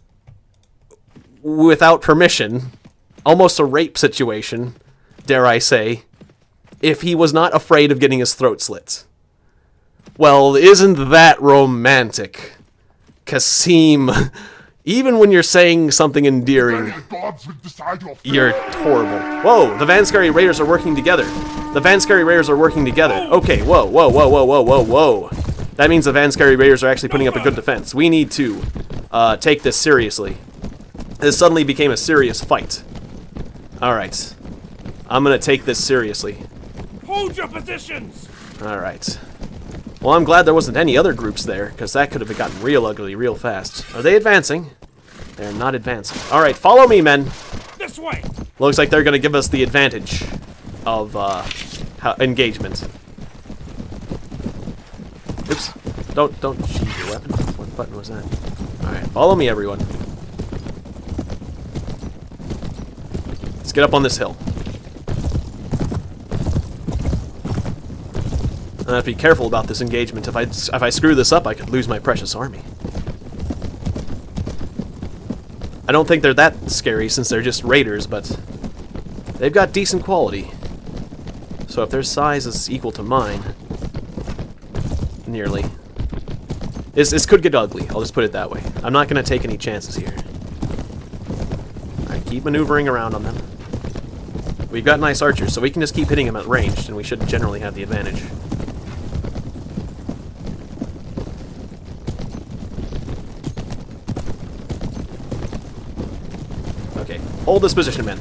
without permission. Almost a rape situation, dare I say, if he was not afraid of getting his throat slit. Well, isn't that romantic? Kasim, even when you're saying something endearing, you're horrible. Whoa, the Vanscary Raiders are working together. The Vanscary Raiders are working together. Okay, whoa. That means the Vanscary Raiders are actually putting up a good defense. We need to take this seriously. This suddenly became a serious fight. Alright. I'm gonna take this seriously. Hold your positions! Alright. Well, I'm glad there wasn't any other groups there, because that could have gotten real ugly real fast. Are they advancing? They're not advancing. Alright, follow me, men. This way! Looks like they're going to give us the advantage of engagement. Oops. Don't sheath your weapon. What button was that? Alright, follow me, everyone. Let's get up on this hill. I have to be careful about this engagement. If I screw this up, I could lose my precious army. I don't think they're that scary since they're just raiders, but they've got decent quality. So if their size is equal to mine, nearly, this could get ugly. I'll just put it that way. I'm not going to take any chances here. Alright, keep maneuvering around on them. We've got nice archers, so we can just keep hitting them at range, and we should generally have the advantage. Okay, hold this position, men.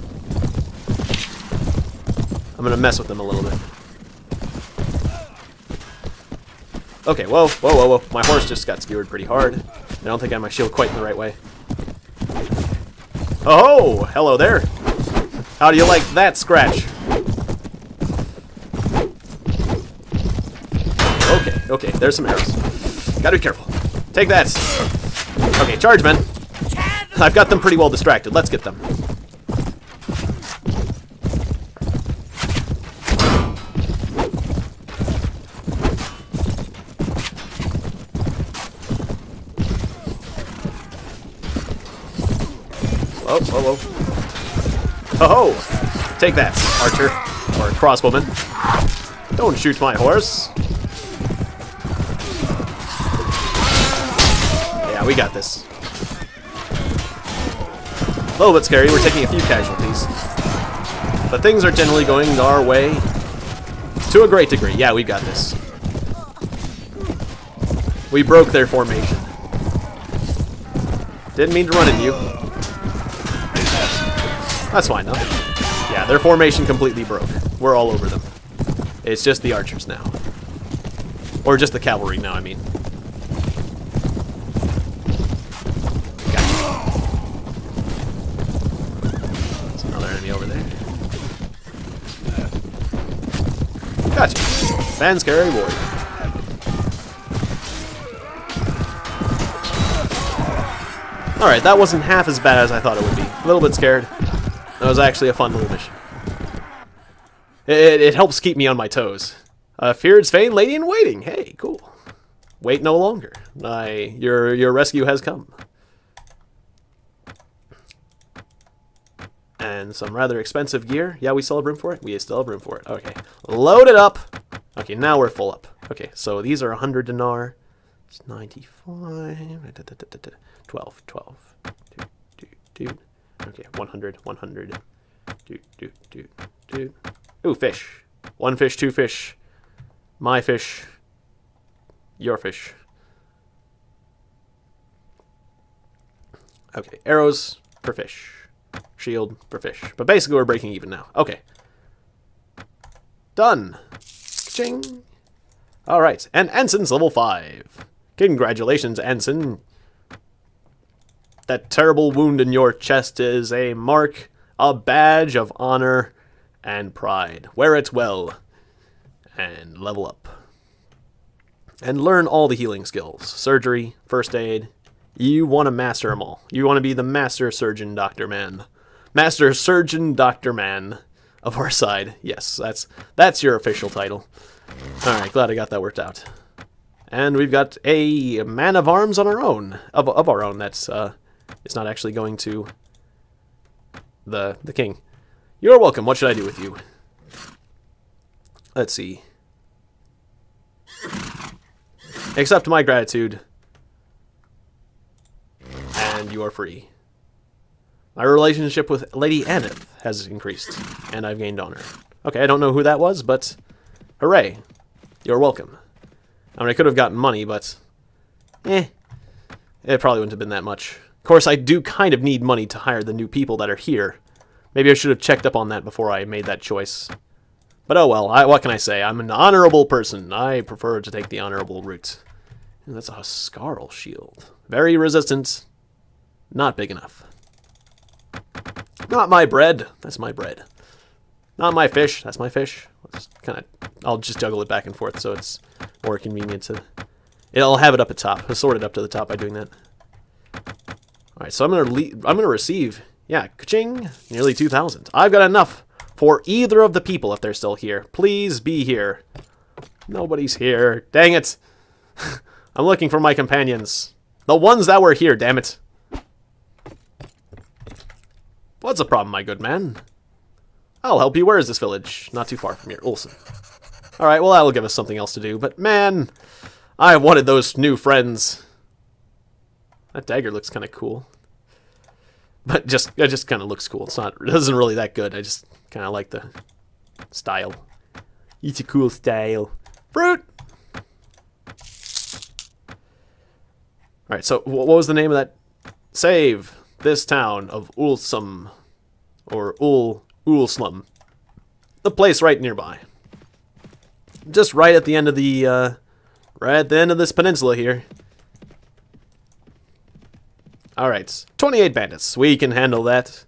I'm gonna mess with them a little bit. Okay, whoa, whoa, whoa, whoa. My horse just got skewered pretty hard. I don't think I have my shield quite in the right way. Oh, hello there. How do you like that scratch? Okay, okay, there's some arrows. Gotta be careful. Take that. Okay, charge, men. I've got them pretty well distracted. Let's get them. Whoa, whoa, whoa. Oh, take that, archer, or crossbowman. Don't shoot my horse. Yeah, we got this. A little bit scary, we're taking a few casualties. But things are generally going our way to a great degree. Yeah, we got this. We broke their formation. Didn't mean to run into you. That's fine, though. Yeah, their formation completely broke. We're all over them. It's just the archers now. Or just the cavalry now, I mean. Gotcha. There's another enemy over there. Gotcha. Fanscary warrior. Alright, that wasn't half as bad as I thought it would be. A little bit scared. That was actually a fun little mission. It helps keep me on my toes. Feared Svain, lady in waiting. Hey, cool. Wait no longer. Your rescue has come. And some rather expensive gear. Yeah, we still have room for it? We still have room for it. Okay. Load it up. Okay, now we're full up. Okay, so these are 100 dinar. It's 95. 12. Okay, 100. Ooh, fish. One fish, two fish. My fish. Your fish. Okay, arrows per fish. Shield per fish. But basically we're breaking even now. Okay. Done. Ching. Alright, and Ensign's level 5. Congratulations, Ensign. That terrible wound in your chest is a mark, a badge of honor and pride. Wear it well. And level up. And learn all the healing skills. Surgery, first aid. You want to master them all. You want to be the master surgeon, Dr. Man. Master surgeon, Dr. Man of our side. Yes, that's your official title. Alright, glad I got that worked out. And we've got a man of arms on our own. Of our own. That's, it's not actually going to the king. You're welcome. What should I do with you? Let's see. Accept my gratitude. And you are free. My relationship with Lady Aneth has increased. And I've gained honor. Okay, I don't know who that was, but hooray. You're welcome. I mean, I could have gotten money, but it probably wouldn't have been that much. Of course, I do kind of need money to hire the new people that are here. Maybe I should have checked up on that before I made that choice. But oh well, what can I say? I'm an honorable person. I prefer to take the honorable route. And that's a Huskarl shield. Very resistant. Not big enough. Not my bread. That's my bread. Not my fish. That's my fish. Let's I'll just juggle it back and forth so it's more convenient to... I'll have it up at top. I'll sort it up to the top by doing that. Alright, so I'm gonna receive... Yeah, ka-ching! Nearly 2,000. I've got enough for either of the people if they're still here. Please be here. Nobody's here. Dang it! I'm looking for my companions. The ones that were here, damn it. What's the problem, my good man? I'll help you. Where is this village? Not too far from here. Olsen. Alright, well, that'll give us something else to do. But, man, I wanted those new friends. That dagger looks kind of cool. But it just kind of looks cool. It isn't really that good. I just kind of like the style. It's a cool style. Fruit! Alright, so what was the name of that? Save this town of Ulsum. Or Ulslum. The place right nearby. Just right at the end of the, right at the end of this peninsula here. Alright, 28 bandits. We can handle that.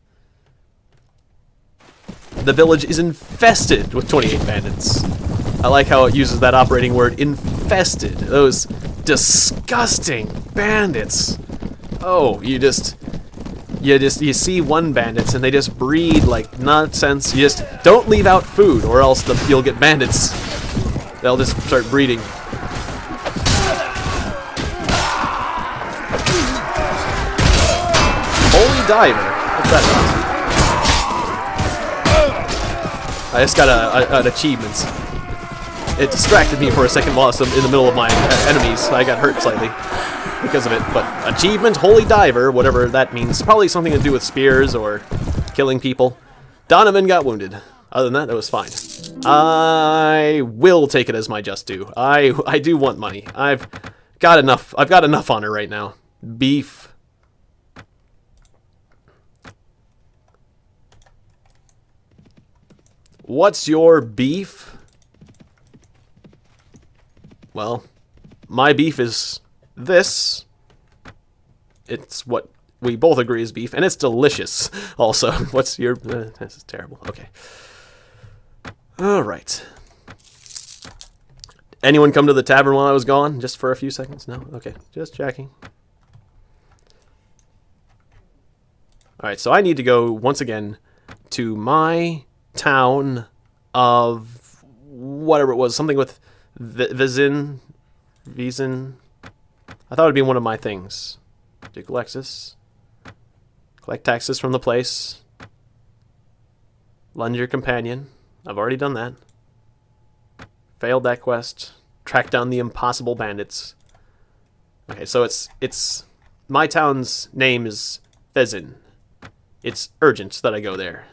The village is infested with 28 bandits. I like how it uses that operating word, infested. Those disgusting bandits. Oh, you see one bandits and they just breed like nonsense. You just don't leave out food or else you'll get bandits. They'll just start breeding. Holy diver. What's that about? I just got an achievement. It distracted me for a second while I was in the middle of my enemies. I got hurt slightly because of it. But achievement, holy diver, whatever that means. Probably something to do with spears or killing people. Donovan got wounded. Other than that, it was fine. I will take it as my just due. I do want money. I've got enough honor right now. Beef. What's your beef? Well, my beef is this. It's what we both agree is beef, and it's delicious. Also, what's your... this is terrible. Okay. Alright. Anyone come to the tavern while I was gone? Just for a few seconds? No? Okay. Just checking. Alright, so I need to go, once again, to my town of... whatever it was. Something with Vizin. I thought it'd be one of my things. Duke Alexis. Collect taxes from the place. Lend your companion. I've already done that. Failed that quest. Track down the impossible bandits. Okay, so it's my town's name is Vezin. It's urgent that I go there.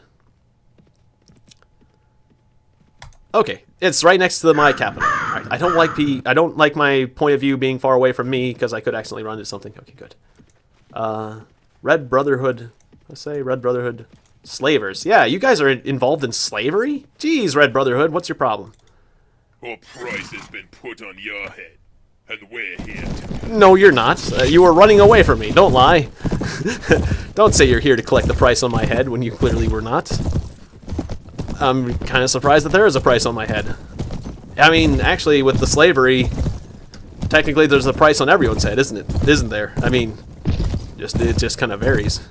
Okay, it's right next to my capital. Right. I don't like my point of view being far away from me because I could accidentally run into something. Okay, good. Red Brotherhood. Let's say Red Brotherhood. Slavers. Yeah, you guys are involved in slavery? Jeez, Red Brotherhood, what's your problem? A price has been put on your head, and we're here to... No, you're not. You were running away from me. Don't lie. Don't say you're here to collect the price on my head when you clearly were not. I'm kind of surprised that there is a price on my head. I mean, actually, with the slavery, technically there's a price on everyone's head, isn't it? Isn't there? I mean, it just kind of varies.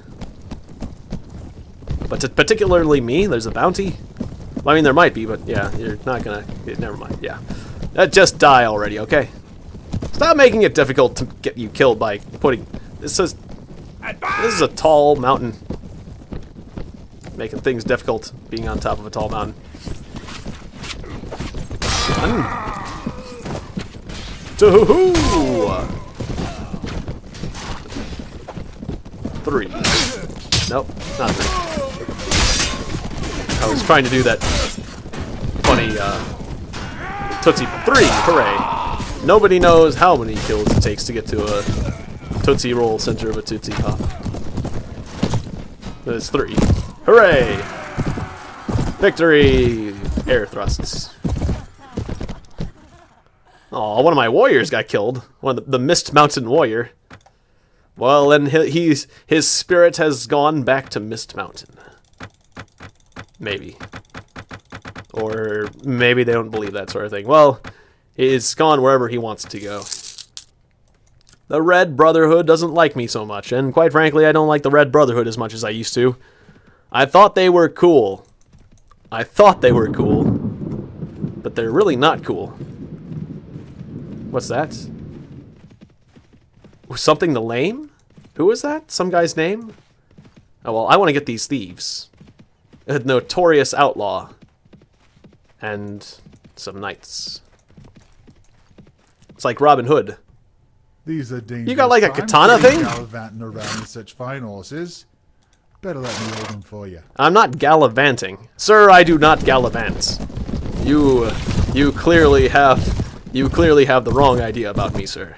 But particularly me, there's a bounty? Well, I mean, there might be, but yeah, you're not gonna... never mind, yeah. Just die already, okay? Stop making it difficult to get you killed by putting... This is a tall mountain. Making things difficult, being on top of a tall mountain. 1, 2, 3. Nope, not 3. I was trying to do that funny Tootsie 3, hooray! Nobody knows how many kills it takes to get to a Tootsie Roll center of a Tootsie Pop. But it's 3. Hooray! Victory! Air thrusts. Aw, one of my warriors got killed. One of the Mist Mountain Warrior. Well, then his spirit has gone back to Mist Mountain. Maybe. Or maybe they don't believe that sort of thing. Well, he's gone wherever he wants to go. The Red Brotherhood doesn't like me so much, and quite frankly, I don't like the Red Brotherhood as much as I used to. I thought they were cool. I thought they were cool. But they're really not cool. What's that? Something to lame? Who is that? Some guy's name? Oh, well, I want to get these thieves. A notorious outlaw. And some knights. It's like Robin Hood. These are dangerous. You got like a times katana to be thing? gallivanting around with such fine horses. Better let me hold them for you. I'm not gallivanting. Sir, I do not gallivant. You clearly have the wrong idea about me, sir.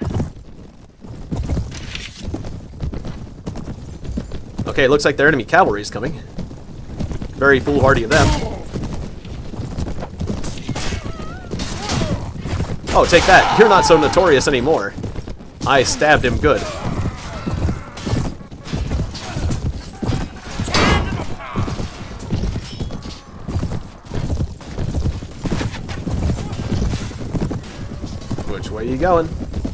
Okay, it looks like their enemy cavalry is coming. Very foolhardy of them. Oh, take that. You're not so notorious anymore. I stabbed him good. Which way are you going?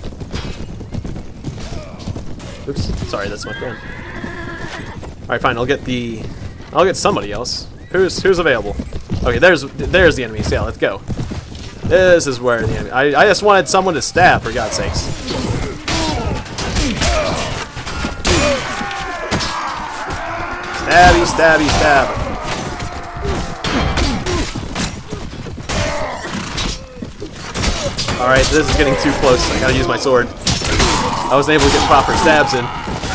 Oops, sorry, that's my friend. Alright, fine, I'll get somebody else. Who's available? Okay, there's the enemies. Yeah, let's go. This is where the enemy. I just wanted someone to stab, for God's sakes. Stabby, stabby, stab. Alright, this is getting too close. I gotta use my sword. I wasn't able to get proper stabs in.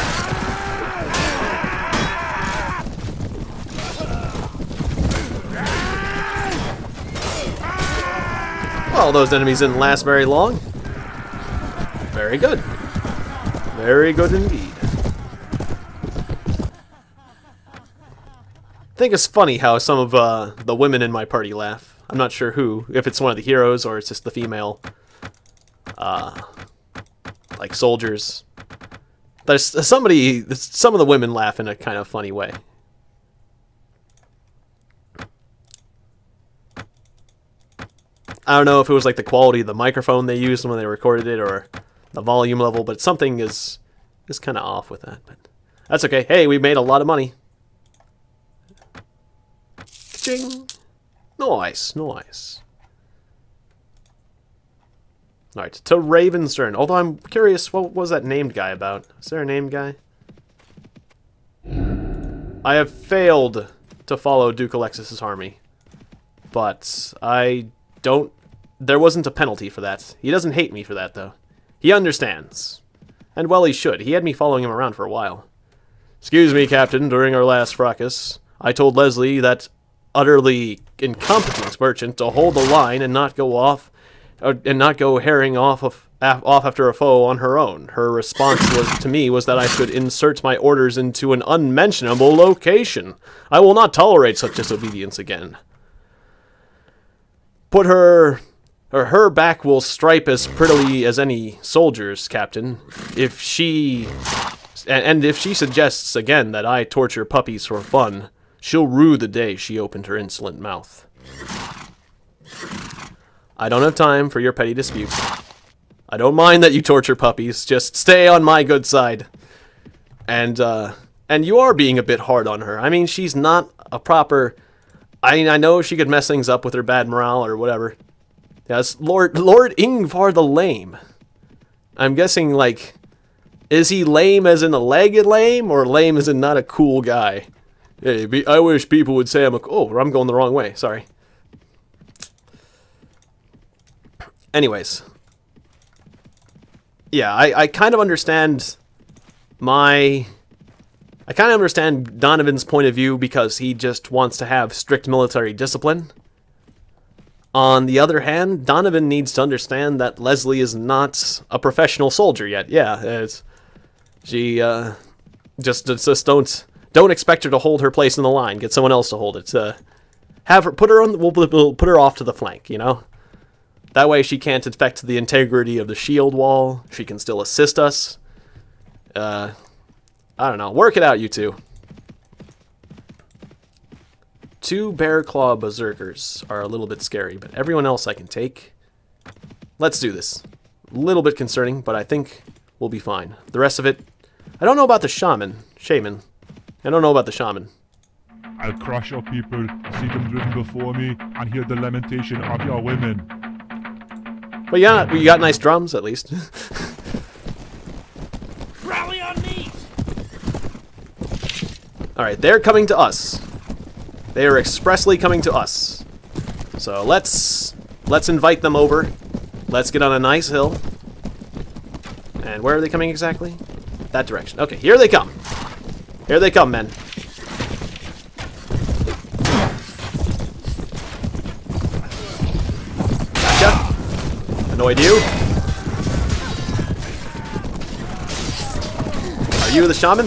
Well, those enemies didn't last very long. Very good. Very good indeed. I think it's funny how some of the women in my party laugh. I'm not sure who, if it's one of the heroes or it's just the female, like soldiers. There's some of the women laugh in a kind of funny way. I don't know if it was like the quality of the microphone they used when they recorded it or the volume level, but something is kind of off with that. But that's okay. Hey, we made a lot of money. Ka-ching! Nice, nice. Alright, to Ravenstern. Although I'm curious, what was that named guy about? Is there a named guy? I have failed to follow Duke Alexis's army. But there wasn't a penalty for that. He doesn't hate me for that, though. He understands. And well, he should. He had me following him around for a while. Excuse me, Captain, during our last fracas, I told Leslie that utterly incompetent merchant to hold the line and not go herring off after a foe on her own. Her response to me was that I should insert my orders into an unmentionable location. I will not tolerate such disobedience again. Put her back will stripe as prettily as any soldier's, Captain. If she suggests again that I torture puppies for fun, she'll rue the day she opened her insolent mouth. I don't have time for your petty disputes. I don't mind that you torture puppies. Just stay on my good side. And you are being a bit hard on her. I mean, she's not a proper. I know she could mess things up with her bad morale or whatever. Yes, Lord Ingvar the Lame. I'm guessing, like, is he lame as in a legged lame, or lame as in not a cool guy? Hey, I wish people would say I'm going the wrong way. Sorry. Anyways. Yeah, I kind of understand Donovan's point of view because he just wants to have strict military discipline. On the other hand, Donovan needs to understand that Leslie is not a professional soldier yet. Yeah, she just don't expect her to hold her place in the line. Get someone else to hold it. Have her we'll put her off to the flank. You know, that way she can't affect the integrity of the shield wall. She can still assist us. I don't know. Work it out, you two. 2 Bear Claw Berserkers are a little bit scary, but everyone else I can take. Let's do this. A little bit concerning, but I think we'll be fine. The rest of it, I don't know about the shaman. I don't know about the shaman. I'll crush your people, see them driven before me, and hear the lamentation of your women. But yeah, you got nice drums, at least. Rally on me! Alright, they're coming to us. They are expressly coming to us. So let's invite them over. Let's get on a nice hill. And where are they coming exactly? That direction. Okay, here they come. Here they come, men. Gotcha. Annoyed you. Are you the shaman?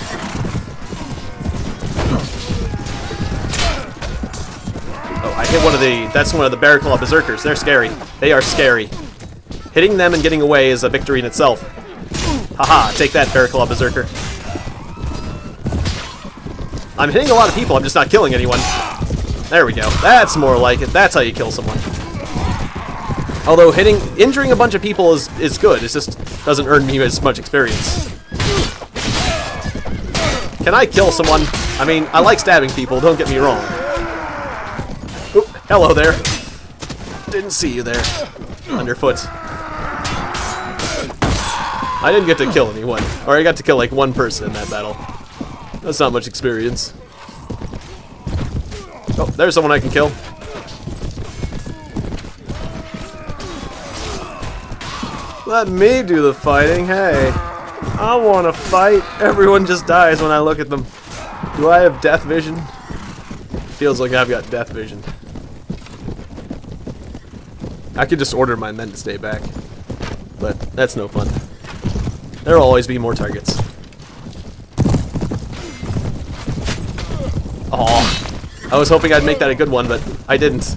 Oh, I hit one of the... That's one of the Bear Claw Berserkers. They're scary. They are scary. Hitting them and getting away is a victory in itself. Haha, take that, Bear Claw Berserker. I'm hitting a lot of people, I'm just not killing anyone. There we go. That's more like it. That's how you kill someone. Although injuring a bunch of people is good. It just doesn't earn me as much experience. Can I kill someone? I mean, I like stabbing people, don't get me wrong. Oop, hello there. Didn't see you there. Underfoot. I didn't get to kill anyone. Or I got to kill like one person in that battle. That's not much experience. Oh, there's someone I can kill. Let me do the fighting, hey. I want to fight. Everyone just dies when I look at them. Do I have death vision? Feels like I've got death vision. I could just order my men to stay back. But that's no fun. There'll always be more targets. Aw. I was hoping I'd make that a good one, but I didn't.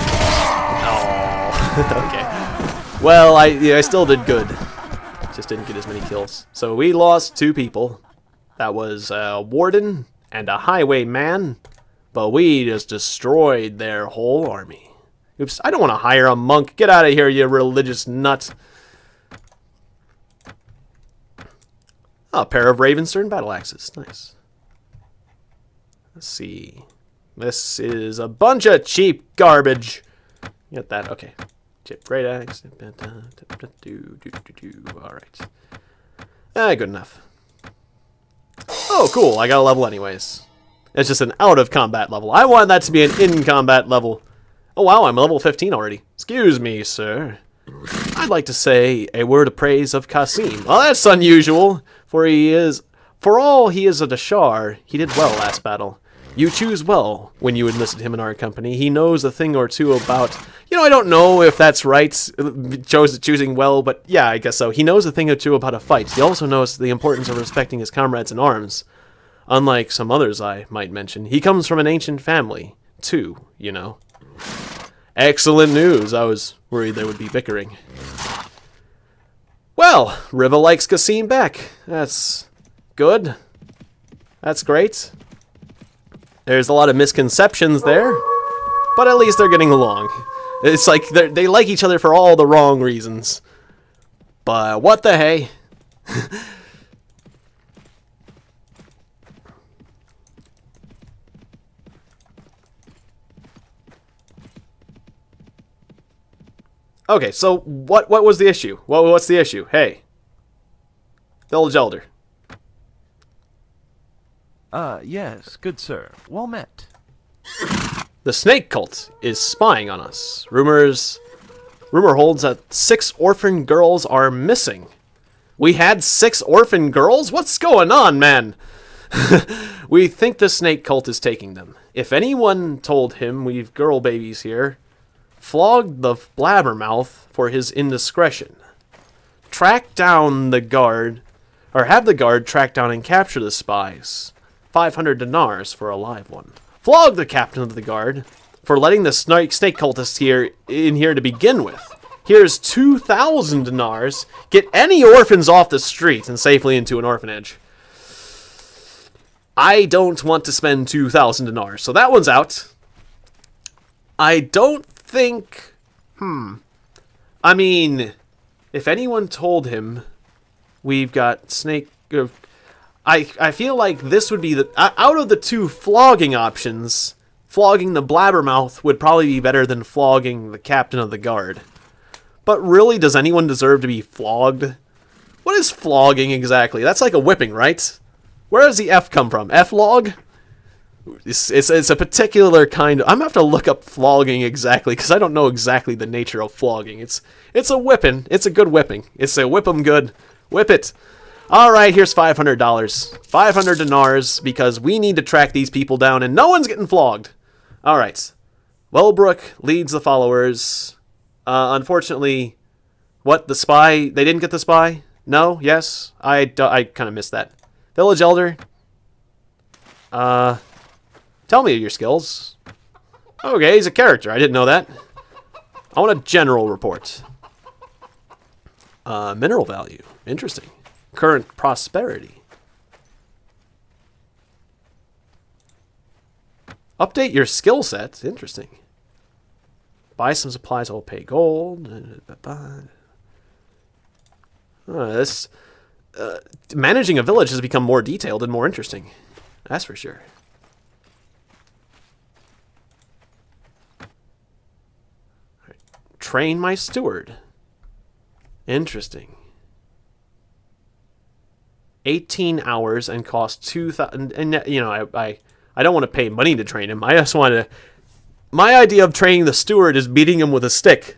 Oh. Okay. Well, I still did good. Just didn't get as many kills. So we lost 2 people. That was a warden and a highwayman. But we just destroyed their whole army. Oops, I don't want to hire a monk. Get out of here, you religious nut. Oh, a pair of Ravenstern battle axes. Nice. Let's see. This is a bunch of cheap garbage. Get that? Okay. Chip great axe. Alright. Good enough. Oh, cool. I got a level anyways. It's just an out-of-combat level. I wanted that to be an in-combat level. Oh, wow. I'm level 15 already. Excuse me, sir. I'd like to say a word of praise of Kasim. Well, that's unusual, for all he is a Dashar, he did well last battle. You choose well when you enlisted him in our company. He knows a thing or two about... You know, I don't know if that's right, choosing well, but yeah, I guess so. He knows a thing or two about a fight. He also knows the importance of respecting his comrades in arms. Unlike some others I might mention, he comes from an ancient family, too, you know. Excellent news. I was worried there would be bickering. Well, Riva likes Kasim back. That's good. That's great. There's a lot of misconceptions there, but at least they're getting along. It's like they like each other for all the wrong reasons. But what the hey? Okay, so what was the issue? What's the issue? Hey. Village Elder. Yes, good sir. Well met. The snake cult is spying on us. Rumor holds that 6 orphan girls are missing. We had 6 orphan girls? What's going on, man? We think the snake cult is taking them. If anyone told him we've girl babies here, flogged the blabbermouth for his indiscretion. Track down the guard, or have the guard track down and capture the spies. 500 dinars for a live one. Flog the captain of the guard for letting the snake cultists in here to begin with. Here's 2,000 dinars. Get any orphans off the street and safely into an orphanage. I don't want to spend 2,000 dinars, so that one's out. I don't think... I mean, if anyone told him we've got snake... I feel like this would be the... out of the two flogging options, flogging the blabbermouth would probably be better than flogging the captain of the guard. But really, does anyone deserve to be flogged? What is flogging exactly? That's like a whipping, right? Where does the F come from? F-log? It's a particular kind of... I'm going to have to look up flogging exactly, because I don't know exactly the nature of flogging. It's a whipping. It's a good whipping. It's a whip 'em good. Whip it. Alright, here's $500. 500 dinars, because we need to track these people down, and no one's getting flogged. Alright. Wellbrook leads the followers. Unfortunately, what, the spy? They didn't get the spy? No? Yes? I kind of missed that. Village Elder. Tell me your skills. Okay, he's a character. I didn't know that. I want a general report. Mineral value. Interesting. Current prosperity. Update your skill set. Interesting. Buy some supplies, I'll pay gold. Managing a village has become more detailed and more interesting. That's for sure. Right. Train my steward. Interesting. 18 hours and cost 2,000. And you know, I don't want to pay money to train him. I just want to. My idea of training the steward is beating him with a stick.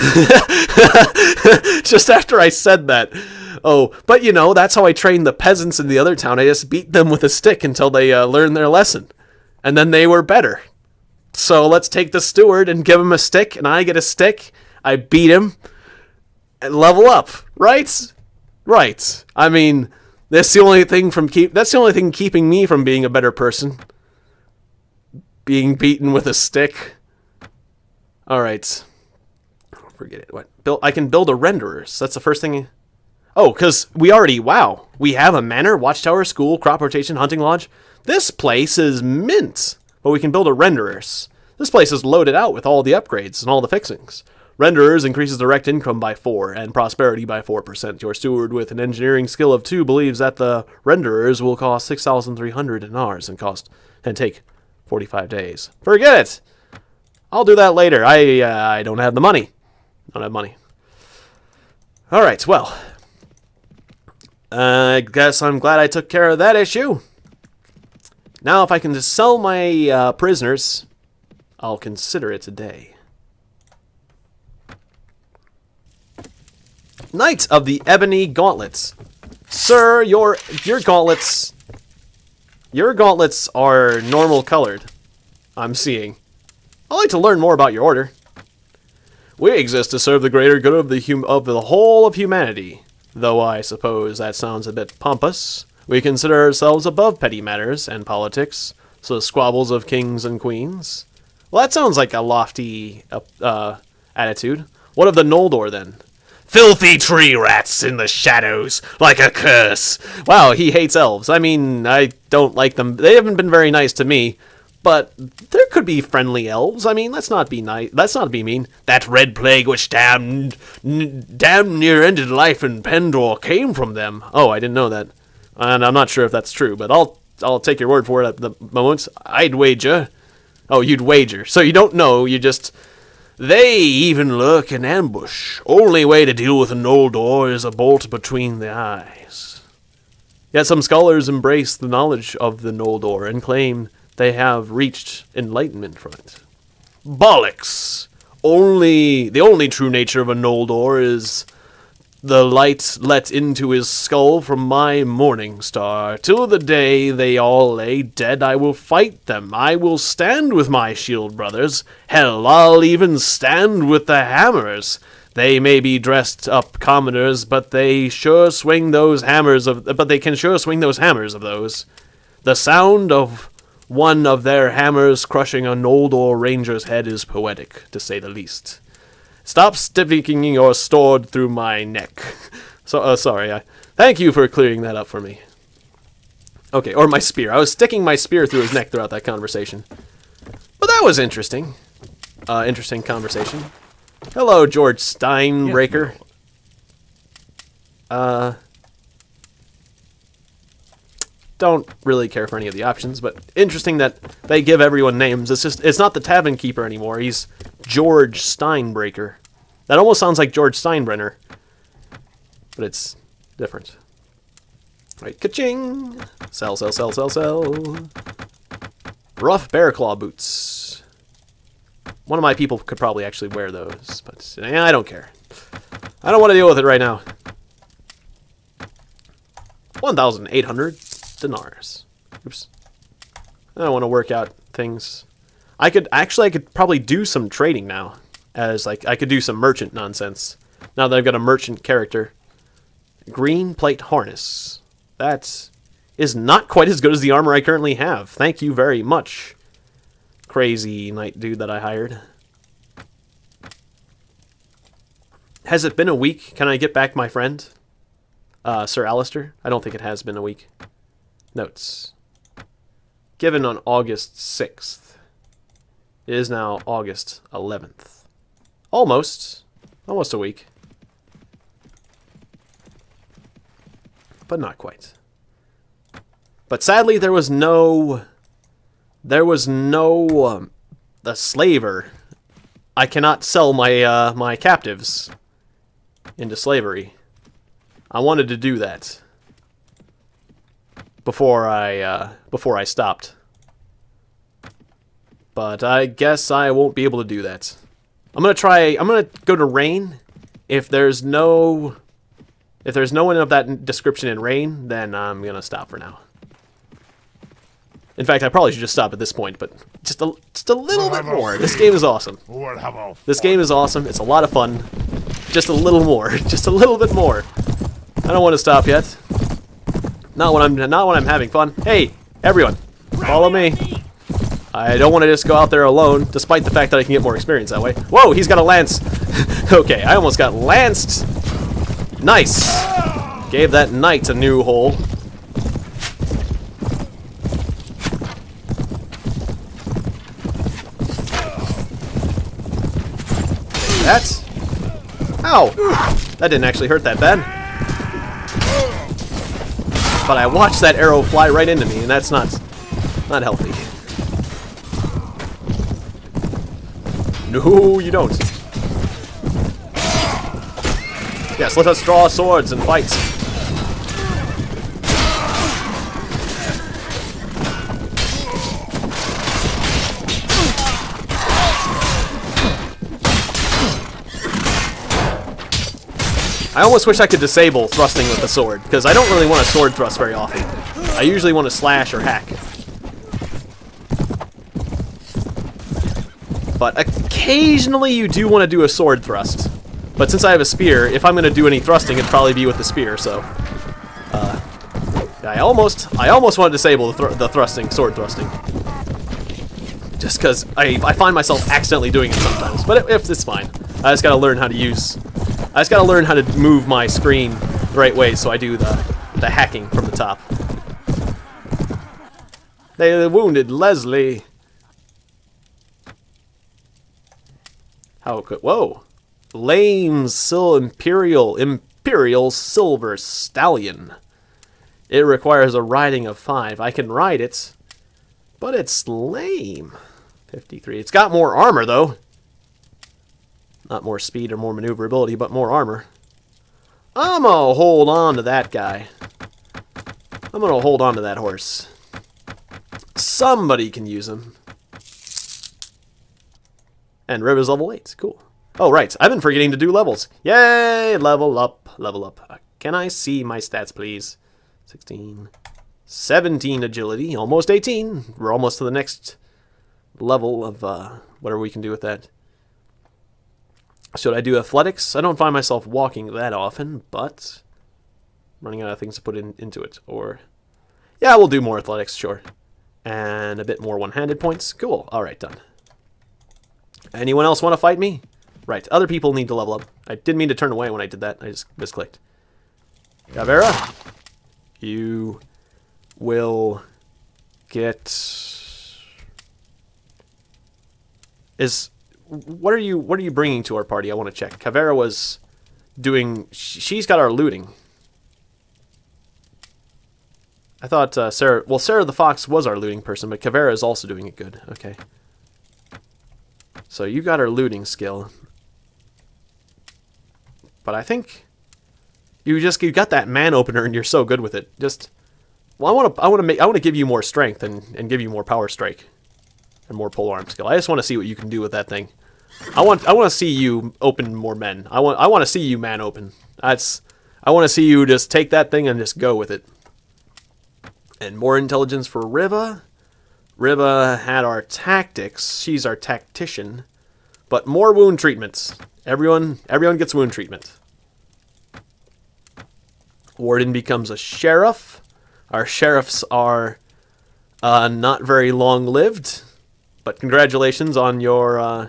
Just after I said that. Oh, but you know, that's how I trained the peasants in the other town. I just beat them with a stick until they learned their lesson. And then they were better. So let's take the steward and give him a stick, and I get a stick. I beat him and level up. Right? Right. I mean, that's the only thing keeping me from being a better person. Being beaten with a stick. Alright. Forget it. What? I can build a renderer. So that's the first thing. Oh, because we already... Wow. We have a manor, watchtower, school, crop rotation, hunting lodge. This place is mint. But we can build a renderers. This place is loaded out with all the upgrades and all the fixings. Renderers increases direct income by 4 and prosperity by 4%. Your steward with an engineering skill of 2 believes that the renderers will cost 6,300 dinars and take 45 days. Forget it! I'll do that later. I don't have the money. Don't have money. Alright, well. I guess I'm glad I took care of that issue. Now, if I can just sell my prisoners, I'll consider it a day. Knight of the Ebony Gauntlets. Sir, your gauntlets... Your gauntlets are normal colored. I'm seeing. I'd like to learn more about your order. We exist to serve the greater good of the whole of humanity. Though I suppose that sounds a bit pompous. We consider ourselves above petty matters and politics, so the squabbles of kings and queens. Well, that sounds like a lofty attitude. What of the Noldor, then? Filthy tree rats in the shadows, like a curse. Wow, he hates elves. I mean, I don't like them. They haven't been very nice to me, but there could be friendly elves. I mean, let's not be nice. Let's not be mean. That red plague which damn near ended life in Pendor came from them. Oh, I didn't know that, and I'm not sure if that's true, but I'll take your word for it at the moment. I'd wager. Oh, you'd wager. So you don't know. You just. They even lurk in ambush. Only way to deal with a Noldor is a bolt between the eyes. Yet some scholars embrace the knowledge of the Noldor and claim they have reached enlightenment from it. Bollocks! The only true nature of a Noldor is the light let into his skull from my morning star. Till the day they all lay dead, I will fight them. I will stand with my shield brothers. Hell, I'll even stand with the hammers. They may be dressed up commoners, but they sure swing those hammers of. But they can sure swing those hammers of those. The sound of one of their hammers crushing a Noldor ranger's head is poetic, to say the least. Stop sticking your sword through my neck. So, sorry. Thank you for clearing that up for me. Okay, or my spear. I was sticking my spear through his neck throughout that conversation. But that was interesting. Interesting conversation. Hello, George Steinbreaker. Don't really care for any of the options, but interesting that they give everyone names. It's not the Tavern Keeper anymore. He's George Steinbreaker. That almost sounds like George Steinbrenner, but it's different. Right, ka-ching! Sell, sell, sell, sell, sell. Rough bear claw boots. One of my people could probably actually wear those, but I don't care. I don't want to deal with it right now. 1,800 dinars. Oops. I don't want to work out things. I could probably do some trading now. As like I could do some merchant nonsense. Now that I've got a merchant character. Green plate harness. That is not quite as good as the armor I currently have. Thank you very much, crazy knight dude that I hired. Has it been a week? Can I get back my friend? Sir Alistair? I don't think it has been a week. Notes. Given on August 6th. It is now August 11th. Almost a week. But not quite. But sadly, there was no the slaver. I cannot sell my my captives into slavery. I wanted to do that before I stopped. But I guess I won't be able to do that. I'm gonna go to Rain. If there's no one of that description in Rain, then I'm gonna stop for now. In fact, I probably should just stop at this point, but just a little bit more. This game is awesome. This game is awesome. It's a lot of fun. Just a little more. Just a little bit more. I don't want to stop yet. Not when I'm having fun. Hey, everyone, follow me. I don't want to just go out there alone, despite the fact that I can get more experience that way. Whoa, he's got a lance. Okay, I almost got lanced. Nice. Gave that knight a new hole. That? Ow! That didn't actually hurt that bad. But I watched that arrow fly right into me, and that's not healthy. No, you don't. Yes, let us draw swords and fight. I almost wish I could disable thrusting with the sword, because I don't really want to sword thrust very often. I usually want to slash or hack. But occasionally you do want to do a sword thrust. But since I have a spear, if I'm going to do any thrusting, it'd probably be with the spear, so... I almost want to disable the thrusting, sword thrusting. Just because I find myself accidentally doing it sometimes. But it's fine. I just gotta learn how to move my screen the right way so I do the hacking from the top. They wounded Leslie. How could... Whoa. Lame Imperial Silver Stallion. It requires a riding of 5. I can ride it, but it's lame. 53. It's got more armor, though. Not more speed or more maneuverability, but more armor. I'm gonna hold on to that guy. I'm gonna hold on to that horse. Somebody can use him. And River's level 8. Cool. Oh, right. I've been forgetting to do levels. Yay! Level up. Level up. Can I see my stats, please? 16. 17 agility. Almost 18. We're almost to the next level of whatever we can do with that. Should I do athletics? I don't find myself walking that often, but I'm running out of things to put into it. Or, yeah, we'll do more athletics, sure. And a bit more one-handed points. Cool. All right, done. Anyone else want to fight me? Right, other people need to level up. I didn't mean to turn away when I did that. I just misclicked. Caveira, you will get... What are you bringing to our party? I want to check. Caveira was doing... She's got our looting. I thought Sarah... Well, Sarah the Fox was our looting person, but Caveira is also doing it good. Okay. So you got our looting skill. But I think you got that man opener and you're so good with it. Just... Well, I want to give you more strength and give you more power strike and more polearm skill. I just want to see what you can do with that thing. I want to see you open more men. I want to see you man open. I want to see you just take that thing and just go with it. And more intelligence for Riva. Riva had our tactics. She's our tactician. But more wound treatments. Everyone gets wound treatment. Warden becomes a sheriff. Our sheriffs are not very long-lived. But congratulations on your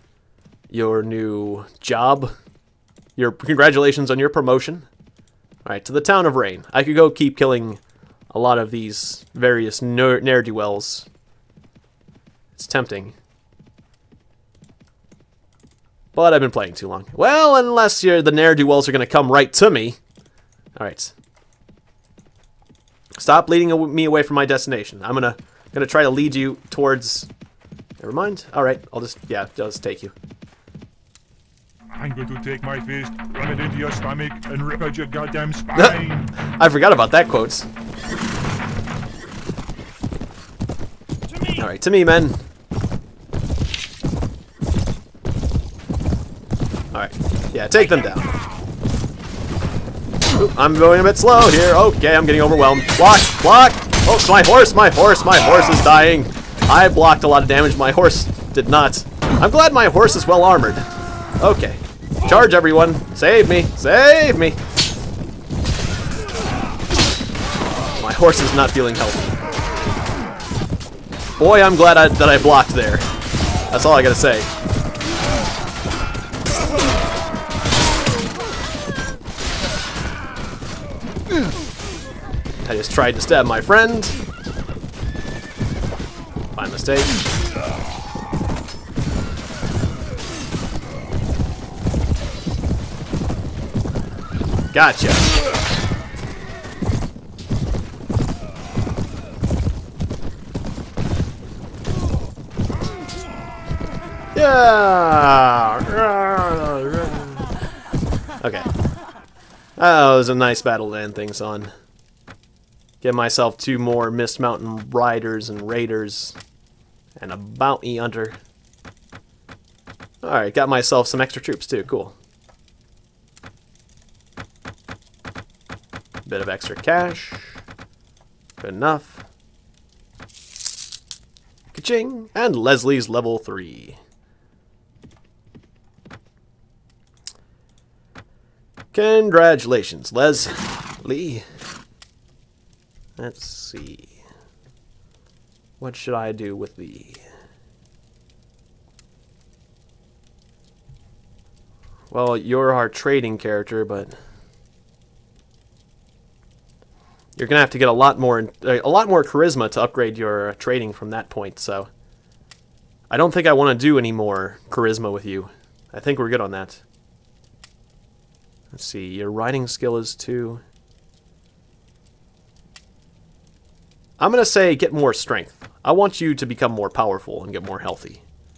new job. Congratulations on your promotion. Alright, to the town of Rain. I could go keep killing a lot of these various ne'er-do-wells. It's tempting. But I've been playing too long. Well, unless the ne'er-do-wells are going to come right to me. Alright. Stop leading me away from my destination. I'm gonna try to lead you towards... Never mind. Alright, I'll just take you. I'm going to take my fist, run it into your stomach, and rip out your goddamn spine. I forgot about that quote. Alright, to me, men. Alright, yeah, take them down. Oop, I'm going a bit slow here. Okay, I'm getting overwhelmed. Block, block! Oh, my horse is dying. I blocked a lot of damage, my horse did not. I'm glad my horse is well armored. Okay. Charge, everyone. Save me. Save me. My horse is not feeling healthy. Boy, I'm glad that I blocked there. That's all I gotta say. I just tried to stab my friend. My mistake. Gotcha. Yeah. Okay. That was a nice battle to end things on. Get myself 2 more Mist Mountain Riders and Raiders. And a Bounty Hunter. Alright, got myself some extra troops too. Cool. Bit of extra cash. Good enough. Ka-ching! And Leslie's level 3. Congratulations, Leslie. Let's see. What should I do with thee? Well, you're our trading character, but you're gonna have to get a lot more charisma to upgrade your trading from that point. So I don't think I want to do any more charisma with you. I think we're good on that. Let's see. Your riding skill is 2. I'm gonna say get more strength. I want you to become more powerful and get more healthy.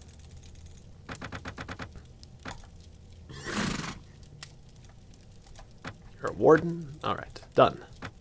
You're a warden? Alright, done.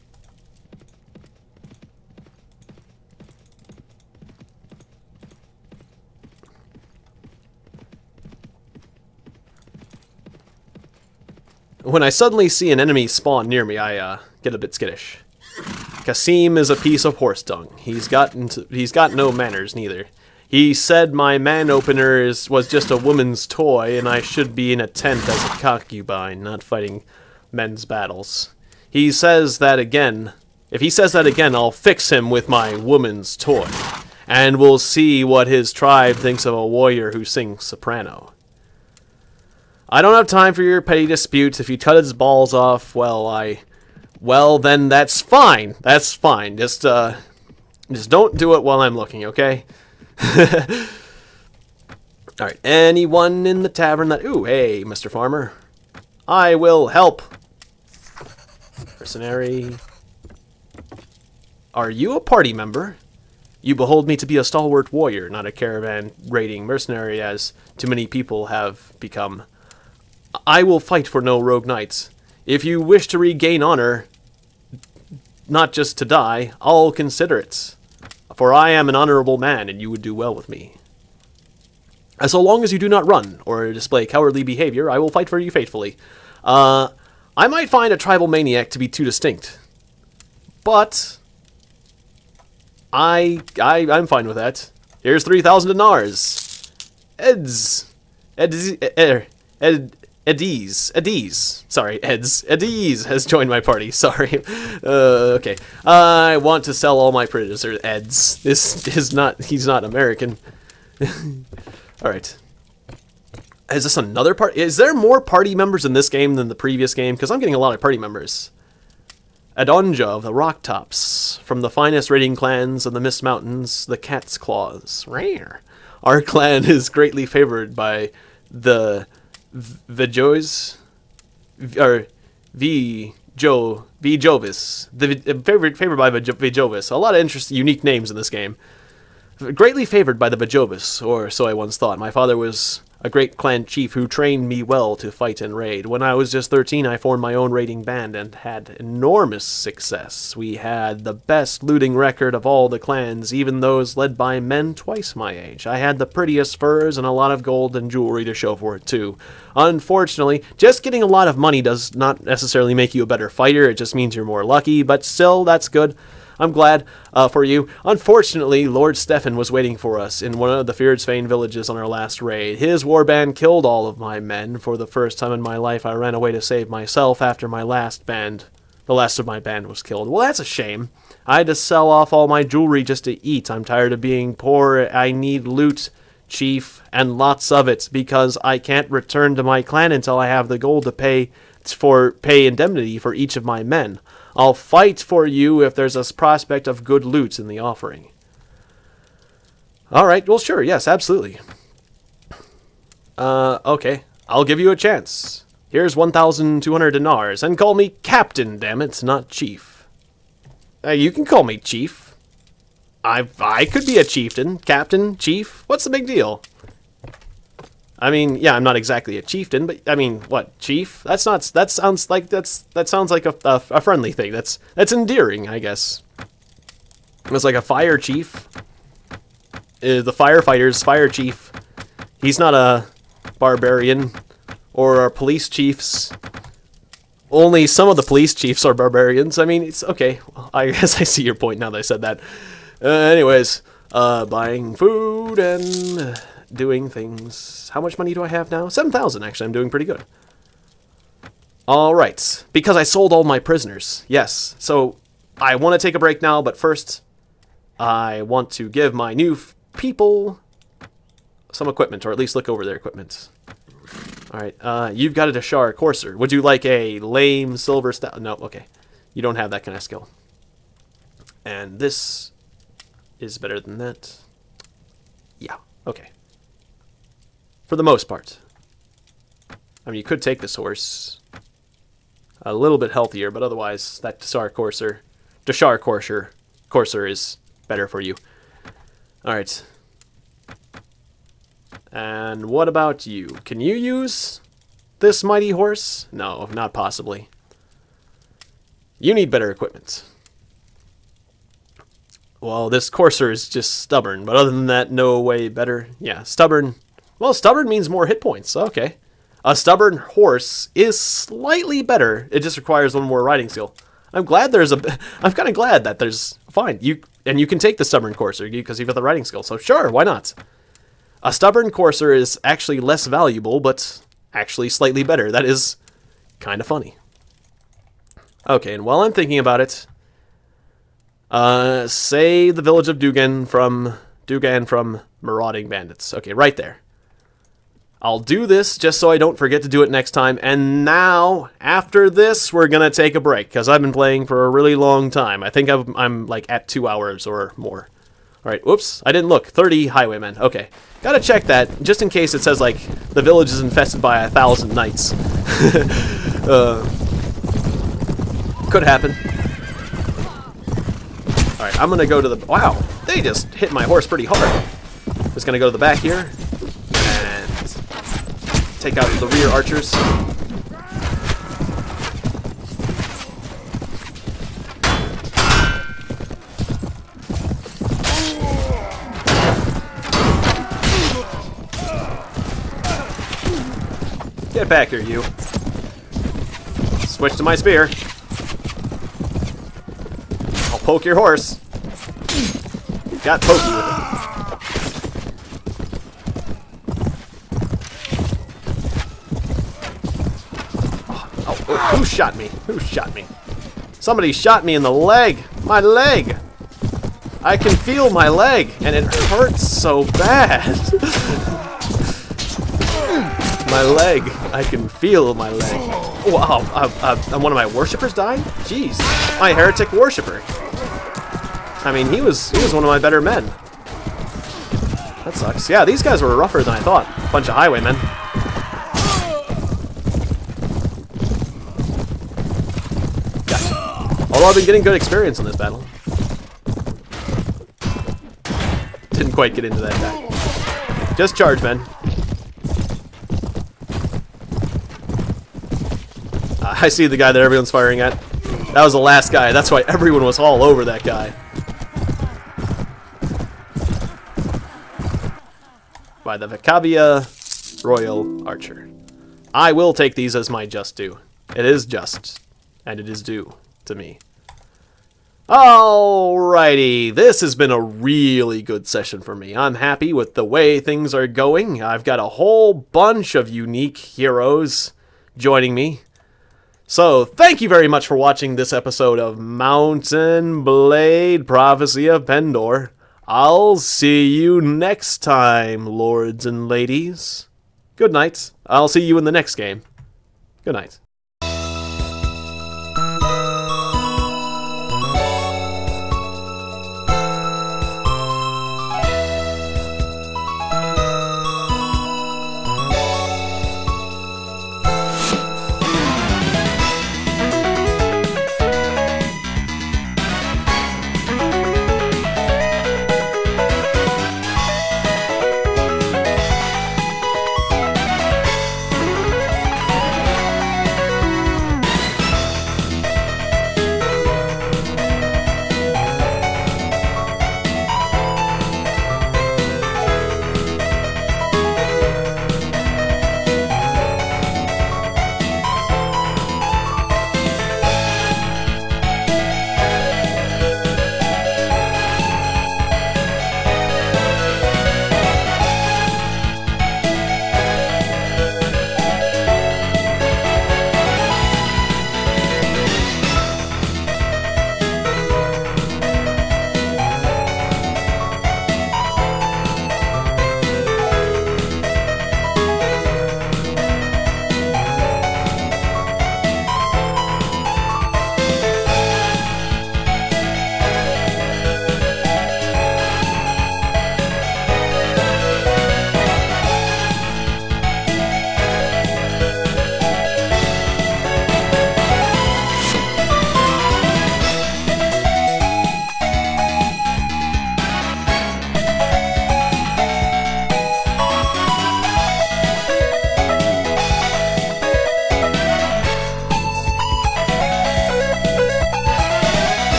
When I suddenly see an enemy spawn near me, I get a bit skittish. Kasim is a piece of horse dung. He's got no manners neither. He said my man opener was just a woman's toy and I should be in a tent as a concubine, not fighting men's battles. He says that again. If he says that again, I'll fix him with my woman's toy. And we'll see what his tribe thinks of a warrior who sings soprano. I don't have time for your petty disputes. If you cut his balls off, well, then that's fine. That's fine. Just don't do it while I'm looking, okay? Alright, anyone in the tavern that... Ooh, hey, Mr. Farmer. I will help. Mercenary. Are you a party member? You behold me to be a stalwart warrior, not a caravan-raiding mercenary, as too many people have become. I will fight for no rogue knights. If you wish to regain honor, not just to die, I'll consider it. For I am an honorable man, and you would do well with me. As so long as you do not run, or display cowardly behavior, I will fight for you faithfully. I might find a tribal maniac to be too distinct. But I'm fine with that. Here's 3,000 dinars. Eds has joined my party. Sorry. Okay. I want to sell all my prisoners. Eds. He's not American. Alright. Is this another party? Is there more party members in this game than the previous game? Because I'm getting a lot of party members. Adonja of the Rock Tops, from the finest raiding clans of the Mist Mountains, the Cat's Claws. Rare. Our clan is greatly favored by the Vijovis, or Vijovis. Favored by Vijovis. A lot of interesting, unique names in this game. Greatly favored by the Vijovis, or so I once thought. My father was a great clan chief who trained me well to fight and raid. When I was just 13, I formed my own raiding band and had enormous success. We had the best looting record of all the clans, even those led by men twice my age. I had the prettiest furs and a lot of gold and jewelry to show for it, too. Unfortunately, just getting a lot of money does not necessarily make you a better fighter. It just means you're more lucky, but still, that's good. I'm glad for you. Unfortunately, Lord Stefan was waiting for us in one of the Feardsfane villages on our last raid. His warband killed all of my men. For the first time in my life, I ran away to save myself after the last of my band was killed. Well, that's a shame. I had to sell off all my jewelry just to eat. I'm tired of being poor. I need loot, chief, and lots of it, because I can't return to my clan until I have the gold to pay indemnity for each of my men. I'll fight for you if there's a prospect of good loot in the offering. Alright, well sure, yes, absolutely. Okay, I'll give you a chance. Here's 1,200 dinars, and call me Captain, damn it, not Chief. You can call me Chief. I could be a chieftain, Captain, Chief, what's the big deal? I mean, yeah, I'm not exactly a chieftain, but I mean, what, chief? That sounds like a friendly thing. That's endearing, I guess. It's like a fire chief. The firefighter's fire chief. He's not a barbarian, or our police chiefs. Only some of the police chiefs are barbarians. I mean, it's okay. I guess I see your point now that I said that. Anyways, buying food and doing things. How much money do I have now? 7,000, actually. I'm doing pretty good. Alright. Because I sold all my prisoners. Yes. So, I want to take a break now, but first, I want to give my new people some equipment, or at least look over their equipment. Alright. You've got a Dashar Courser. Would you like a lame silver staff? No, okay. You don't have that kind of skill. And this is better than that. Yeah. Okay. For the most part. I mean, you could take this horse. A little bit healthier, but otherwise, that Dashar Courser is better for you. Alright. And what about you? Can you use this mighty horse? No, not possibly. You need better equipment. Well, this Courser is just stubborn, but other than that, no way better. Yeah, stubborn. Well, stubborn means more hit points. Okay. A stubborn horse is slightly better. It just requires one more riding skill. I'm kind of glad that there's... Fine. You can take the stubborn Courser because you've got the riding skill. So sure, why not? A stubborn Courser is actually less valuable, but actually slightly better. That is kind of funny. Okay, and while I'm thinking about it... say the village of Tiegon from marauding bandits. Okay, right there. I'll do this just so I don't forget to do it next time. And now, after this, we're going to take a break, because I've been playing for a really long time. I think I'm like at 2 hours or more. Alright, whoops, I didn't look. 30 highwaymen. Okay. Gotta check that, just in case it says, like, the village is infested by 1,000 knights. Could happen. Alright, I'm gonna go to the... Wow, they just hit my horse pretty hard. Just gonna go to the back here. And take out the rear archers. Get back here, you. Switch to my spear. I'll poke your horse. Got pokey with it. Oh, who shot me? Who shot me? Somebody shot me in the leg. My leg. I can feel my leg, and it hurts so bad. My leg. I can feel my leg. Wow, one of my worshippers died? Jeez. My heretic worshipper. I mean, he was one of my better men. That sucks. Yeah, these guys were rougher than I thought. Bunch of highwaymen. Gotcha. Although I've been getting good experience in this battle. Didn't quite get into that attack. Just charge, men. I see the guy that everyone's firing at. That was the last guy. That's why everyone was all over that guy. By the Vicavia Royal Archer. I will take these as my just due. It is just, and it is due to me. Alrighty, this has been a really good session for me. I'm happy with the way things are going. I've got a whole bunch of unique heroes joining me. So, thank you very much for watching this episode of Mountain Blade Prophecy of Pendor. I'll see you next time, lords and ladies. Good night. I'll see you in the next game. Good night.